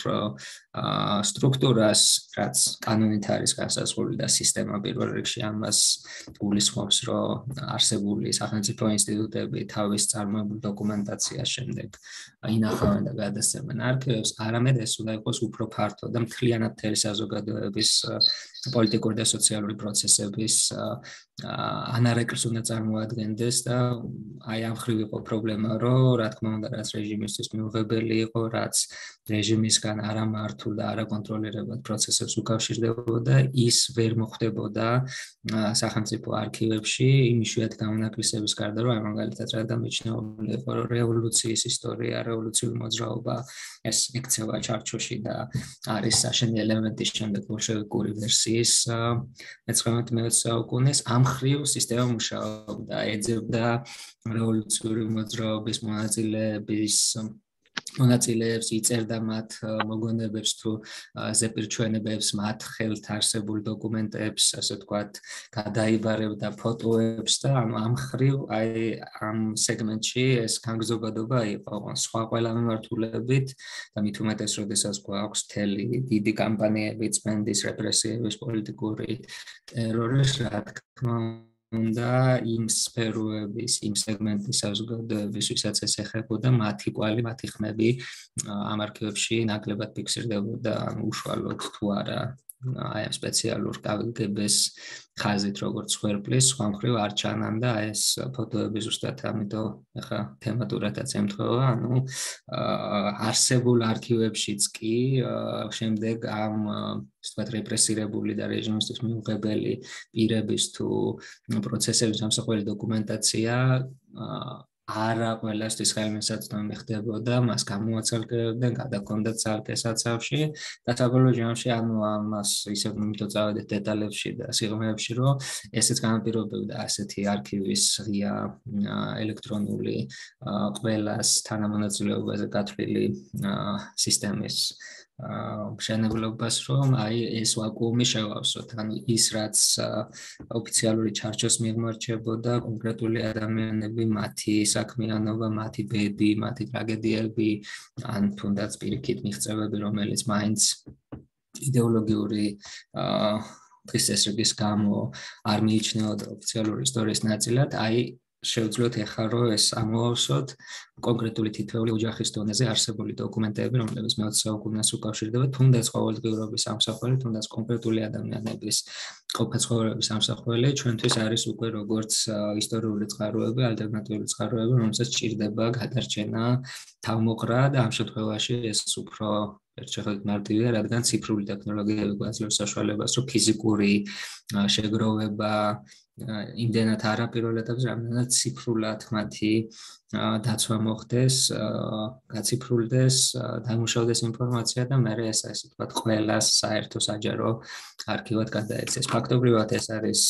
სტრუქტურას, რაც კანონით არის განსაზღვრული და სისტემა პირველ რიგში ამას გულისხმობს, რომ არსებული სახელმწიფო ინსტიტუტები თავის წარმოებულ დოკუმენტაციას შემდეგ ინახავენ და გადასცემენ არქივებს, არამედ ეს უნდა იყოს უფრო ფართო და მთლიანად მთელი საზოგადოების პოლიტიკური და სოციალური პროცესების ანარეკლს უნდა წარმოადგენდეს და აი ამ ხრივ იყო პრობლემა, რომ რა თქმა უნდა, რაც რეჟიმისთვის მიუღებელი იყო, რაც რეჟიმისგან არამართულ და არაკონტროლირებად პროცესებს უკავშირდებოდა, ის ვერ მოხდებოდა სახელმწიფო არქივებში, იმ იშვიათი გამონაკლისების გარდა, რომ აი მაგალითად რადგან მიჩნეული იყო, რომ რევოლუციის ისტორია, რევოლუციური მოძრაობა ეს ექცევა ჩარჩოში და არის საშენი ელემენტი შემდეგ ბოლშევიკური ვერსიის მეცხრამეტ-მეოცე საუკუნის ამ ხრივ სისტემა მუშაობდა, ეძებდა რევოლუციური მოძრაობის მონაწილეების მონაწილეებს, იწერდა მათ მოგონებებს თუ ზეპირჩვენებებს, მათ ხელთ არსებულ დოკუმენტებს, ასე ვთქვათ, გადაიბარებდა ფოტოებს და ამ ხრივ აი ამ სეგმენტში ეს განგზობადობა იყო სხვა ყველა მიმართულებით და მით უმეტეს, როდესაც გვაქვს მთელი დიდი კამპანიები წმენდის, რეპრესიების, პოლიტიკური ტერორის, რა თქმა უნდა იმ სფეროების, იმ სეგმენტის საზოგადოების, ვისაც ეს ეხებოდა, მათი კვალი, მათი ხმები ამ არქივებში ნაკლებად ფიქსირდებოდა, უშუალოდ თუ არა აი ამ სპეციალურ კაგბ-ს ხაზით როგორც ხერხლის, სხვა მხრივ არ ჩანან და ეს ფოტოები ზუსტად ამიტომ ახლა თემატურადაც ემთხვევა, ანუ არსებულ არქივებშიც კი შემდეგ ამ ასე ვთქვათ რეპრესირებული და რეჟიმისთვის მიუღებელი პირების თუ პროცესების სამსახველი დოკუმენტაცია არა ყველასთვის ხელმისაწვდომი ხდებოდა, მას გამოაცალკებდნენ, გადაჰქონდათ ცალკე საცავში და საბოლოო ჯამში ანუ ამას ისევ იმიტომ წავედით დეტალებში და სიღრმეებში, რომ ესეც განაპირობებდა ასეთი არქივის ღია ელექტრონული ყველას თანამონაწილეობაზე გათვლილი სისტემის მშენებლობას, რომ აი ეს ვაკუუმი შევავსოთ, ანუ ის რაც ოფიციალური ჩარჩოს მიღმარჩებოდა კონკრეტული ადამიანები, მათი საქმიანობა, მათი ბედი, მათი ტრაგედიები, ან თუნდაც პირიქით მიღწევები, რომელიც მაინც იდეოლოგიური დღესასწაულის გამო არ მიიჩნეოდა ოფიციალური ისტორიის ნაწილად, აი შევძლოთ ეხლა რომ ეს ამოვავსოთ კონკრეტული თითოეული ოჯახის დონეზე არსებული დოკუმენტები, რომლებიც მეოცე საუკუნეს უკავშირდება, თუნდაც ყოველდღიურობის ამსახველი, თუნდაც კონკრეტული ადამიანების ყოფა-ცხოვრების ამსახველი, ჩვენთვის არის უკვე როგორც ისტორიული წყაროები, ალტერნატიული წყაროები, რომელსაც ჭირდება გადარჩენა თავმოყრა და ამ შემთხვევაში ეს უფრო ერთ შეხედვით მარტივია, რადგან ციფრული ტექნოლოგიები გვაძლევს საშუალებას, რომ ფიზიკური შეგროვება იმდენად არაპირულ ეტაპზე, რამდენად ციფრულად მათი დაცვა მოხდეს, გაციფრულდეს, დამუშავდეს ინფორმაცია და მერე ეს ასე ვთქვათ, ყველას საერთო საჯარო არქივად გადაეცეს. ფაქტობრივად ეს არის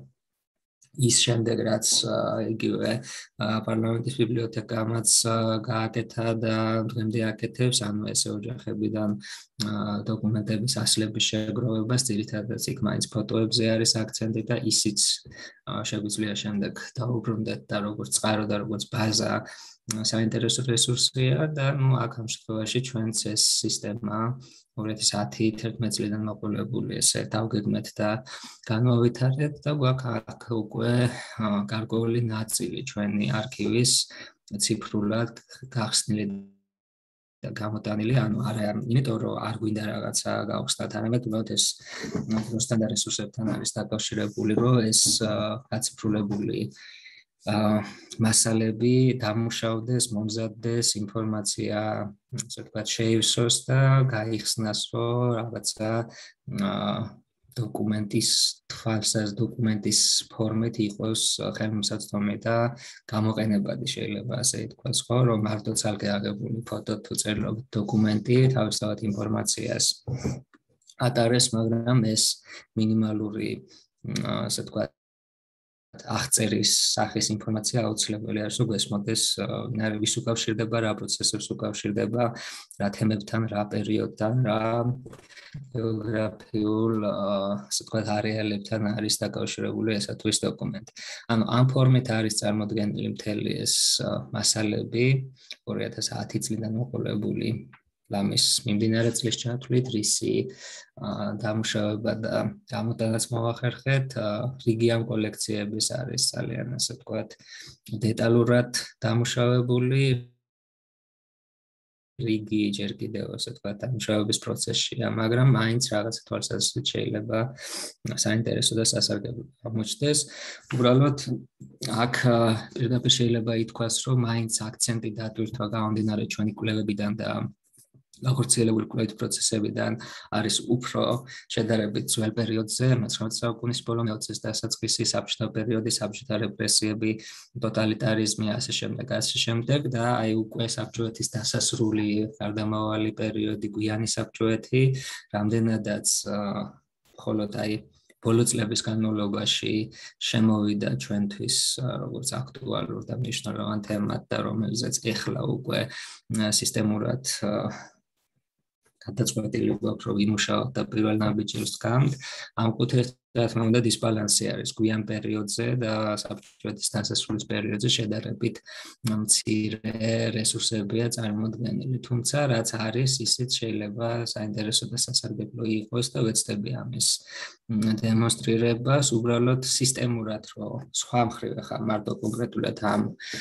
ის შემდეგ, რაც იგივე პარლამენტის ბიბლიოთეკამაც გააკეთა და დღემდე აკეთებს, ანუ ესე ოჯახებიდან დოკუმენტების ასლების შეგროვებას, ძირითადად იქ მაინც ფოტოებზე არის აქცენტი და ისიც შეგვიძლია შემდეგ დაუბრუნდეთ და როგორც წყარო და როგორც ბაზა საინტერესო რესურსია და ნუ აქ ამ შემთხვევაში ჩვენც ეს სისტემა ორი ათი ათი თერთმეტ წლიდან მოყოლებული ესე დავგეგმეთ და განვავითარეთ და გვაქვს აქ უკვე გარკვეული ნაწილი ჩვენი არქივის ციფრულად გახსნილი და გამოტანილი, ანუ არა იმიტომ რომ არ გვინდა რაღაცა გავხსნათ, არამედ უბრალოდ ეს დროსთან და რესურსებთან არის დაკავშირებული, რომ ეს გაციფრულებული მასალები დამუშავდეს, მომზადდეს, ინფორმაცია, ასე ვთქვათ, შეივსოს და გაიხსნას, რომ რაღაცა დოკუმენტის თვალსას, დოკუმენტის ფორმით იყოს ხელმისაწვდომი და გამოყენებადი, შეიძლება ასე ითქვას, ხო, რომ მარტო ცალკე აღებული ფოტო თუ წერილობით დოკუმენტი თავისთავად ინფორმაციას ატარებს, მაგრამ ეს მინიმალური, ასე ვთქვათ, აღწერის სახის ინფორმაცია აუცილებელი არის, რომ გესმოდეს, ვის უკავშირდება, რა პროცესებს უკავშირდება, რა თემებთან, რა პერიოდთან, რა გეოგრაფიულ, ასე ვთქვათ, არეალებთან არის დაკავშირებული ესა თუ ის დოკუმენტი. ანუ ამ ფორმით არის წარმოდგენილი მთელი ეს მასალები ორი ათას ათი წლიდან მოყოლებული ლამის მიმდინარე წლის ჩათვლით, რისი დამუშავება და გამოტანაც მოვახერხეთ. რიგი ამ კოლექციების არის ძალიან, ასე ვთქვათ, დეტალურად დამუშავებული. რიგი ჯერ კიდევ, ასე ვთქვათ, დამუშავების პროცესშია, მაგრამ მაინც რაღაც თვალსაზრისით შეიძლება საინტერესო და სასარგებლო აღმოჩნდეს. უბრალოდ აქ პირდაპირ შეიძლება ითქვას, რომ მაინც აქცენტი დატვირთვა გამომდინარე ჩვენი კვლევებიდან და გახორციელებული კვლევითი პროცესებიდან არის უფრო შედარებით ძველ პერიოდზე, მეცხრამეტე საუკუნის ბოლო, მეოცე დასაწყისი, საბჭოთა პერიოდი, საბჭოთა რეპრესიები, ტოტალიტარიზმი, ასე შემდეგ, ასე შემდეგ და აი უკვე საბჭოეთის დასასრული, გარდამავალი პერიოდი, გვიანი საბჭოეთი, რამდენადაც მხოლოდ აი ბოლო წლების განმავლობაში შემოვიდა ჩვენთვის როგორც აქტუალურ და მნიშვნელოვან თემად და რომელზეც ეხლა უკვე სისტემურად გადაწყვეტილი გვაქვს, რომ ვიმუშაოთ და პირველ ნაბიჯებს ვსკამთ. ამ კუთხით, რა თქმა უნდა, დისბალანსი არის გვიან პერიოდზე და საბჭოეთის დასასრულის პერიოდზე შედარებით მცირე რესურსებია წარმოდგენილი. თუმცა, რაც არის, ისიც შეიძლება საინტერესო და სასარგებლო იყოს და ვეცდები ამის დემონსტრირებას, უბრალოდ სისტემურად, რომ სხვა მხრივ ახლა მარტო კონკრეტულად ამ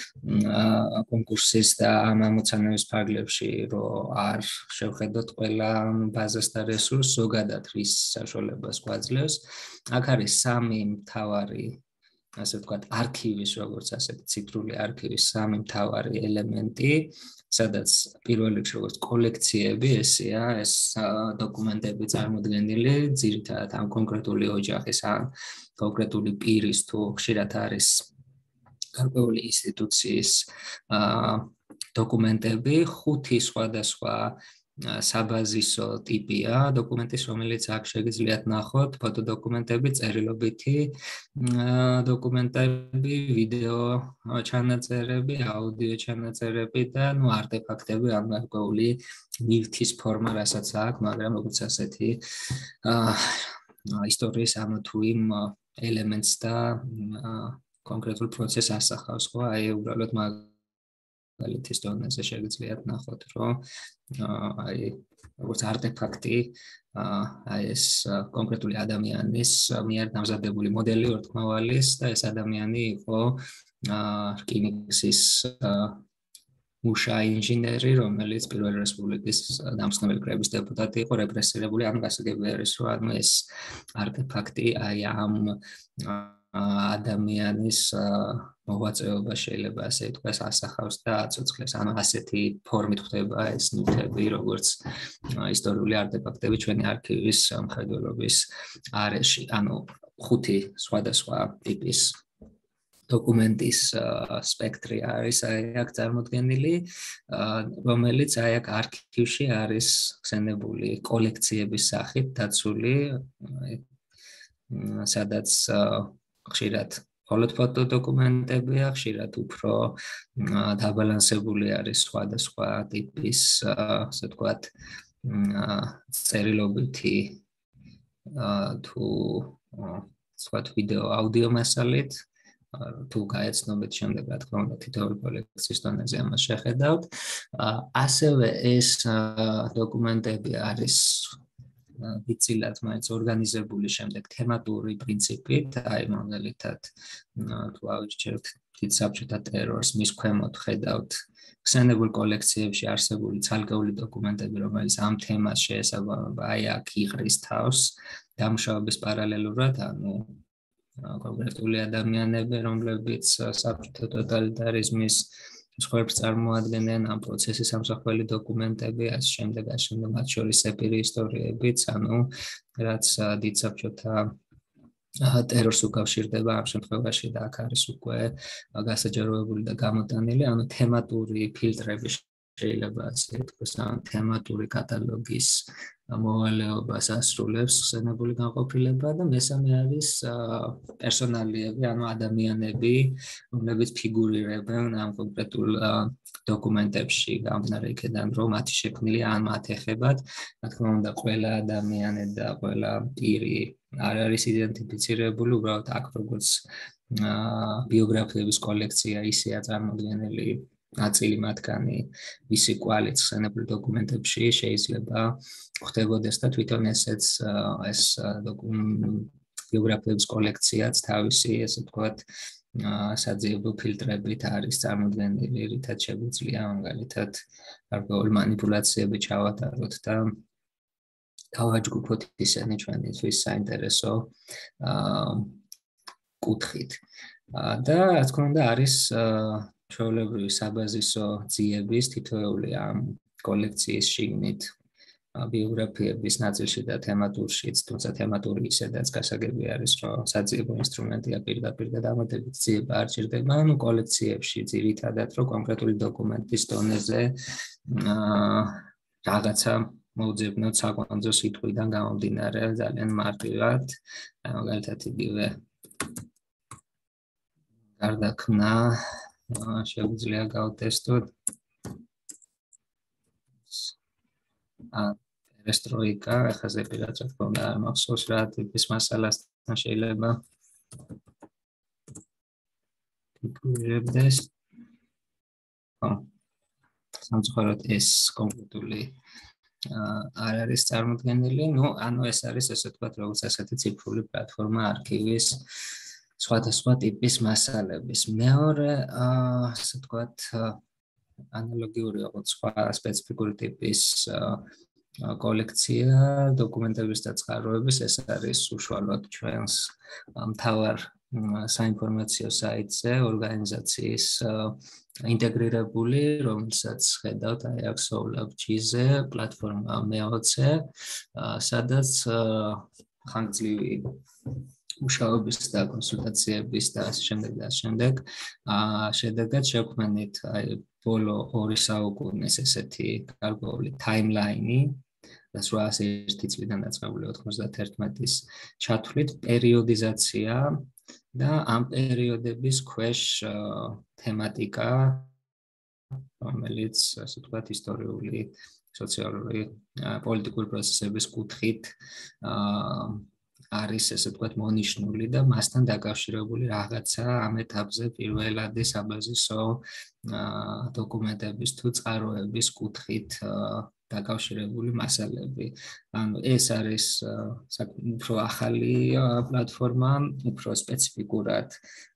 კონკურსის და ამ ამოცანების ფარგლებში, რომ არ შევხედოთ ყველა ბაზას და რესურსს, ზოგადად რის საშუალებას გვაძლევს. აქ არის სამი მთავარი, ასე ვთქვათ, არქივის, როგორც ასეთი ციფრული არქივის სამი მთავარი ელემენტი, სადაც პირველ რიგში როგორც კოლექციები, ესეა, ეს დოკუმენტები წარმოდგენილი, ძირითადად ამ კონკრეტული ოჯახის ან კონკრეტული პირის თუ ხშირად არის გარკვეული ინსტიტუციის დოკუმენტები, ხუთი სხვადასხვა საბაზისო ტიპია დოკუმენტის, რომელიც აქ შეგიძლიათ ნახოთ, ფოტოდოკუმენტები, წერილობითი დოკუმენტები, ვიდეო ჩანაწერები, აუდიო ჩანაწერები და ნუ არტეფაქტები, ან გარკვეული ნივთის ფორმა, რასაც აქვს, მაგრამ როგორც ასეთი ისტორიის ამ თუ იმ ელემენტს და კონკრეტულ პროცესს ასახავს, ხო, აი უბრალოდ მაგალითის დონეზე შეგიძლიათ ნახოთ, რომ აი როგორც არტეფაქტი, აი ეს კონკრეტული ადამიანის მიერ დამზადებული მოდელი ორთქმავალის და ეს ადამიანი იყო რკინიგზის მუშა ინჟინერი, რომელიც პირველი რესპუბლიკის დამსხმელი კრების დეპუტატი იყო, რეპრესირებული, ანუ გასაგები არის, რომ ანუ ეს არტეფაქტი აი ამ ადამიანის მოღვაწეობა შეიძლება ასე ითქვას ასახავს და აცოცხლებს. ანუ ასეთი ფორმით ხდება ეს ნივთები, როგორც ისტორიული არტეფაქტები ჩვენი არქივის მხედველობის არეში. ანუ ხუთი სხვადასხვა ტიპის დოკუმენტის სპექტრი არის აი აქ წარმოდგენილი, რომელიც აი აქ არქივში არის ხსენებული კოლექციების სახით დაცული, სადაც ხშირად მხოლოდ ფოტოდოკუმენტებია, ხშირად უფრო დაბალანსებული არის სხვადასხვა ტიპის, ასე ვთქვათ, წერილობითი თუ ვთქვათ ვიდეო აუდიო მასალით, თუ გაეცნობეთ შემდეგ, რა თქმა უნდა, თითოეული კოლექციის დონეზე ამას შეხედავთ. ასევე ეს დოკუმენტები არის ვიცილად მაინც ორგანიზებული შემდეგ თემატური პრინციპით, აი მაგალითად თუ ავიჩერებთ თვით საბჭოთა ტერორს, მის ქვემოთ ხედავთ ხსენებულ კოლექციებში არსებული ცალკეული დოკუმენტები, რომელიც ამ თემას შეესაბამება, აი აქ იღრის თავს დამუშავების პარალელურად, ანუ კონკრეტული ადამიანები, რომლებიც საბჭოთა ტოტალიტარიზმის მსხვერპლს წარმოადგენენ, ამ პროცესის ამსახველი დოკუმენტები, ასე შემდეგ, ასე შემდეგ, მათ შორის ეპირი ისტორიებიც, ანუ რაც დიდ საბჭოთა ტერორს უკავშირდება ამ შემთხვევაში და აქ არის უკვე გასაჯაროებული და გამოტანილი, ანუ თემატური ფილტრების შეიძლება ასე თქვას ამ თემატური კატალოგის მოვალეობას ასრულებს ხსენებული განყოფილება და მესამე არის პერსონალიები, ანუ ადამიანები, რომლებიც ფიგურირებენ ამ კონკრეტულ დოკუმენტებში, გამომდინარე იქიდან, რომ მათი შექმნილი ან მათ ეხებათ, რა თქმა უნდა, ყველა ადამიანი და ყველა პირი არ არის იდენტიფიცირებული, უბრალოდ აქ როგორც ბიოგრაფიების კოლექცია ისეა წარმოდგენილი ნაწილი მათგანი ვისი კვალიც ხსენებულ დოკუმენტებში შეიძლება ხდებოდეს და თვითონ ესეც ეს ბიოგრაფიების კოლექციაც თავისი ესე ვთქვათ საძიებო ფილტრებით არის წარმოდგენილი, რითაც შეგვიძლია მაგალითად გარკვეული манипуляციები ჩავატაროთ და გავაჯგუფოთ ისინი ჩვენთვის საინტერესო კუთხით. და რა თქმა უნდა არის ჩვეულებრივი საბაზისო ძიების თითოეული ამ კოლექციის შიგნით ბიოგრაფიების ნაწილში და თემატურშიც, თუმცა თემატური ისედაც გასაგები არის, რომ საძიებო ინსტრუმენტია პირდაპირ და დამატებით ძიება არ ჭირდება, ანუ კოლექციებში ძირითადად რომ კონკრეტული დოკუმენტის დონეზე რაღაცა მოუძებნოთ საკვანძო სიტყვიდან გამომდინარე ძალიან მარტივად, მაგალითად იგივე გარდაქმნა შეგვიძლია გავტესტოთ პერესტროიკა, ახლა ზეპირად რა თქმა უნდა არ მახსოვს რა ტიპის მასალასთან შეიძლება ფიგურირებდეს. სამწუხაროდ ეს კონკრეტული არ არის წარმოდგენილი, ну, ანუ ეს არის ესე ვთქვათ, როგორც ასეთი ციფრული პლატფორმა არქივის სხვადასხვა ტიპის მასალების. მეორე, ასე ვთქვათ, ანალოგიური როგორც სხვა სპეციფიკური ტიპის კოლექცია დოკუმენტების და წყაროების, ეს არის უშუალოდ ჩვენს მთავარ საინფორმაციო საიტზე ორგანიზაციის ინტეგრირებული, რომელსაც ხედავთ აი აქ SoulLabG-ზე, პლატფორმა მეოცე, სადაც ხანგრძლივი მუშაობის და კონსულტაციების და ასე შემდეგ და ასე შემდეგ შედეგად შევქმნით აი ბოლო ორი საუკუნის ესეთი გარკვეული ტაიმლაინი, რაც რვაასი ერთი წლიდან დაწყებული ოთხმოცდაათი-ის ჩათვლით პერიოდიზაცია და ამ პერიოდების ქვეშ თემატიკა, რომელიც ასე ვთქვათ ისტორიული, სოციალური, პოლიტიკური პროცესების კუთხით არის ესე ვთქვათ მონიშნული და მასთან დაკავშირებული რაღაცა ამ ეტაპზე პირველადი საბაზისო დოკუმენტების თუ წყაროების კუთხით დაკავშირებული მასალები. ანუ ეს არის უფრო ახალი პლატფორმა, უფრო სპეციფიკურად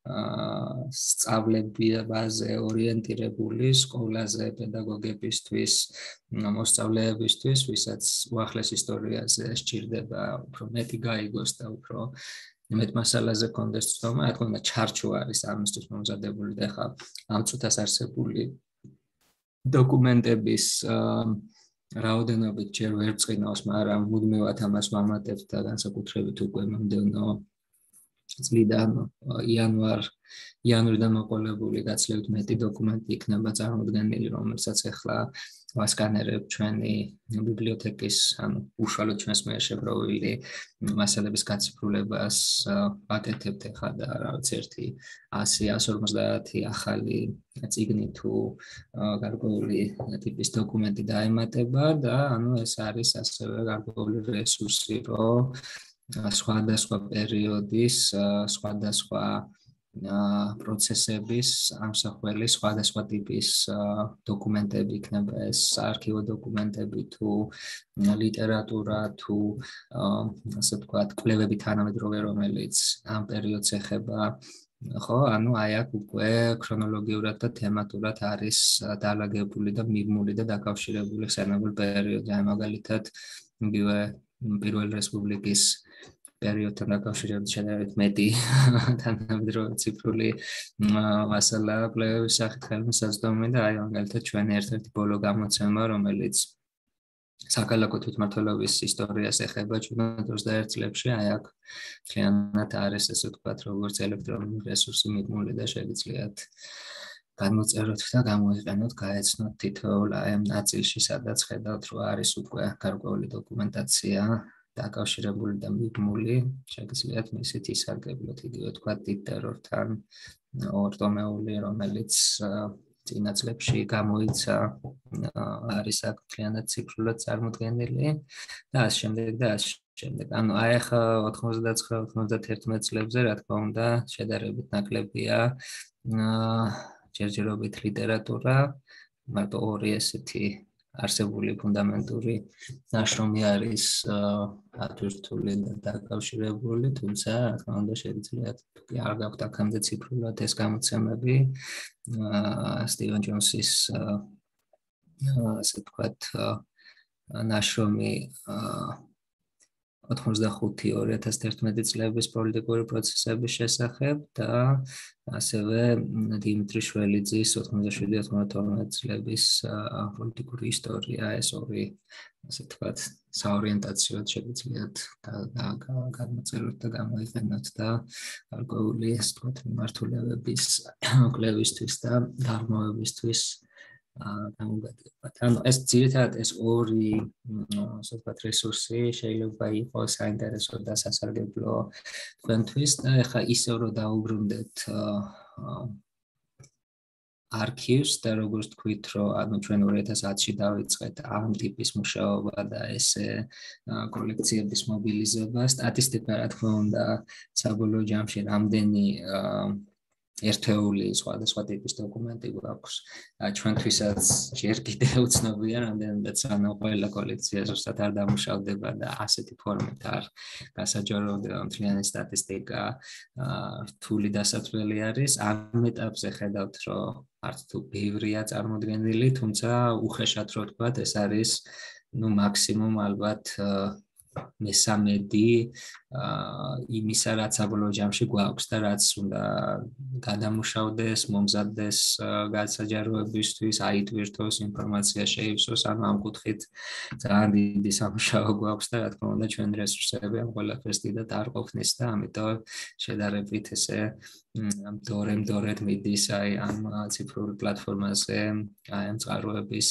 სწავლებაზე ორიენტირებული სკოლაზე პედაგოგებისთვის, მოსწავლეებისთვის, ვისაც უახლეს ისტორიაზე სჭირდება უფრო მეტი გაიგოს და უფრო მეტ მასალაზე კონდეს ცნობა, რა თქმა უნდა ჩარჩო არის ამისთვის მომზადებული და ხა ამ წუთას არსებული დოკუმენტების რაოდენობით ჯერ ვერ წინავს, მაგრამ მუდმივად ამას ვამატებთ და განსაკუთრებით უკვე მომდევნო წლიდან იანვარ იანვრიდან მოყოლებული გაცილებით მეტი დოკუმენტი იქნება წარმოდგენილი, რომელსაც ახლა ვასკანერებ ჩვენი ბიბლიოთეკის, ანუ უშუალოდ ჩვენს მიერ შებროვილი მასალების გაციფრულებას ვაკეთებთ ახლა და რაღაც ერთი ასი ასი ორმოცდაათი ახალი წიგნი თუ გარკვეული ტიპის დოკუმენტი დაემატება და ანუ ეს არის ასევე გარკვეული რესურსი, რომ სხვადასხვა პერიოდის, სხვადასხვა პროცესების ამსახველი სხვადასხვა ტიპის დოკუმენტები იქნება ეს არქივო დოკუმენტები თუ ლიტერატურა თუ ასე ვთქვათ კვლევები თანამედროვე რომელიც ამ პერიოდს ეხება ხო ანუ აი აქ უკვე ქრონოლოგიურად და თემატურად არის დალაგებული და მიღმული და დაკავშირებული ხსენებულ პერიოდზე აი მაგალითად იგივე პირველი რესპუბლიკის პერიოდთან დაკავშირებით შედარებით მეტი თანამედროვე ციფრული მასალა კვლევების სახით ხელმისაწვდომი და აი მაგალითად ჩვენი ერთ-ერთი ბოლო გამოცემა რომელიც საქალაქო თვითმმართველობის ისტორიას ეხება ჩვენს ოცდაერთ წლებში აი აქ მთლიანად არის ესე ვთქვათ როგორც ელექტრონული რესურსი მიღმული და შეგიძლიათ განმოწეროთ და გამოიყენოთ, გაეცნოთ თითოეულ აი ამ ნაწილში, სადაც ხედავთ, რომ არის უკვე გარკვეული დოკუმენტაცია დაკავშირებული და მიბმული, შეგიძლიათ მისით ისარგებლოთ, იგივე თქვა დიდ ტერორთან ორტომეული, რომელიც წინა წლებში გამოიცა, არის აქ მთლიანად ციფრულად წარმოდგენილი და ამ შემდეგ და ამ შემდეგ. ანუ აი ახლა ოთხმოცდაცხრა ოცდაათი წლებზე, რა თქმა უნდა, შედარებით ნაკლებია ჯერჯერობით ლიტერატურა, მარტო ორი ესეთი არსებული ფუნდამენტური ნაშრომი არის ატვირთული და დაკავშირებული, თუმცა რა თქმა უნდა შეგიძლიათ თუ არ გაქვთ აქამდე ციფრულად ეს გამოცემები, სტივენ ჯონსის ასე ვთქვათ ნაშრომი ოცდახუთი ორი ათას ერთმეტი წლების პოლიტიკური პროცესების შესახებ და ასევე დიმიტრი შველიძის ოცდაშვიდი ოცდათორმეტი წლების პოლიტიკური ისტორია, ეს ორი ასე ვთქვათ საორიენტაციოდ შეგიძლიათ გამოწეროთ და გამოიყენოთ და გარკვეული ასე ვთქვათ მიმართულებების კვლევისთვის და დაღმავებისთვის გამოგადებათ. ანუ ეს ძირითადად ეს ორი ასე ვთქვათ რესურსი შეიძლება იყოს საინტერესო და სასარგებლო თქვენთვის და ეხლა ისევ რომ დაუბრუნდეთ არქივს და როგორც თქვით რომ ანუ ჩვენ ორი ათას ათში დავიწყეთ ამ ტიპის მუშაობა და ესე კოლექციების მობილიზება, სტატისტიკა რა თქმა უნდა საბოლოო ჯამში რამდენი ერთეული სხვადასხვა ტიპის დოკუმენტი გვაქვს. ჩვენთვისაც ჯერ კიდევ უცნობია, რამდენადაც ანუ ყველა კოლექცია ზუსტად არ დამუშავდება და ასეთი ფორმით არ გასაჯაროვდება მთლიანი სტატისტიკა რთული დასაცველი არის. ამ ეტაპზე ხედავთ, რომ არც თუ ბევრია წარმოდგენილი, თუმცა უხეშად რო ვთქვათ, ეს არის ნუ მაქსიმუმ ალბათ მესამედი იმისა, რაც საბოლოო ჯამში გვაქვს და რაც უნდა გადამუშავდეს, მომზადდეს გადასაჯაროებისთვის, აიტვირთოს, ინფორმაცია შეივსოს, ანუ ამ კუთხით ძალიან დიდი სამუშაო გვაქვს და რა თქმა უნდა ჩვენ რესურსები ამ ყველაფერს დიდად არ ყოფნის და ამიტომ შედარებით ესე მდორე-მდორედ მიდის აი ამ ციფრულ პლატფორმაზე აი ამ წყაროების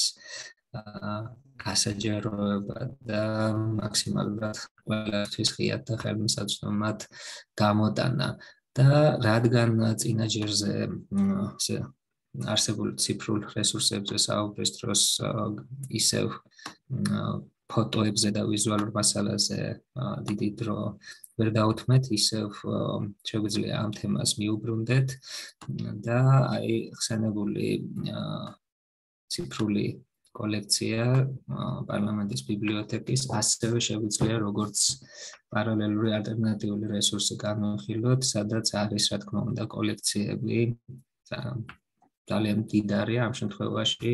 გასაჯაროება და მაქსიმალურად ყველასთვის ღიად და ხელმისაწვდომად გამოტანა და რადგან წინა ჯერზე ესე არსებული ციფრულ რესურსებზე საუბრის დროს ისევ ფოტოებზე და ვიზუალურ მასალაზე დიდი დრო ვერ დაუთმეთ, ისევ შეგვიძლია ამ თემას მიუბრუნდეთ და აი ხსენებული ციფრული კოლექცია პარლამენტის ბიბლიოთეკის ასევე შეგვიძლია როგორც პარალელური ალტერნატიული რესურსი განვიხილოთ, სადაც არის რა თქმა უნდა კოლექციები ძალიან მდიდარი ამ შემთხვევაში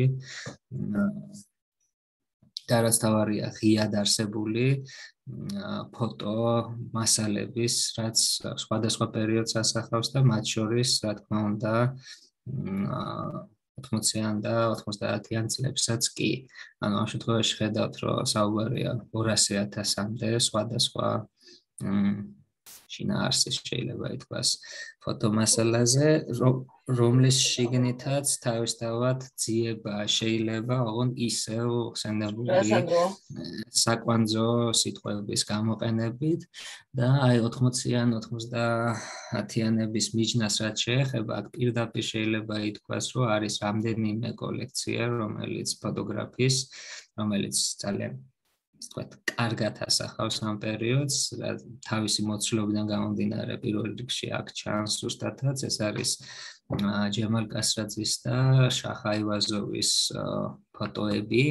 და რაც თავარია ღიად არსებული ფოტო მასალების, რაც სხვადასხვა პერიოდს ასახავს და მათ შორის რა თქმა უნდა ოცდაათიან და ოცდაათიან წლებსაც კი. ანუ ამ შემთხვევაში ხედავთ, რომ საუბარია ორასი ათასამდე სხვადასხვა შინაარსის შეიძლება ითქვას ფოტომასალაზე, რომლის შიგნითაც თავისთავად ძიება შეიძლება ოღონდ ისევ ხსენებული საკვანძო სიტყვების გამოყენებით და აი ოცდაათიან ოცდაათიანების მიჯნას რაც შეეხება, აქ პირდაპირ შეიძლება ითქვას, რომ არის რამდენიმე კოლექცია, რომელიც ფოტოგრაფის, რომელიც ძალიან ვთქვათ, კარგად ასახავს ამ პერიოდს, თავისი მოცულობიდან გამომდინარე პირველ რიგში აქ ჩანს ზუსტადაც, ეს არის ჯემალ კასრაძის და შახა აივაზოვის ფოტოები,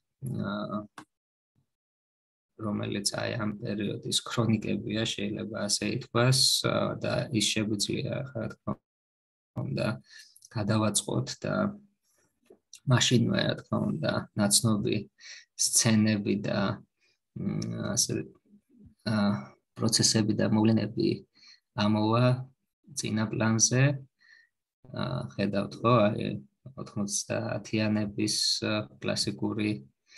რომელიც აი ამ პერიოდის ქრონიკებია, შეიძლება ასე ითქვას და ის შეგვიძლია რა თქმა უნდა გადავაწყოთ და მაშინვე რა თქმა უნდა ნაცნობი სცენები და ასე პროცესები და მოვლენები ამოვა წინა პლანზე. ხედავთ ხო აი ოცდაათიანების კლასიკური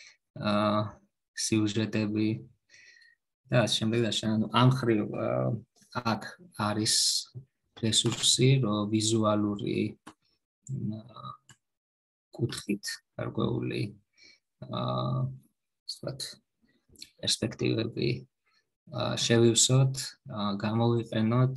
სიუჟეტები და ამ შემდეგ და ანუ ამ ხრივ აქ არის რესურსი, რომ ვიზუალური კუთხით გარკვეული აა ვთქვათ პერსპექტივები შევივსოთ, გამოვიყენოთ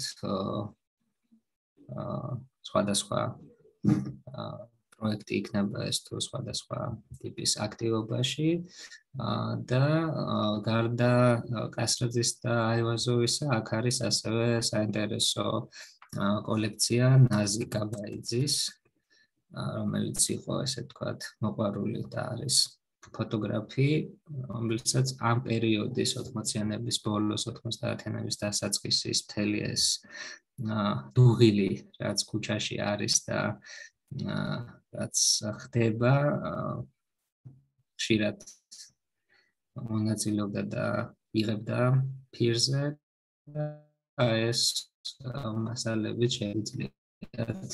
სხვადასხვა პროექტი იქნება ეს თუ სხვადასხვა ტიპის აქტივობაში და გარდა კასრაძის და აივაზოვისა აქ არის ასევე საინტერესო კოლექცია ნაზი კაბაიძის, რომელიც იყო ესე ვთქვათ მოყვარული და არის ფოტოგრაფი, რომელსაც ამ პერიოდის ოთხმოციანების ბოლოს, ოთხმოცდაათიანების დასაწყისის მთელი ეს დუღილი, რაც ქუჩაში არის და რაც ხდება, ხშირად მონაწილეობდა და იღებდა ფირზე და ეს მასალები შეგვიძლიათ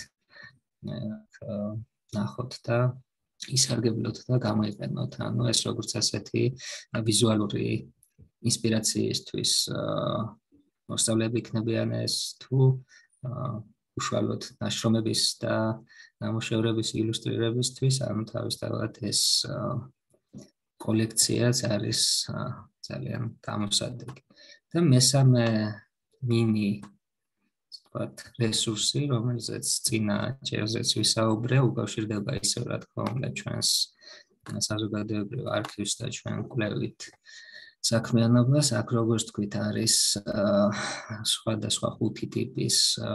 ნახოთ და ისარგებლოთ და გამოიყენოთ. ანუ ეს როგორც ასეთი ვიზუალური ინსპირაციისთვის მოსწავლეები იქნებიან ეს თუ უშუალოდ ნაშრომების და ნამუშევრების ილუსტრირებისთვის, ანუ თავისთავად ეს კოლექციაც არის ძალიან გამოსადეგი. და მესამე მინი ვთქვათ რესურსი, რომელზეც წინა ჯერზეც ვისაუბრე, უკავშირდება ისევ რა თქმა უნდა ჩვენს საზოგადოებრივ არქივს და ჩვენ კვლევით საქმიანობას. აქ როგორც თქვით არის სხვადასხვა ხუთი ტიპის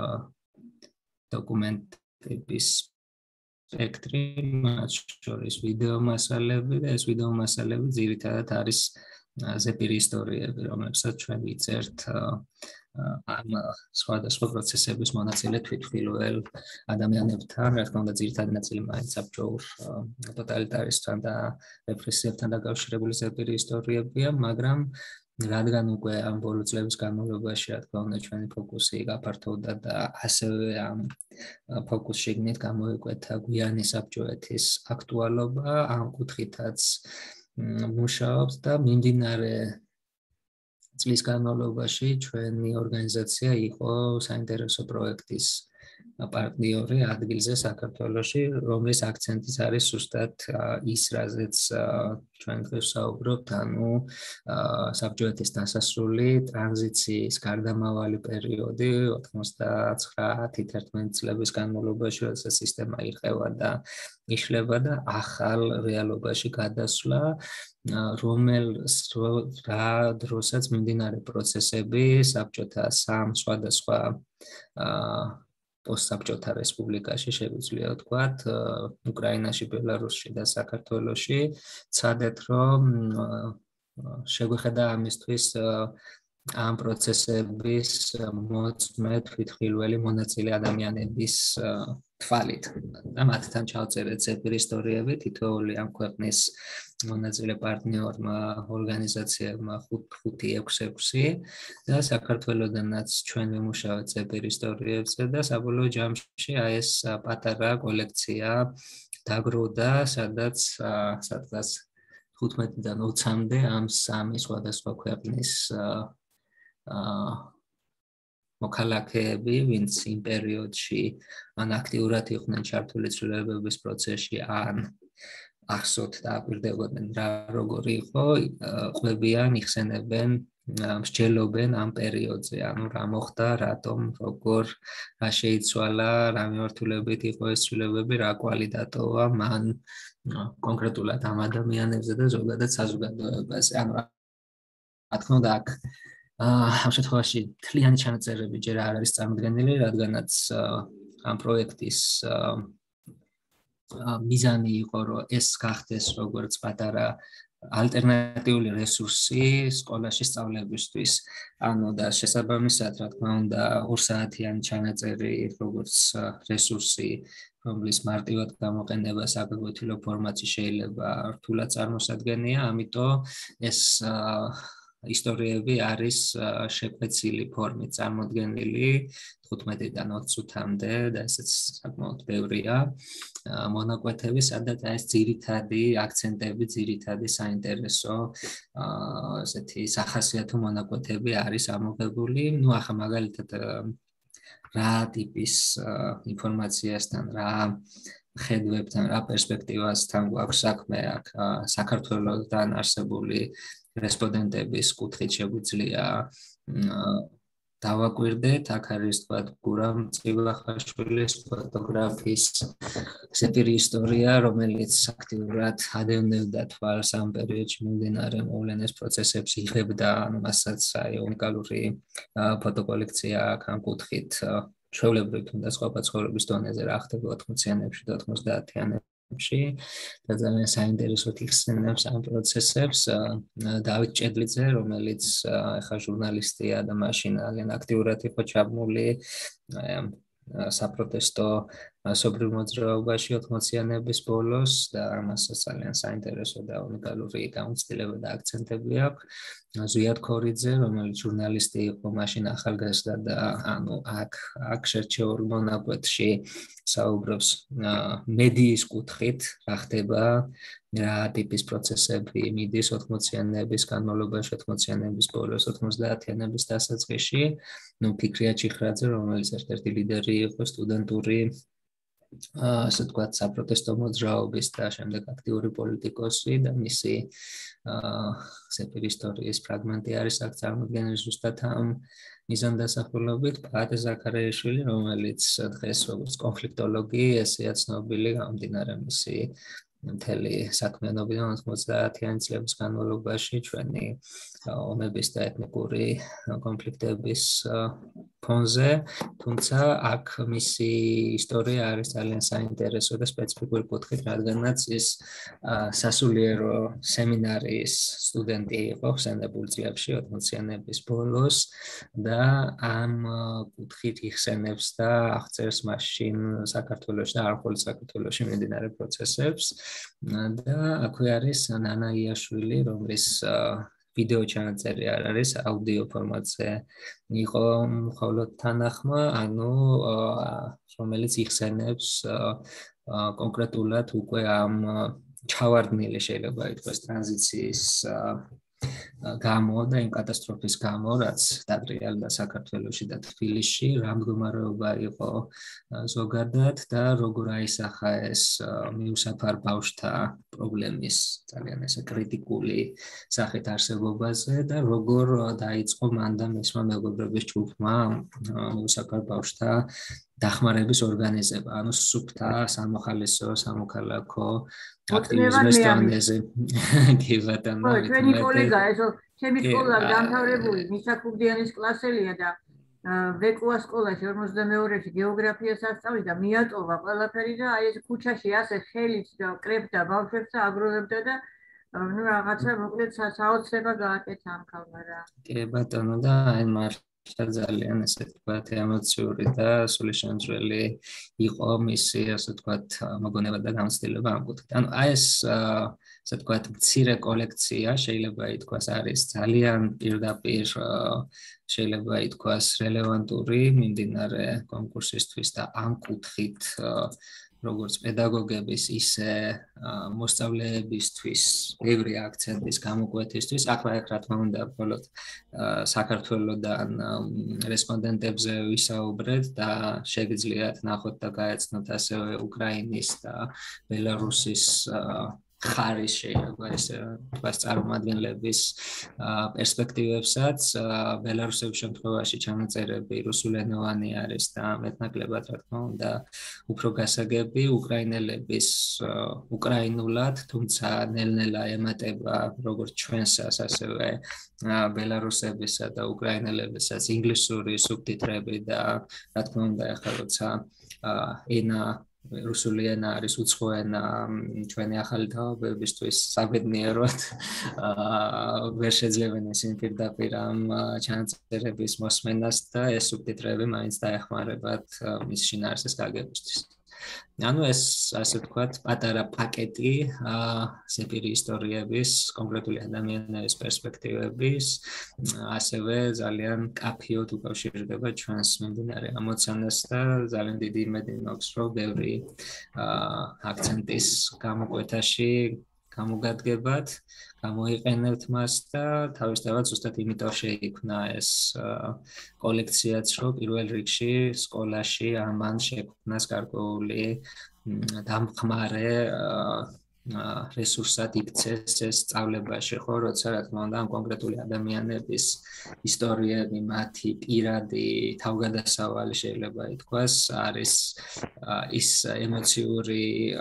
დოკუმენტების სპექტრი, მათ შორის ვიდეო მასალები და ეს ვიდეო მასალები ძირითადად არის ზეპირი ისტორიები, რომლებსაც ჩვენ ვიწერთ ამ სხვადასხვა პროცესების მონაწილე თვითმხილველ ადამიანებთან, რა თქმა უნდა ძირითადი ნაწილი მაინც საბჭოურ ტოტალიტარისტთან და რეპრესიებთან დაკავშირებული ზეპირი ისტორიებია, მაგრამ რადგან უკვე ამ ბოლო წლების განმავლობაში, რა თქმა უნდა, ჩვენი ფოკუსი გაფართოვდა და ასევე ამ ფოკუსს შეგნით გამოიკვეთა გვიანი საბჭოეთის აქტუალობა, ამ კუთხითაც მუშაობს და მიმდინარე წლის განმავლობაში ჩვენი ორგანიზაცია იყო საინტერესო პროექტის პარტნიორი ადგილზე საქართველოში, რომლის აქცენტიც არის ზუსტად ის, რაზეც ჩვენ დღეს ვსაუბრობთ, ანუ საბჭოეთის დასასრული ტრანზიციის გარდამავალი პერიოდი ოცდაათი ათერთმეტი წლების განმავლობაში, როდესაც სისტემა ირყევა და იშლება და ახალ რეალობაში გადასვლა, რომელს რა დროსაც მიმდინარე პროცესები საბჭოთა სამ სხვადასხვა პოსტსაბჭოთა რესპუბლიკაში შეგვიძლია ვთქვათ, უკრაინაში, ბელარუსში და საქართველოში, ცადეთ რომ შეგვეხედა ამისთვის ამ პროცესების მოწმე თვითმხილველი მონაწილე ადამიანების თვალით და მათთან ჩავწერეთ ზეპირი ისტორიები, თითოეული ამ ქვეყნის მონაწილე პარტნიორმა ორგანიზაციებმა ხუთი ექვსი ექვსი და საქართველოდანაც ჩვენ ვიმუშავეთ ზეპირი ისტორიებზე და საბოლოო ჯამში აი ეს პატარა კოლექცია დაგროვდა, სადაც სადაც თხუთმეტიდან ოცამდე ამ სამი სხვადასხვა ქვეყნის მოქალაქეები, ვინც იმ პერიოდში ან აქტიურად იყვნენ ჩართული ცვლილებების პროცესში, ან ახსოვთ და აკვირდებოდნენ რა როგორი იყო, ყვებიან, იხსენებენ, მსჯელობენ ამ პერიოდზე, ანუ რა მოხდა, რატომ, როგორ, რა შეიცვალა, რა მიმართულებით იყო ეს ცვლილებები, რა კვალი დატოვა მან კონკრეტულად ამ ადამიანებზე და ზოგადად საზოგადოებაზე. ანუ რა თქმა უნდა აქ ამ შემთხვევაში თლიანი ჩანაწერები ჯერ არ არის წარმოდგენილი, რადგანაც ამ პროექტის მიზანი იყო, რომ ეს გახდეს როგორც პატარა ალტერნატიული რესურსი სკოლაში სწავლებისთვის. ანუ და შესაბამისად, რა თქმა უნდა, ორსაათიანი ჩანაწერი როგორც რესურსი, რომლის მარტივად გამოყენება საგაკვეთილო ფორმატში შეიძლება რთულად წარმოსადგენია, ამიტომ ეს ისტორიები არის შეკვეცილი ფორმით წარმოდგენილი თხუთმეტიდან ოცი წუთამდე და ესეც საკმაოდ ბევრია მონაკვეთები, სადაც ეს ძირითადი აქცენტები, ძირითადი საინტერესო ესეთი სახასიათო მონაკვეთები არის ამოღებული. ნუ ახლა მაგალითად რა ტიპის ინფორმაციასთან, რა ხედვებთან, რა პერსპექტივასთან გვაქვს საქმე აქ საქართველოსთან არსებული რესპონდენტების კუთხით შეგვიძლია დავაკვირდეთ, აქ არის თქვა გურამ წივახაშვილის ფოტოგრაფის სეპირი ისტორია, რომელიც აქტიურად ადევნებდა თვალს ამ პერიოდში მიმდინარე მოვლენების პროცესებს, იღებდა, მასაც აი უნიკალური ფოტოკოლექცია აქ ამ კუთხით ჩვეულებრივ თუნდაც ყოფა ცხოვრების დონეზე რა ხდება ოთხმოციანებში და ოთხმოცდაათიანებში და ძალიან საინტერესოდ იხსენებს ამ პროცესებს დავით ჭედლიძე, რომელიც ახლა ჟურნალისტია და მაშინ ძალიან აქტიურად იყო ჩაბმული საპროტესტო ასობრივ მოძრაობაში ოთხმოციანების ბოლოს და ამასაც ძალიან საინტერესო და უნიკალური გამოცდილება და აქცენტები აქვს. ზვიად ქორიძე, რომელიც ჟურნალისტი იყო, მაშინ ახალგაზრდა და ანუ აქ აქ შერჩეულ მონაკვეთში საუბრობს მედიის კუთხით, რა ხდება, რა ტიპის პროცესები მიდის ოთხმოციანების განმავლობაში, ოთხმოციანების ბოლოს, ოთხმოცდაათიანების დასაწყისში. ნუ ფიქრია ჩიხრაძე, რომელიც ერთ-ერთი ლიდერი იყო სტუდენტური ასე თქვა საპროტესტო მოძრაობის და შემდეგ აქტიური პოლიტიკოსი და მისი სეპირი ისტორიის ფრაგმენტი არის აქ წარმოდგენილი ზუსტად ამ მიზანდასახულობით. პაატე ზაქარიაშვილი, რომელიც დღეს როგორც კონფლიქტოლოგი, ესეა ცნობილი გამომდინარე მისი მთელი საქმიანობიდან ოთხმოცდაათიანი წლების განმავლობაში ჩვენი ომების და ეთნიკური კონფლიქტების ფონზე, თუმცა აქ მისი ისტორია არის ძალიან საინტერესო და სპეციფიკური კუთხით, რადგანაც ის სასულიერო სემინარიის სტუდენტი იყო ხსენებულ წლებში ოთხმოციანების ბოლოს და ამ კუთხით იხსენებს და აღწერს მაშინ საქართველოში და არ მხოლოდ საქართველოში მიმდინარე პროცესებს და აქვე არის ნანა იაშვილი, რომლის ვიდეო ჩანაწერი არ არის, აუდიო ფორმატზე იყო მხოლოდ თანახმა, ანუ რომელიც იხსენებს კონკრეტულად უკვე ამ ჩავარდნილი შეიძლება ითქვას ტრანზიციის გამო და იმ კატასტროფის გამო, რაც დატრიალდა საქართველოში და თბილისში, რა მდგომარეობა იყო ზოგადად და როგორ აისახა ეს მიუსაფარ ბავშვთა პრობლემის ძალიან ესე კრიტიკული სახით არსებობაზე და როგორ დაიწყო მან და მისმა მეგობრების ჯგუფმა მიუსაფარ ბავშვთა დახმარების ორგანიზება, ანუ სუფთა სამოხალისო, სამოქალაქო აქტივიზმის დონეზე. კი ბატონო. ხო, ჩვენი კოლეგა, ესო ჩემი სკოლა დამთავრებული, მისა ქუგდიანის კლასელია და ვეკუა სკოლაში ორმოცდამეორეში გეოგრაფიას ასწავლიდა, მიატოვა ყველაფერი და აი ეს ქუჩაში ასე ხელით და კრებდა ბავშვებს და აგროვებდა და ну რაღაცა მოკლედ საოცრება გააკეთა ამ ქალმა რა. კი ბატონო და აი მარ ძალიან ესე ვთქვათ ემოციური და სულისჩამძვრელი იყო მისი ასე ვთქვათ მოგონება და გამოცდილება ამ კუთხით. ანუ აი ეს ასე ვთქვათ მცირე კოლექცია შეიძლება ითქვას არის ძალიან პირდაპირ შეიძლება ითქვას რელევანტური მიმდინარე კონკურსისთვის და ამ კუთხით როგორც პედაგოგების, ისე მოსწავლეებისთვის, ბევრი აქცენტის გამოკვეთისთვის, ახლა აქ რა თქმა უნდა, მხოლოდ საქართველოდან რესპონდენტებზე ვისაუბრეთ და შეგიძლიათ ნახოთ და გაეცნოთ ასევე უკრაინის და ბელარუსის ხარის შეიძლება ესე თქვას წარმომადგენლების პერსპექტივებსაც. ბელარუსების შემთხვევაში ჩანაწერები რუსულენოვანი არის და მეტნაკლებად რა თქმა უნდა უფრო გასაგები, უკრაინელების უკრაინულად, თუმცა ნელ-ნელა ემატება როგორც ჩვენსაც, ასევე ბელარუსებისა და უკრაინელებისაც ინგლისური სუბტიტრები და რა თქმა უნდა ახლა როცა ენა რუსული ენა არის უცხო ენა ჩვენი ახალი თაობებისთვის საბედნიეროდ ვერ შეძლებენ ისინი პირდაპირ ამ ჩანაწერების მოსმენას და ეს სუბტიტრები მაინც დაეხმარებათ მის შინაარსის გაგებისთვის. ანუ ეს ასე ვთქვათ პატარა პაკეტი სეპირი ისტორიების, კონკრეტული ადამიანების პერსპექტივების, ასევე ძალიან კაფიოდ უკავშირდება ჩვენს მიმდინარე ამოცანას და ძალიან დიდი იმედი მაქვს, რომ ბევრი აქცენტის გამოკვეთაში გამოგადგებათ, გამოიყენებთ მას და თავისთავად ზუსტად იმიტომ შეიქმნა ეს კოლექციაც, რომ პირველ რიგში სკოლაში ამან შექმნას გარკვეული დამხმარე რესურსად იქცეს ეს სწავლებაში, ხო, როცა რა თქმა უნდა ამ კონკრეტული ადამიანების ისტორიები, მათი პირადი თავგადასავალი შეიძლება ითქვას, არის ის ემოციური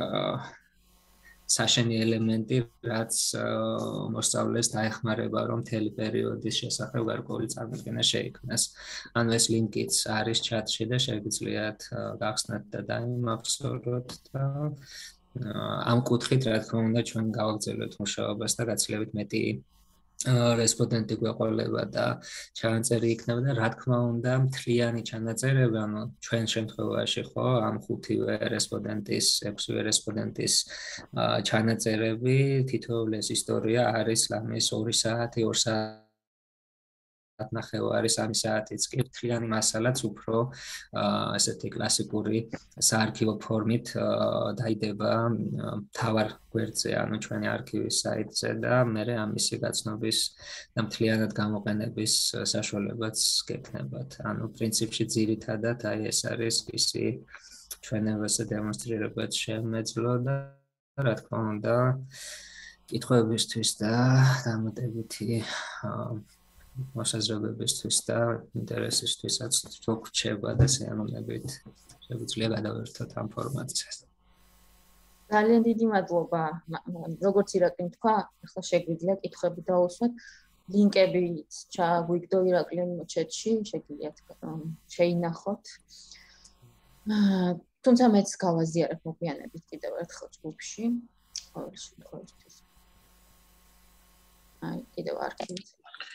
საშენი ელემენტი, რაც მოსწავლეს დაეხმარება, რომ მთელი პერიოდის შესახებ გარკვეული წარმოდგენა შეიქმნას. ანუ ეს ლინკიც არის ჩატში და შეგიძლიათ გახსნათ და დაიმახსოვროთ და ამ კუთხით, რა თქმა უნდა, ჩვენ გავაგრძელებთ მუშაობას და გაცილებით მეტი რესპონდენტი გვეყოლება და ჩანაწერი იქნება და რა თქმა უნდა, მთლიანი ჩანაწერები, ანუ ჩვენ შემთხვევაში ხო, ამ ხუთივე რესპონდენტის, ექვსივე რესპონდენტის ჩანაწერები, თითოეული ეს ისტორია არის ლამის ორი საათი, ორი საათი ნახევარი, სამი საათიც კი მთლიანი მასალაც უფრო ესეთი კლასიკური საარქივო ფორმით დაიდება მთავარ გვერდზე, ანუ ჩვენი არქივის საიტზე და მე ამისი გაცნობის და მთლიანად გამოყენების საშუალებაც გექნებათ. ანუ პრინციპში ძირითადად აი ეს არის ისი ჩვენებასა დემონსტრირებად შემეძლო და რა თქმა უნდა კითხვებისთვის და დამატებითი მოსაზრებებისთვის და ინტერესისთვისაც რო გრჩება და სიამოვნებით შეგვიძლია გადავერთოთ ამ ფორმატზე. ძალიან დიდი მადლობა. როგორც ირაკლიმ თქვა, ახლა შეგვიძლია კითხვები დაუსვათ. ლინკებიც ჩაგვიგდო ირაკლიმ ჩატში, შეგიძლიათ შეინახოთ. თუმცა მეც გავაზიარებ მოგვიანებით კიდევ ერთხელ ჯგუფში. ყოველ შემთხვევაში. აი, კიდევ არქივი.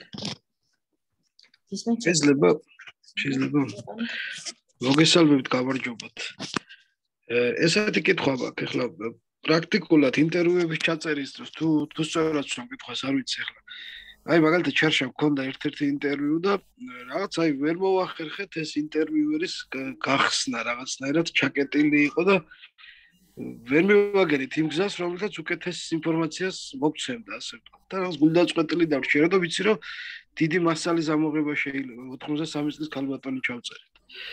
შეიძლება შეიძლება მოგესალმებით, გამარჯობათ. ესეთი კითხვა მაქვს ახლა პრაქტიკულად ინტერვიუების ჩაწერის დროს თუ თუ სწორად ვსვამ კითხვას არ ვიცი ახლა. აი მაგალითად ჩარშა მქონდა ერთ-ერთი ინტერვიუ და რაღაც აი ვერ მოვახერხეთ ეს ინტერვიუერის გახსნა რაღაცნაირად ჩაკეტილი იყო და ვერ მივაგერით იმ გზას, რომელსაც უკეთეს ინფორმაციას მოგცემდა, ასე ვთქვათ. და რაღაც გულდაწყვეტილი დავრჩერა და ვიცი რომ დიდი მასალის ამოღება შეიძლება ოცდამეტი წლის ქალბატონი ჩავწერეთ.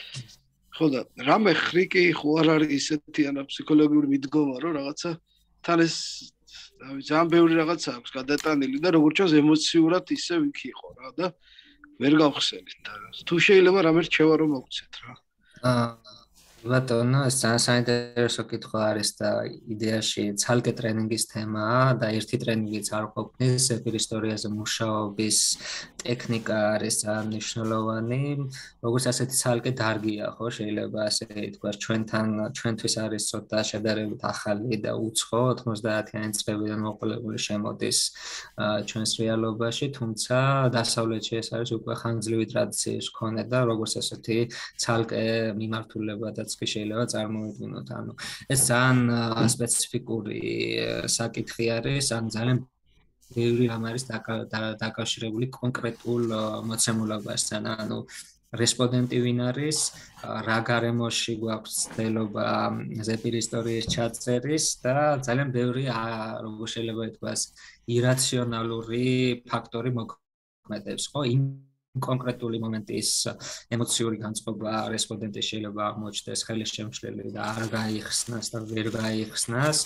ხო და რამე ხრიკი ხო არ არის ისეთი ანა ფსიქოლოგიური მიდგომა, რომ რაღაცა თან ეს ძალიან ბევრი რაღაცა აქვს გადატანილი და როგორც ჩანს ემოციურად ისე იქ იყო რა და ვერ გავხსენით და თუ შეიძლება რამე რჩევა რომ მოგცეთ რა. აა ბატონო, ეს ძალიან საინტერესო კითხვა არის და იდეაში ცალკე ტრენინგის თემაა და ერთი ტრენინგიც არ ყოფნის, ეპირ ისტორიაზე მუშაობის ტექნიკა არის ძალიან მნიშვნელოვანი, როგორც ასეთი ცალკე დარგია, ხო, შეიძლება ასე ითქვას, ჩვენთან ჩვენთვის არის ცოტა შედარებით ახალი და უცხო, ოცდაათიანი წლებიდან მოყოლებული შემოდის ჩვენს რეალობაში, თუმცა დასავლეთში ეს არის უკვე ხანგრძლივი ტრადიციის მქონე და როგორც ასეთი ცალკე მიმართულებადაც კი შეიძლება წარმოვიდგინოთ, ანუ ეს ძალიან სპეციფიკური საკითხი არის, ან ძალიან ბევრი რამ არის დაკავშირებული კონკრეტულ მოცემულობასთან, ანუ რესპონდენტი ვინ არის, რა გარემოში გვაქვს ცდილობა ზეპირ ისტორიის ჩაწერის და ძალიან ბევრი როგორ შეიძლება ითქვას ირაციონალური ფაქტორი მოქმედებს, ხო? კონკრეტული მომენტის ემოციური განწყობა რესპონდენტის შეიძლება აღმოჩნდეს ხელისშემშლელი და არ გაიხსნას და ვერ გაიხსნას.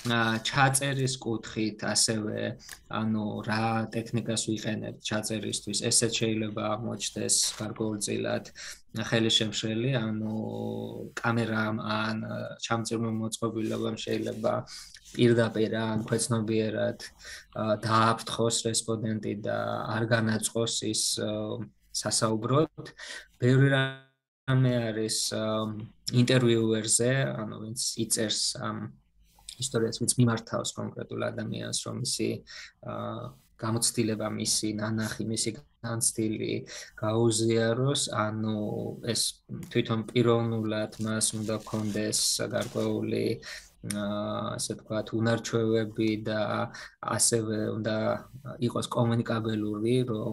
ჩაწერის კუთხით ასევე, ანუ რა ტექნიკას ვიყენებთ ჩაწერისთვის, ესეც შეიძლება აღმოჩნდეს გარკვეულწილად ხელისშემშლელი, ანუ კამერამ ან ჩამწირმა მოწყობილობამ შეიძლება პირდაპირ ან ქვეცნობიერად დააფრთხოს რესპონდენტი და არ განაწყოს ის სასაუბროდ. ბევრი რამე არის ინტერვიუერზე, ანუ ვინც იწერს ამ ისტორიას, ვინც მიმართავს კონკრეტულ ადამიანს, რომ ისი გამოცდილება, მისი ნანახი, მისი განცდილი გაუზიაროს, ანუ ეს თვითონ პიროვნულად მას უნდა ჰქონდეს გარკვეული ასე ვთქვათ, უნარჩვევები და ასევე უნდა იყოს კომუნიკაბელური, რომ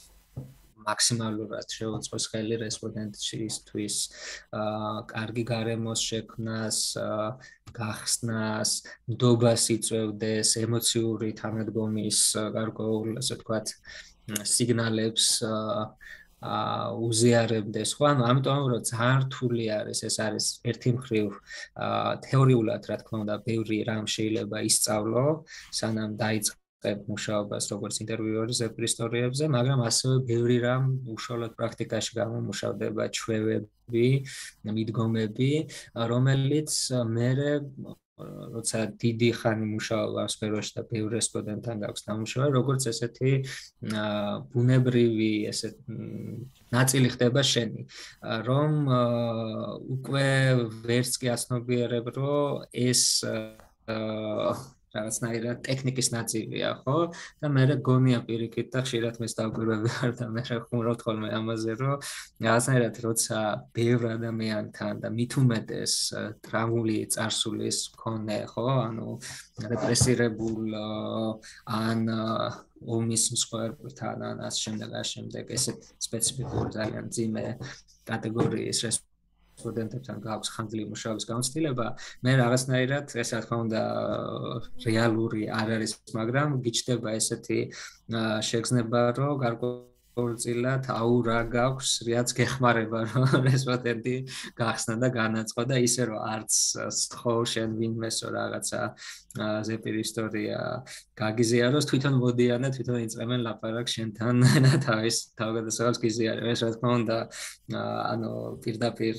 მაქსიმალურად შეუწყოს ხელი რესპონდენტისთვის კარგი გარემოს შექმნას, გახსნას, ნდობას იწვევდეს, ემოციური თანადგომის გარკვეულ, ასე ვთქვათ, სიგნალებს აა უზიარებდეს, ხო? ანუ ამიტომ რომ ძალიან რთული არის, ეს არის ერთი მხრივ თეორიულად, რა თქმა უნდა, ბევრი რამ შეიძლება ისწავლო, სანამ დაიწყო მუშაობას როგორც ინტერვიუერი ზეპირ ისტორიებზე, მაგრამ ასევე ბევრი რამ უშუალოდ პრაქტიკაში გამომუშავდება ჩვევები, მიდგომები, რომელიც მერე როცა დიდი ხანი მუშაობა სფეროში და ბევრი რესპონდენტთან გაქვს დამუშავება, როგორც ესეთი ბუნებრივი ესე ნაწილი ხდება შენი, რომ უკვე ვერც კი აცნობიერებ, რომ ეს რაღაცნაირად ტექნიკის ნაწილია, ხო? და მე გონია პირიქით და ხშირად მეც დავკვირვები ვარ და მე ხუმრობთ ხოლმე ამაზე, რომ რაღაცნაირად როცა ბევრ ადამიანთან და მით უმეტეს ტრავმული წარსულის მქონე, ხო? ანუ რეპრესირებულ ან ომის მსხვერპლთან ან ამ შემდეგ ამ შემდეგ ესეთ სპეციფიკური ძალიან ძიმე კატეგორიის სტუდენტებთან გაქვს ხანგრძლივი მუშაობის გამოცდილება, მე რაღაცნაირად ეს რა თქმა უნდა რეალური არ არის, მაგრამ გიჩნდება ესეთი შეგრძნება, რომ გარკვეულწილად აუ რა გაქვს, რაც გეხმარება, რომ რესპონდენტი გახსნა და განაწყო და ისე რომ არც სთხოვ შენ ვინმესო რაღაცა ზეპირ ისტორია გაგიზიაროს, თვითონ მოდიან და თვითონ იწყებენ ლაპარაკს შენთან და თავის თავგადასავალს გიზიარებს. ეს რა თქმა უნდა ანუ პირდაპირ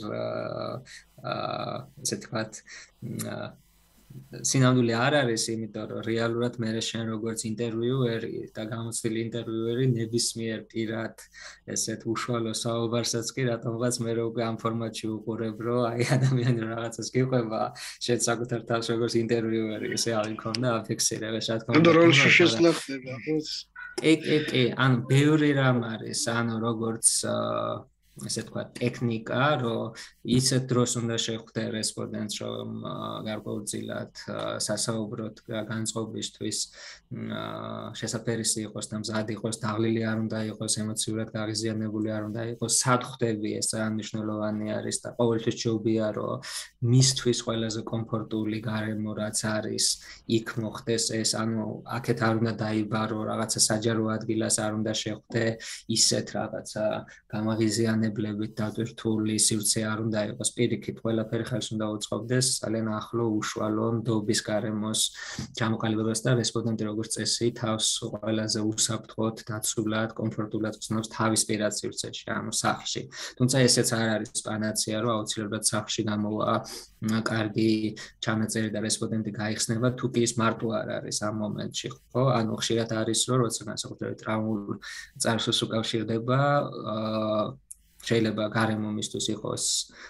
ესე თქვათ სინამდვილე არ არის, იმიტომ რომ რეალურად მე შენ როგორც ინტერვიუერი და გამოცდილი ინტერვიუერი ნებისმიერ პირად ესეთ უშუალო საუბარსაც კი რატომღაც მე უკვე ამ ფორმატში უყურებ, რომ აი ადამიანი რაღაცას გიყვება, შენ საკუთარ თავს როგორც ინტერვიუერი ესე არ იქონდა აფიქსირება, რა თქმა უნდა. როლში შესვლა ხდება, ხო? კი, კი, კი, ანუ ბევრი რამ არის, ანუ როგორც ესე თქვა ტექნიკა, რომ ისეთ დროს უნდა შეხვდე რესპონდენტს, რომ გარკვეულწილად სასაუბროდ განწყობისთვის შესაძლებელი იყოს და მზად იყოს, დაღლილი არ უნდა იყოს, ემოციურად გაღიზიანებული არ უნდა იყოს, სად ხვდები, ეს ძალიან მნიშვნელოვანი არის და ყოველთვის ჯობია, რომ მისთვის ყველაზე კომფორტული გარემო რაც არის, იქ მოხდეს ეს, ანუ აქეთ არ უნდა დაიბარო, რაღაცა საჯარო ადგილას არ უნდა შეხვდე, ისეთ რაღაცა გამაღიზიანებლებით დატვირთული სივრცე არ უნდა იყოს, პირიქით ყველაფერი ხელს უნდა უწყობდეს ძალიან ახლო უშუალო ნდობის გარემოს ჩამოყალიბებას და რესპონდენტი როგორც წესი თავს ყველაზე უსაფრთხოდ, დაცულად, კომფორტულად გრძნობს თავის პირად სივრცეში, ანუ სახლში. თუმცა ესეც არ არის პანაცეა, რომ აუცილებლად სახლში გამოვა კარგი ჩანაწერი და რესპონდენტი გაიხსნება, თუ კი ის მარტო არ არის ამ მომენტში, ხო? ანუ ხშირად არის, რომ როცა განსაკუთრებით ტრავმულ წარსულს უკავშირდება, შეიძლება გარემო მისთვის იყოს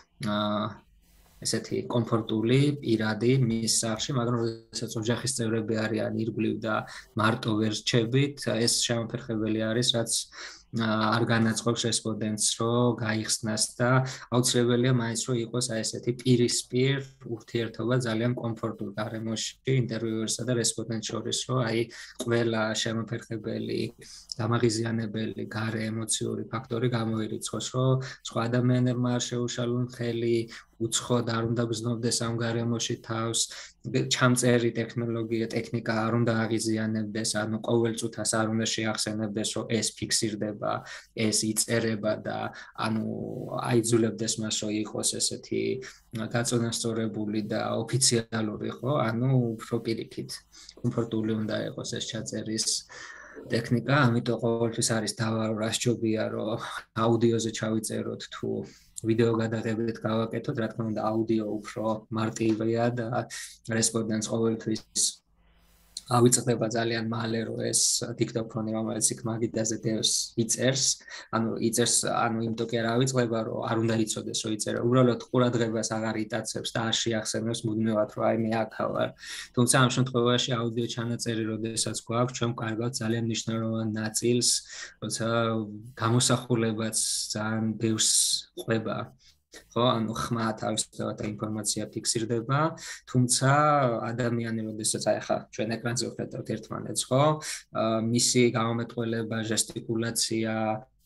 ესეთი კომფორტული, პირადი მის სახლში, მაგრამ როდესაც ოჯახის წევრები არიან ირგვლივ და მარტო ვერ რჩებით, ეს შემოფერხებელი არის, რაც არ განაწყობს რესპონდენტს, რომ გაიხსნას და აუცილებელია მაინც რომ იყოს აი ესეთი პირისპირ ურთიერთობა ძალიან კომფორტულ გარემოში ინტერვიუერსა და რესპონდენტს შორის, რომ აი ყველა შემოფერხებელი, გამაღიზიანებელი, გარე ემოციური ფაქტორი გამოირიცხოს, რომ სხვა ადამიანებმა არ შეუშალონ ხელი, უცხოდ არ უნდა გრძნობდეს ამ გარემოში თავს, ჩამწერი ტექნოლოგია, ტექნიკა არ უნდა აღიზიანებდეს, ანუ ყოველ წუთას არ უნდა შეახსენებდეს, რომ ეს ფიქსირდება, ეს იწერება და ანუ აიძულებდეს მას, რომ იყოს ესეთი გაწონასწორებული და ოფიციალური, ხო? ანუ უფრო პირიქით, კომფორტული უნდა იყოს ეს ჩაწერის ტექნიკა, ამიტომ ყოველთვის არის დავა, რას ჯობია, რომ აუდიოზე ჩავიწეროთ თუ ვიდეო გადაღებით გავაკეთოთ, რა თქმა უნდა, აუდიო უფრო მარტივია და რესპონდენტს ყოველთვის ავიწყდება ძალიან მალე, რომ ეს დიქტოფონი, რომელიც იქ მაგიდაზე დევს, იწერს, ანუ იწერს, ანუ იმიტომ კი არ ავიწყდება, რომ არ უნდა იცოდეს, რომ იწერა, უბრალოდ ყურადღებას აღარ იტაცებს და არ შეახსენებს მუდმივად, რომ აი მე აქა ვარ. თუმცა ამ შემთხვევაში აუდიო ჩანაწერი, როდესაც გვაქვს, ჩვენ კარგავთ ძალიან მნიშვნელოვან ნაწილს, როცა გამოსახულებაც ძალიან ბევრს ყვება. ხო, ანუ ხმა თავისთავად ინფორმაცია ფიქსირდება, თუმცა ადამიანი, როდესაც აი ხა ჩვენ ეკრანზე ვხედავთ ერთმანეთს, ხო? მისი გამომეტყველება, ჟესტიკულაცია,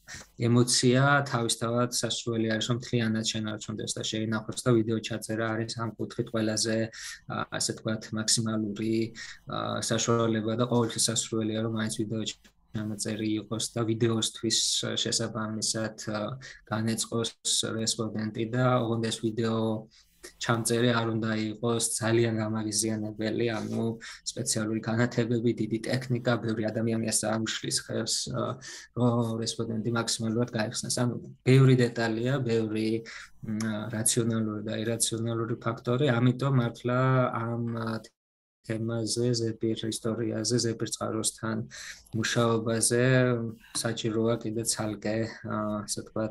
ემოცია თავისთავად სასურველი არის, რომ მთლიანად შენარჩუნდეს და შეინახოს და ვიდეო ჩაწერა არის ამ კუთხით ყველაზე ასე თქვათ მაქსიმალური საშუალება და ყოველთვის სასურველია, რომ მაინც ვიდეო ჩამაწერი იყოს და ვიდეოსთვის შესაბამისად განეწყოს რესპონდენტი და ოღონდ ეს ვიდეო ჩამწერი არ უნდა იყოს ძალიან გამაღიზიანებელი, ანუ სპეციალური განათებები, დიდი ტექნიკა, ბევრი ადამიანი ასე ამუშლის ხელს, რომ რესპონდენტი მაქსიმალურად გაიხსნას. ანუ ბევრი დეტალია, ბევრი რაციონალური და ირაციონალური ფაქტორი, ამიტომ მართლა ამ თემაზე, ზეპირ ისტორიაზე, ზეპირ წყაროსთან მუშაობაზე საჭიროა კიდე ცალკე, ასე ვთქვათ,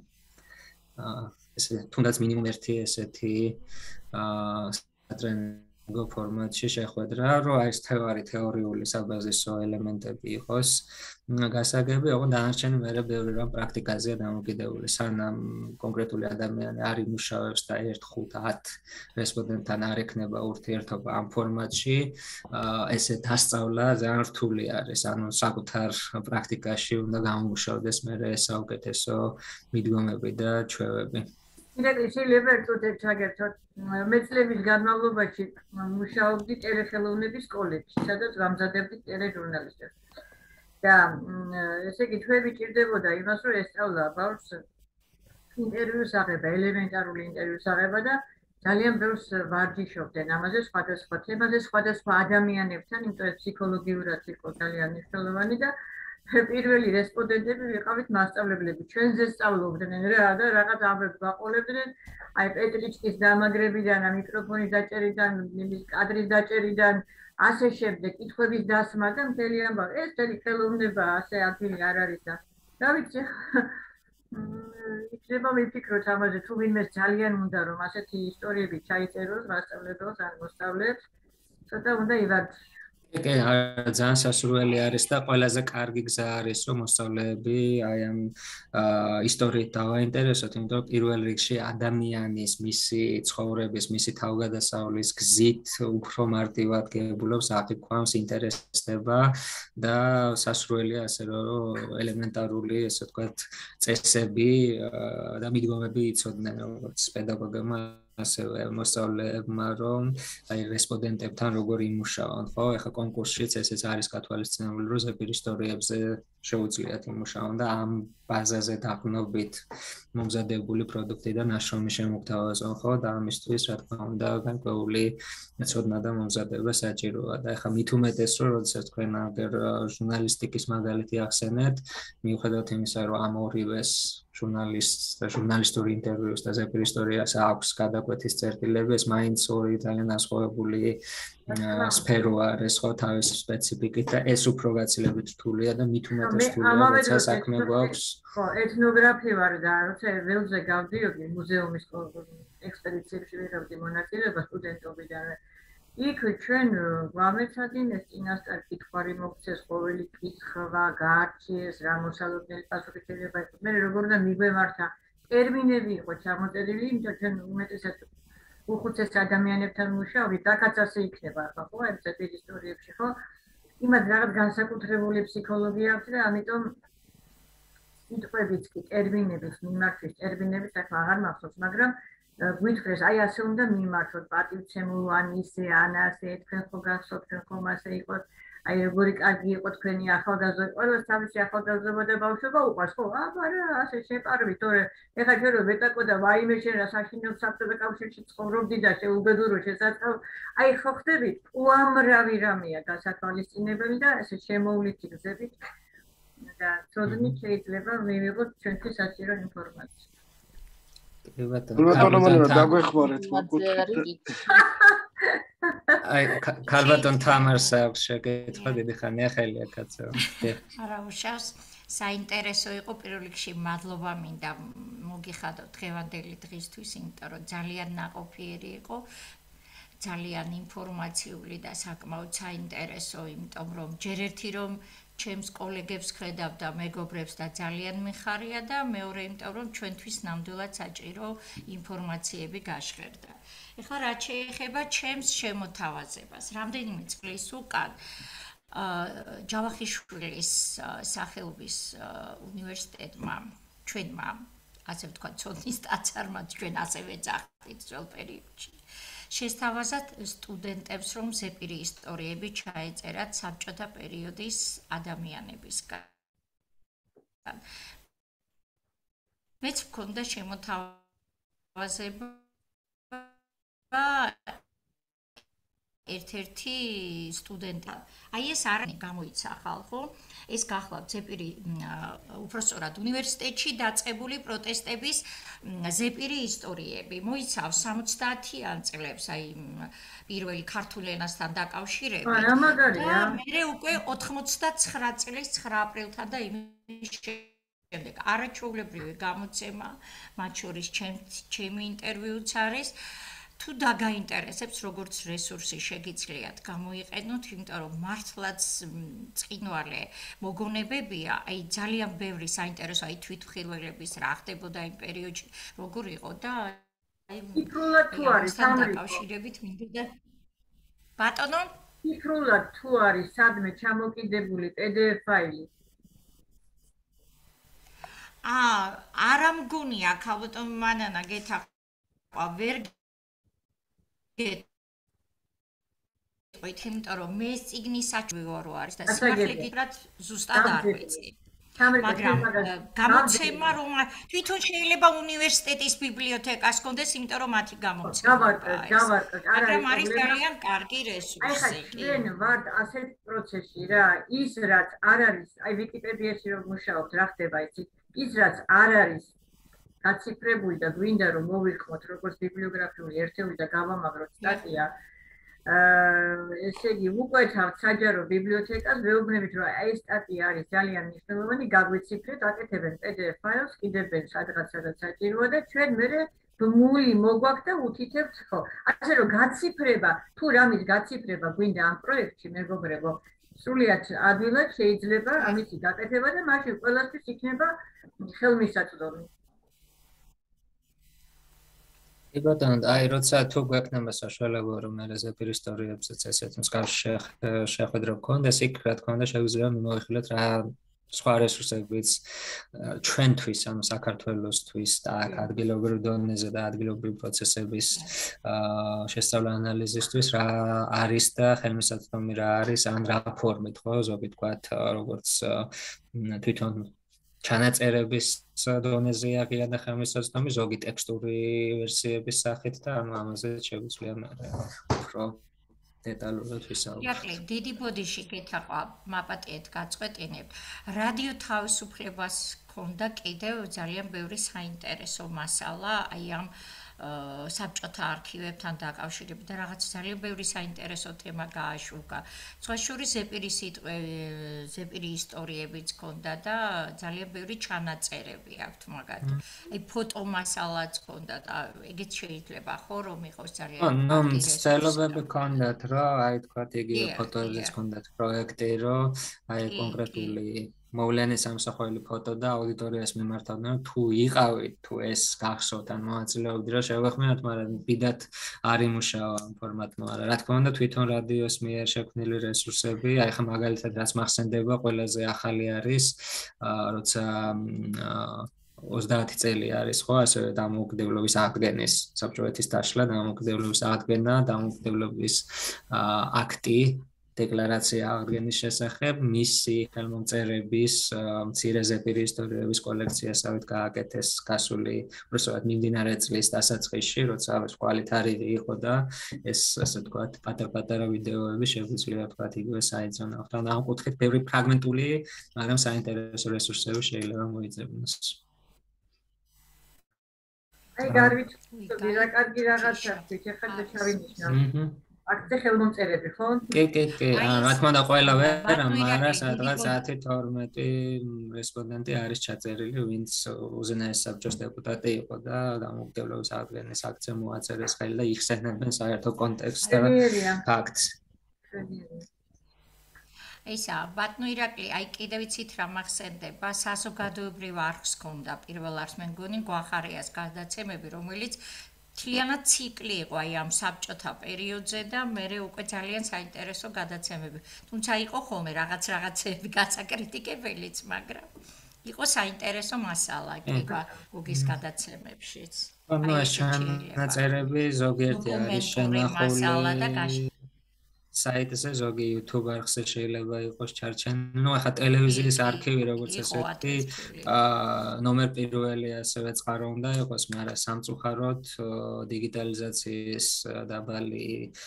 ესე თუნდაც მინიმუმ ერთი ესეთი აა სატრენინგო ფორმატში შეხვედრა, რომ აი ეს თეორია, თეორიული საბაზისო ელემენტები იყოს გასაგები, ოღონდ დანარჩენი მერე ბევრი რამ პრაქტიკაზეა დამოკიდებული. სანამ კონკრეტული ადამიანი არ იმუშავებს და ერთ, ხუთ, ათ რესპონდენტთან არ ექნება ურთიერთობა ამ ფორმატში, ესე დასწავლა ძალიან რთული არის. ანუ საკუთარ პრაქტიკაში უნდა გამომუშავდეს მერე საუკეთესო მიდგომები და ჩვევები. ირაკლი, შეიძლება ერთად ჩაგერთოთ. მე წლების განმავლობაში მუშაობდი ტელეხელოვნების კოლეჯში, სადაც ვამზადებდი ტელეჟურნალისტებს. და ესე იგი, ჩვენი ჭირდებოდა იმას, რომ ესწავლა ბავშვს ინტერვიუს აღება, ელემენტარული ინტერვიუს აღება და ძალიან ბევრს ვარჯიშობდნენ ამაზე, სხვადასხვა თემაზე, სხვადასხვა ადამიანებთან, იმიტომ რომ ფსიქოლოგიურად იყო ძალიან მნიშვნელოვანი და პირველი რესპონდენტები ვიყავით მასწავლებლები, ჩვენზე სწავლობდნენ რა და რაღაც ამბებს ვაყოლებდნენ, აი პეტრიჩკის დამაგრებიდან, მიკროფონის დაჭერიდან, იმის კადრის დაჭერიდან, ასე შემდეგ, კითხვების დასმა და მთელი ამბავი. ეს მთელი ხელოვნება ასე ადგილი არ არის და რა ვიცი, იქნება მიფიქროთ ამაზე, თუ ვინმეს ძალიან უნდა რომ ასეთი ისტორიები ჩაიწეროს მასწავლებელს ან მოსწავლეებს, ცოტა უნდა ივარჯიშოს. კი, ძალიან სასურველი არის და ყველაზე კარგი გზა არის, რომ მოსწავლეები აი ამ ისტორიით დავაინტერესოთ, იმიტომ რომ პირველ რიგში ადამიანის, მისი ცხოვრების, მისი თავგადასავლის გზით უფრო მარტივად გებულობს, აღიქვამს, ინტერესდება და სასურველია ასე რომ ელემენტარული, ესე ვთქვათ, წესები და მიდგომები იცოდნენ, როგორც პედაგოგებმა ასევე მოსწავლეებმა, რომ აი რესპონდენტებთან როგორ იმუშავონ, ხო? ეხლა კონკურსშიც ესეც არის გათვალისწინებული, რომ ზეპირ ისტორიებზე შეუძლიათ იმუშავონ და ამ ბაზაზე დაყრდნობით მომზადებული პროდუქტი და ნაშრომი შემოგთავაზონ, ხო? და ამისთვის, რა თქმა უნდა, განკვეული ცოდნა და მომზადება საჭიროა. და ეხლა მით უმეტეს, რომ როდესაც თქვენ აგერ ჟურნალისტიკის მაგალითი ახსენეთ, მიუხედავად იმისა, რომ ამ ორივეს ჟურნალისტს და ჟურნალისტური ინტერვიუს და ზეპირ ისტორიას აქვს გადაკვეთის წერტილები, ეს მაინც ორი ძალიან განსხვავებული სფერო არის, ხო, თავის სპეციფიკით და ეს უფრო გაცილებით რთულია და მით უმეტეს რთულია, როცა საქმე გვაქვს. ხო, ეთნოგრაფი ვარ და როცა ველზე გავდიოდი მუზეუმის ექსპედიციებში ვიღებდი მონაწილეობას სტუდენტობიდან. იქ ჩვენ გვამეცადინეს წინასწარ კითხვარი მოგცეს, ყოველი კითხვა გაარჩიეს, რა მოსალოდნელი პასუხი შეიძლება იყოს. მე როგორ უნდა მიგვემართა ტერმინები იყო ჩამოწერილი, იმიტომ ჩვენ უმეტესად უხუცეს ადამიანებთან მუშაობთ, აქაც ასე იქნება, ხო, ამ ზეპირ ისტორიებში, ხო? იმათ რაღაც განსაკუთრებული ფსიქოლოგია აქვს და ამიტომ სიტყვებიც კი ტერმინების მიმართვის, ტერმინების ახლა აღარ მახსოვს, მაგრამ გვითხრეს, აი ასე უნდა მიმართოთ, პატივცემულო ან ისე, ან ასე, თქვენ ხო გახსოვთ, თქვენ ხომ ასე იყოთ, აი როგორი კარგი იყო თქვენი ახალგაზრდობა, ყველას თავისი ახალგაზრდობა და ბავშვობა უყვარს, ხო? აბა რა, ასე შეპარვით, თორე ეხლა ჩვენ რომ ვეტაკო და ვაიმე შენ რა საშინელ საბჭოთა კავშირში ცხოვრობდი და შეუბედურო შესაძლო, აი ხო ხდები, უამრავი რამეა გასათვალისწინებელი და ესე შემოვლითი გზებით და ცოდნით შეიძლება მივიღოთ ჩვენთვის საჭირო ინფორმაცია. ბატონო, დაგვეხმარეთ მოკუთხედით. აი, ქალბატონ თამარს აქვს შეკითხვა, დიდი ხანია ხელია კაცო. არა, უშავს, საინტერესო იყო პირველ რიგში, მადლობა მინდა მოგიხადოთ დღევანდელი დღისთვის, იმიტომ რომ ძალიან ნაყოფიერი იყო. ძალიან ინფორმაციული და საკმაოდ საინტერესო, იმიტომ რომ ჯერ ერთი რომ ჩემს კოლეგებს ხედავ და მეგობრებს და ძალიან მიხარია და მეორე იმიტომ რომ ჩვენთვის ნამდვილად საჭირო ინფორმაციები გაჟღერდა. ეხლა რაც შეეხება ჩემს შემოთავაზებას, რამდენიმე წლის უკან ჯავახიშვილის სახელობის უნივერსიტეტმა ჩვენმა ასე ვთქვათ ცოდნის ტაცარმა ჩვენ ასევე ძახით ძველ პერიოდში შესთავაზად სტუდენტებს რომ ზეპირი ისტორიები ჩაეწერათ საბჭოთა პერიოდის ადამიანებისგან მეც მქონდა შემოთავაზება ერთ-ერთი სტუდენტი. აი ეს არ გამოიცა ხალხო, ეს გახლავთ ზეპირი უпростоრად უნივერსიტეტში დაწყებული პროტესტების ზეპირი ისტორიები. მოიცავს სამოცდაათიან წლებს, აი პირველი ქართულ ენასთან დაკავშირებით. არა მაგარია. და მე უკვე ოთხმოცდაცხრა წლის ცხრა აპრილთან და იმის შემდეგ არაჩვეულებრივი გამოცემა, მათ შორის ჩემი ინტერვიუც არის. თუ დაგაინტერესებს როგორც რესურსი შეგიძლიათ გამოიყენოთ, იმიტომ რომ მართლაც წინვალე მოგონებებია, აი ძალიან ბევრი საინტერესო აი თვითმხილველების რა ხდებოდა იმ პერიოდში, როგორ იყო და აი ციფრულად თუ არის დაკავშირებით მინდოდა ბატონო ციფრულად თუ არის სადმე ჩამოკიდებული პი დი ეფ ფაილი აა არ ამგონია ქალბატონ მანანა გეთახვა ვერ გეტყვით, იმიტომ რომ მე წიგნის საჭმევი რო არის და სიმართლე გითხრათ ზუსტად არ ვიცი. მაგრამ გამოცემა რომ თვითონ შეიძლება უნივერსიტეტის ბიბლიოთეკას კონდეს, იმიტომ რომ მათი გამოცემა. გავარკვევ, გავარკვევ. მაგრამ არის ძალიან კარგი რესურსი. აი ხა ჩვენ ვართ ასეთ პროცესში რა, ის რაც არ არის, აი ვიკიპედიაში რომ მუშაობთ, რა ხდება იცით? ის რაც არ არის გაციფრებული და გვინდა რომ მოვიხმოთ როგორც ბიბლიოგრაფიული ერთეული და გავამაგროთ სტატია. აა ესე იგი უკვეთავთ საჯარო ბიბლიოთეკას, ვეუბნებით რომ აი ეს სტატია არის ძალიან მნიშვნელოვანი, გაგვიციფრეთ, აკეთებენ პი დი ეფ ფაილს, კიდებენ სადღაც სადაც საჭიროა და ჩვენ მერე ბმული მოგვაქვს და უთითებთ ხო. ასე რომ გაციფრება, თუ რამის გაციფრება გვინდა ამ პროექტში, მეგობრებო, სრულიად ადვილად შეიძლება ამისი გაკეთება და მაშინ ყველასთვის იქნება ხელმისაწვდომი. იბატონო, აი როცა თუ გვექნება საშუალება რომ მე ზეპირ ისტორიებსაც ესეთ მსგავსი შეხვედრა გქონდეს, იქ რა თქმა უნდა შეგვიძლია მიმოვიხილოთ რა სხვა რესურსებიც ჩვენთვის, ანუ საქართველოსთვის და ადგილობრივ დონეზე და ადგილობრივ პროცესების შესწავლა ანალიზისთვის რა არის და ხელმისაწვდომი რა არის, ან რა ფორმით ხო, ზოგი თქვათ, როგორც თვითონ ჩანაწერების დონეზე აღია და ხელმისაწვდომი, ზოგი ტექსტური ვერსიების სახით და ანუ ამაზე შეგვიძლია უფრო დეტალურად ვისაუბროთ. იაკლი, დიდი ბოდიში გეთახვა, მაპატიეთ გაწყვეტინებთ. რადიო თავისუფლებას ჰქონდა კიდევ ძალიან ბევრი საინტერესო მასალა, აი ამ საბჭოთა არქივებთან დაკავშირებით და რაღაც ძალიან ბევრი საინტერესო თემა გააშუქა. სხვა შორის ზეპირი სიტყვები, ზეპირი ისტორიებიც ჰქონდა და ძალიან ბევრი ჩანაწერები აქვთ მაგათ. აი ფოტომასალაც ჰქონდა და ეგეც შეიძლება ხო რომ იყოს ძალიან ნუ ცელობები ჰქონდათ რომ აი თქვა იგი ფოტოებიც ჰქონდათ პროექტი რომ აი კონკრეტული მოვლენის სამსახველი ფოტო და აუდიტორიას მიმართავდნენ თუ იყავით თუ ეს გახსოვთ ან მოაწილეობდი რომ შევეხმიანოთ, მაგრამ ბიდათ არ იმუშავა ამ ფორმატმა, მაგრამ რა თქმა უნდა თვითონ რადიოს მიერ შექმნილი რესურსები, აი ხა მაგალითად რაც მახსენდება ყველაზე ახალი არის, როცა ოცდაათი წელი არის ხო, ასევე დამოუკიდებლობის აღდგენის საბჭოეთის დაშლა, დამოუკიდებლობის აღდგენა, დამოუკიდებლობის აქტი დეკლარაცია აღდგენის შესახებ, მისი ხელმომწერების მცირე ზეპირი ისტორიების კოლექციასავით გააკეთეს გასული, უბრალოდ მიმდინარე წლის დასაწყისში, როცა ყველი თარიღი იყო და ეს ასე ვთქვათ, პატარ-პატარა ვიდეოები შეგვიძლია ვთქვათ იგივე საინტერესო. ან ამ კუთხით ბევრი ფრაგმენტული, მაგრამ საინტერესო რესურსები შეიძლება მოიძებნოს. აი გარვით, რა კარგი რაღაცა, ეხლა ჩავინიშნავ. აქცე ხელმომწერები ხო? კი, კი, კი. რა თქმა უნდა ყველა ვერ, მაგრამ სადღაც ათი თორმეტი რესპონდენტი არის ჩაწერილი, ვინც უზენაეს საბჭოს დეპუტატი იყო და დამოუკიდებლობის აღდგენის აქცია მოაწერეს ხელი და იხსენებენ საერთო კონტექსტს და ფაქტს. ისა, ბატონო ირაკლი, აი კიდევ იცით რა მახსენდება, საზოგადოებრივ არხს ჰქონდა პირველ არხს მე მგონი გვახარიას გადაცემები, რომელიც მთლიანად ციკლი იყო აი ამ საბჭოთა პერიოდზე და მე უკვე ძალიან საინტერესო გადაცემები. თუმცა იყო ხოლმე რაღაც რაღაცები გასაკრიტიკებელიც, მაგრამ იყო საინტერესო მასალა იქნება გოგის გადაცემებშიც. ანუ ეს ჩანაწერები ზოგიერთი არის შენახული საიტზე, ზოგი YouTube არხზე შეიძლება იყოს ჩარჩენილი. ნუ ახლა ტელევიზიის არქივი როგორც ესეთი, აა ნომერ პირველი ასევე წყარო უნდა იყოს, მაგრამ სამწუხაროდ დიგიტალიზაციის დაბალი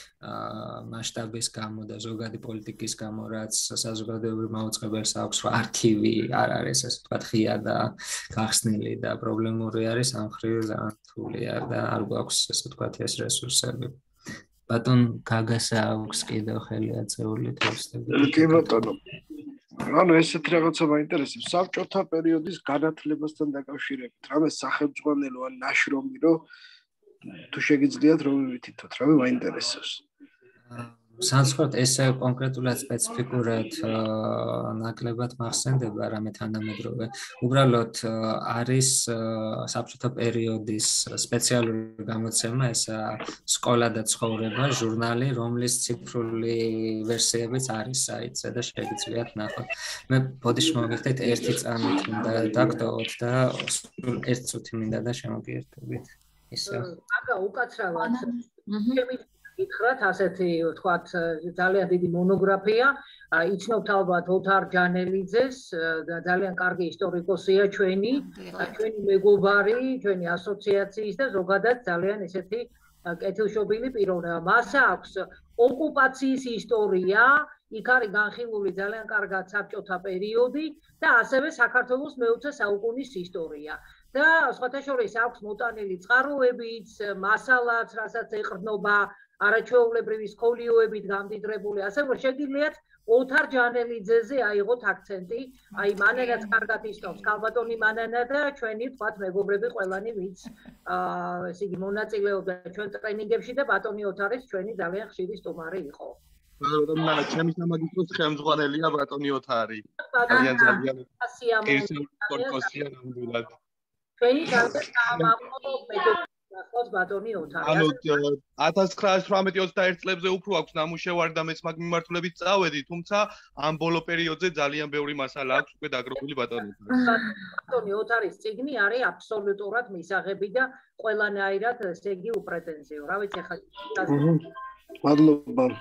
მასშტაბის გამო და ზოგადი პოლიტიკის გამო, რაც საზოგადოებრივ მაუწყებელს აქვს, რომ არქივი არ არის, ასე ვთქვათ, ღია და გახსნილი და პრობლემური არის, ამ მხრივ ძალიან რთულია და არ გვაქვს, ასე ვთქვათ, ეს რესურსები. ბატონ გაგასა აქვს კიდევ ხელი აწეული თექსტები. კი ბატონო. ანუ ესეთ რაღაცა მაინტერესებს. საბჭოთა პერიოდის განათლებასთან დაკავშირებით, რამე სახელმძღვანელო ან ნაშრომი, რომ თუ შეგიძლიათ რომ მითითოთ, რამე მაინტერესებს. Sanskrit ესე კონკრეტულად სპეციფიკურად ნაკლებად მახსენდება რამე თანამედროვე. უბრალოდ არის საბჭოთა პერიოდის სპეციალური გამოცემა, ესა სკოლა და ცხოვრება, ჟურნალი, რომლის ციფრული ვერსიებიც არის საიტზე და შეგიძლიათ ნახოთ. მე ბოდიში მოგიხდეთ ერთი წამით მინდა დაგტოვოთ და ერთ წუთი მინდა და შემოგიერთებით. ისე. აკა უკაცრავად ჩემი გითხრათ ასეთი ვთქვათ ძალიან დიდი მონოგრაფია იცნობთ ალბათ ოთარ ჯანელიძეს ძალიან კარგი ისტორიკოსია ჩვენი ჩვენი მეგობარი ჩვენი ასოციაციის და ზოგადად ძალიან ესეთი კეთილშობილი პიროვნება მას აქვს ოკუპაციის ისტორია იქ არის განხილული ძალიან კარგად საბჭოთა პერიოდი და ასევე საქართველოს მეოცე საუკუნის ისტორია და სხვათა შორის აქვს მოტანილი წყაროებიც მასალაც რასაც ეყრდნობა არაჩვეულებრივი სკოლიოებით გამდიდრებული, ასე რომ შეგიძლიათ ოთარ ჯანელიძეზე აიღოთ აქცენტი, აი მანენაც კარგად ისწავს, ქალბატონი მანენა და ჩვენი თქვათ მეგობრები ყველანი, ვინც აა ესე იგი მონაწილეობდა ჩვენ ტრენინგებში და ბატონი ოთარის ჩვენი ძალიან ხშირი სტუმარი იყო. ბატონი მანენა, ჩემი სამაგისტროს ხელმძღვანელია ბატონი ოთარი. ძალიან ძალიან ისტორიკოსია ნამდვილად. ჩვენი ძალიან ამაყო მეგობრები ახოს ბატონი ოთარი. ანუ ათას ცხრაასი ოცდაერთი ოცდაერთი წლებზე უფრო აქვს ნამუშევარი და მეც მაგ მიმართულებით წავედი, თუმცა ამ ბოლო პერიოდზე ძალიან ბევრი მასალა აქვს უკვე დაგროვილი ბატონი. ბატონი ოთარის წიგნი არის აბსოლუტურად მისაღები და ყველანაირად ესე იგი უპრეტენზიო. რა ვიცი ახლა მადლობა.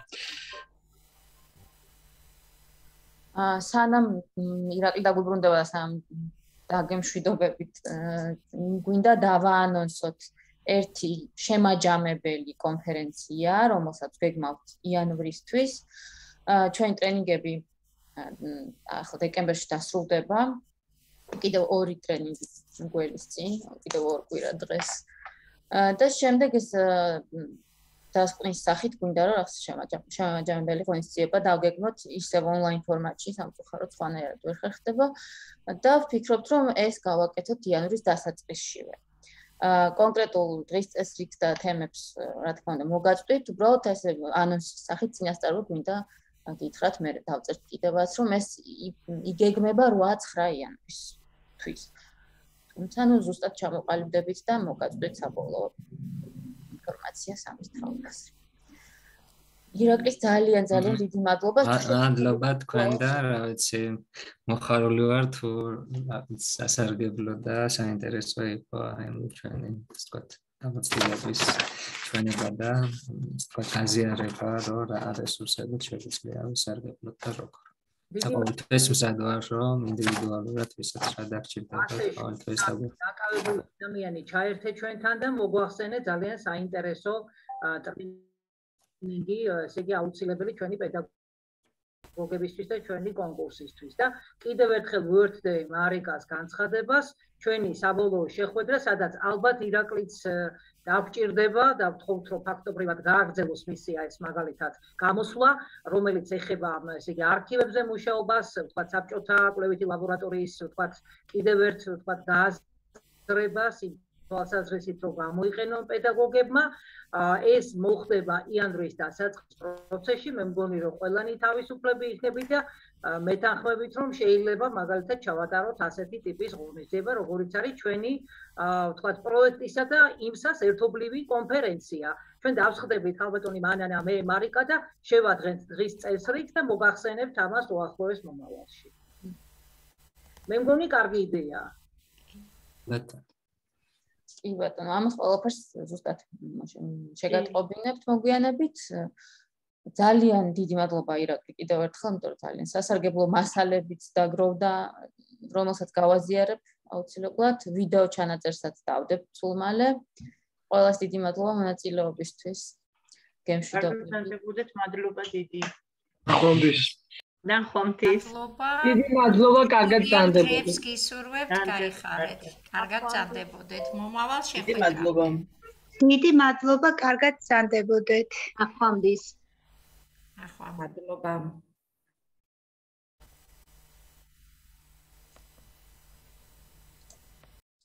აა სანამ ირაკლი დაგვიბრუნდება და სანამ დაგემშვიდობებით გვინდა დავაანონსოთ ერთი შემაჯამებელი კონფერენცია, რომელსაც გეგმავთ იანვრისთვის. ჩვენი ტრენინგები ახლა დეკემბერში დასრულდება. კიდევ ორი ტრენინგი გველის წინ, კიდევ ორ კვირა დღეს. და შემდეგ ეს დასკვნის სახით გვინდა რომ რაღაც შემაჯამებელი ღონისძიება დავგეგმოთ ისევ ონლაინ ფორმატში, სამწუხაროდ სხვანაირად ვერ ხერხდება და ვფიქრობთ რომ ეს გავაკეთოთ იანვრის დასაწყისშივე. კონკრეტულ დღის წესრიგს და თემებს რა თქმა უნდა მოგაწვდით, უბრალოდ ესე ანონსის სახით წინასწარ გვინდა გითხრათ, მე დავწერთ კიდევაც რომ ეს იგეგმება რვა ცხრა იანვრისთვის. თუმცა ნუ ზუსტად ჩამოყალიბდებით და მოგაწვდით საბოლოო ინფორმაცია სამის თაობას. ირაკლის ძალიან ძალიან დიდი მადლობა. მადლობა თქვენ და რა ვიცი მოხარული ვარ თუ სასარგებლო და საინტერესო იყო აი ჩვენი ვთქვათ გამოცდილების ჩვენება და ვთქვათ აზიარება რომ რა რესურსებით შეგვიძლია ვისარგებლოთ და როგორ. ყოველთვის ვსად ვარ რომ ინდივიდუალურად ვისაც რა დაგჭირდება ყოველთვის დაკავებული ადამიანი ჩაერთე ჩვენთან და მოგვახსენე ძალიან საინტერესო ტრენინგი, ესე იგი აუცილებელი ჩვენი პედაგოგებისთვის და ჩვენი კონკურსისთვის და კიდევ ერთხელ ვუერთდე მარიკას განცხადებას ჩვენი საბოლოო შეხვედრა, სადაც ალბათ ირაკლიც დაგჭირდება და ვთხოვთ რომ ფაქტობრივად გააგრძელოს მისი ეს მაგალითად გამოსვლა, რომელიც ეხება ესე იგი არქივებზე მუშაობას, ვთქვათ საბჭოთა კვლევითი ლაბორატორიის ვთქვათ კიდევ ერთ ვთქვათ გააზრებას, თვალსაზრისით რომ გამოიყენონ პედაგოგებმა ეს მოხდება იანვრის დასაწყის პროცესში მე მგონი რომ ყველანი თავისუფლები იქნებით და მეთანხმებით რომ შეიძლება მაგალითად ჩავატაროთ ასეთი ტიპის ღონისძიება როგორიც არის ჩვენი ვთქვათ პროექტისა და იმსას ერთობლივი კონფერენცია ჩვენ დავსხდებით ხალბატონი მანანა მე მარიკა და შევადგენთ დღის წესრიგს და მოგახსენებთ ამას უახლოეს მომავალში მე მგონი კარგი იდეაა ბატონო კი ბატონო ამას ყველაფერს ზუსტად შეგატყობინებთ მოგვიანებით ძალიან დიდი მადლობა ირაკლი კიდევ ერთხელ იმიტომ რომ ძალიან სასარგებლო მასალებიც დაგროვდა რომელსაც გავაზიარებ აუცილებლად ვიდეო ჩანაწერსაც დავდებ სულ მალე ყველას დიდი მადლობა მონაწილეობისთვის გემშვიდობებით მადლობა დიდი ხომდის ნახომთის დიდი მადლობა კარგად განდებოდეთ გისურვებთ გაიხარეთ კარგად განდებოდეთ მომავალ შეხვედრა მადლობა დიდი მადლობა კარგად განდებოდეთ ნახომდის ახლა მადლობა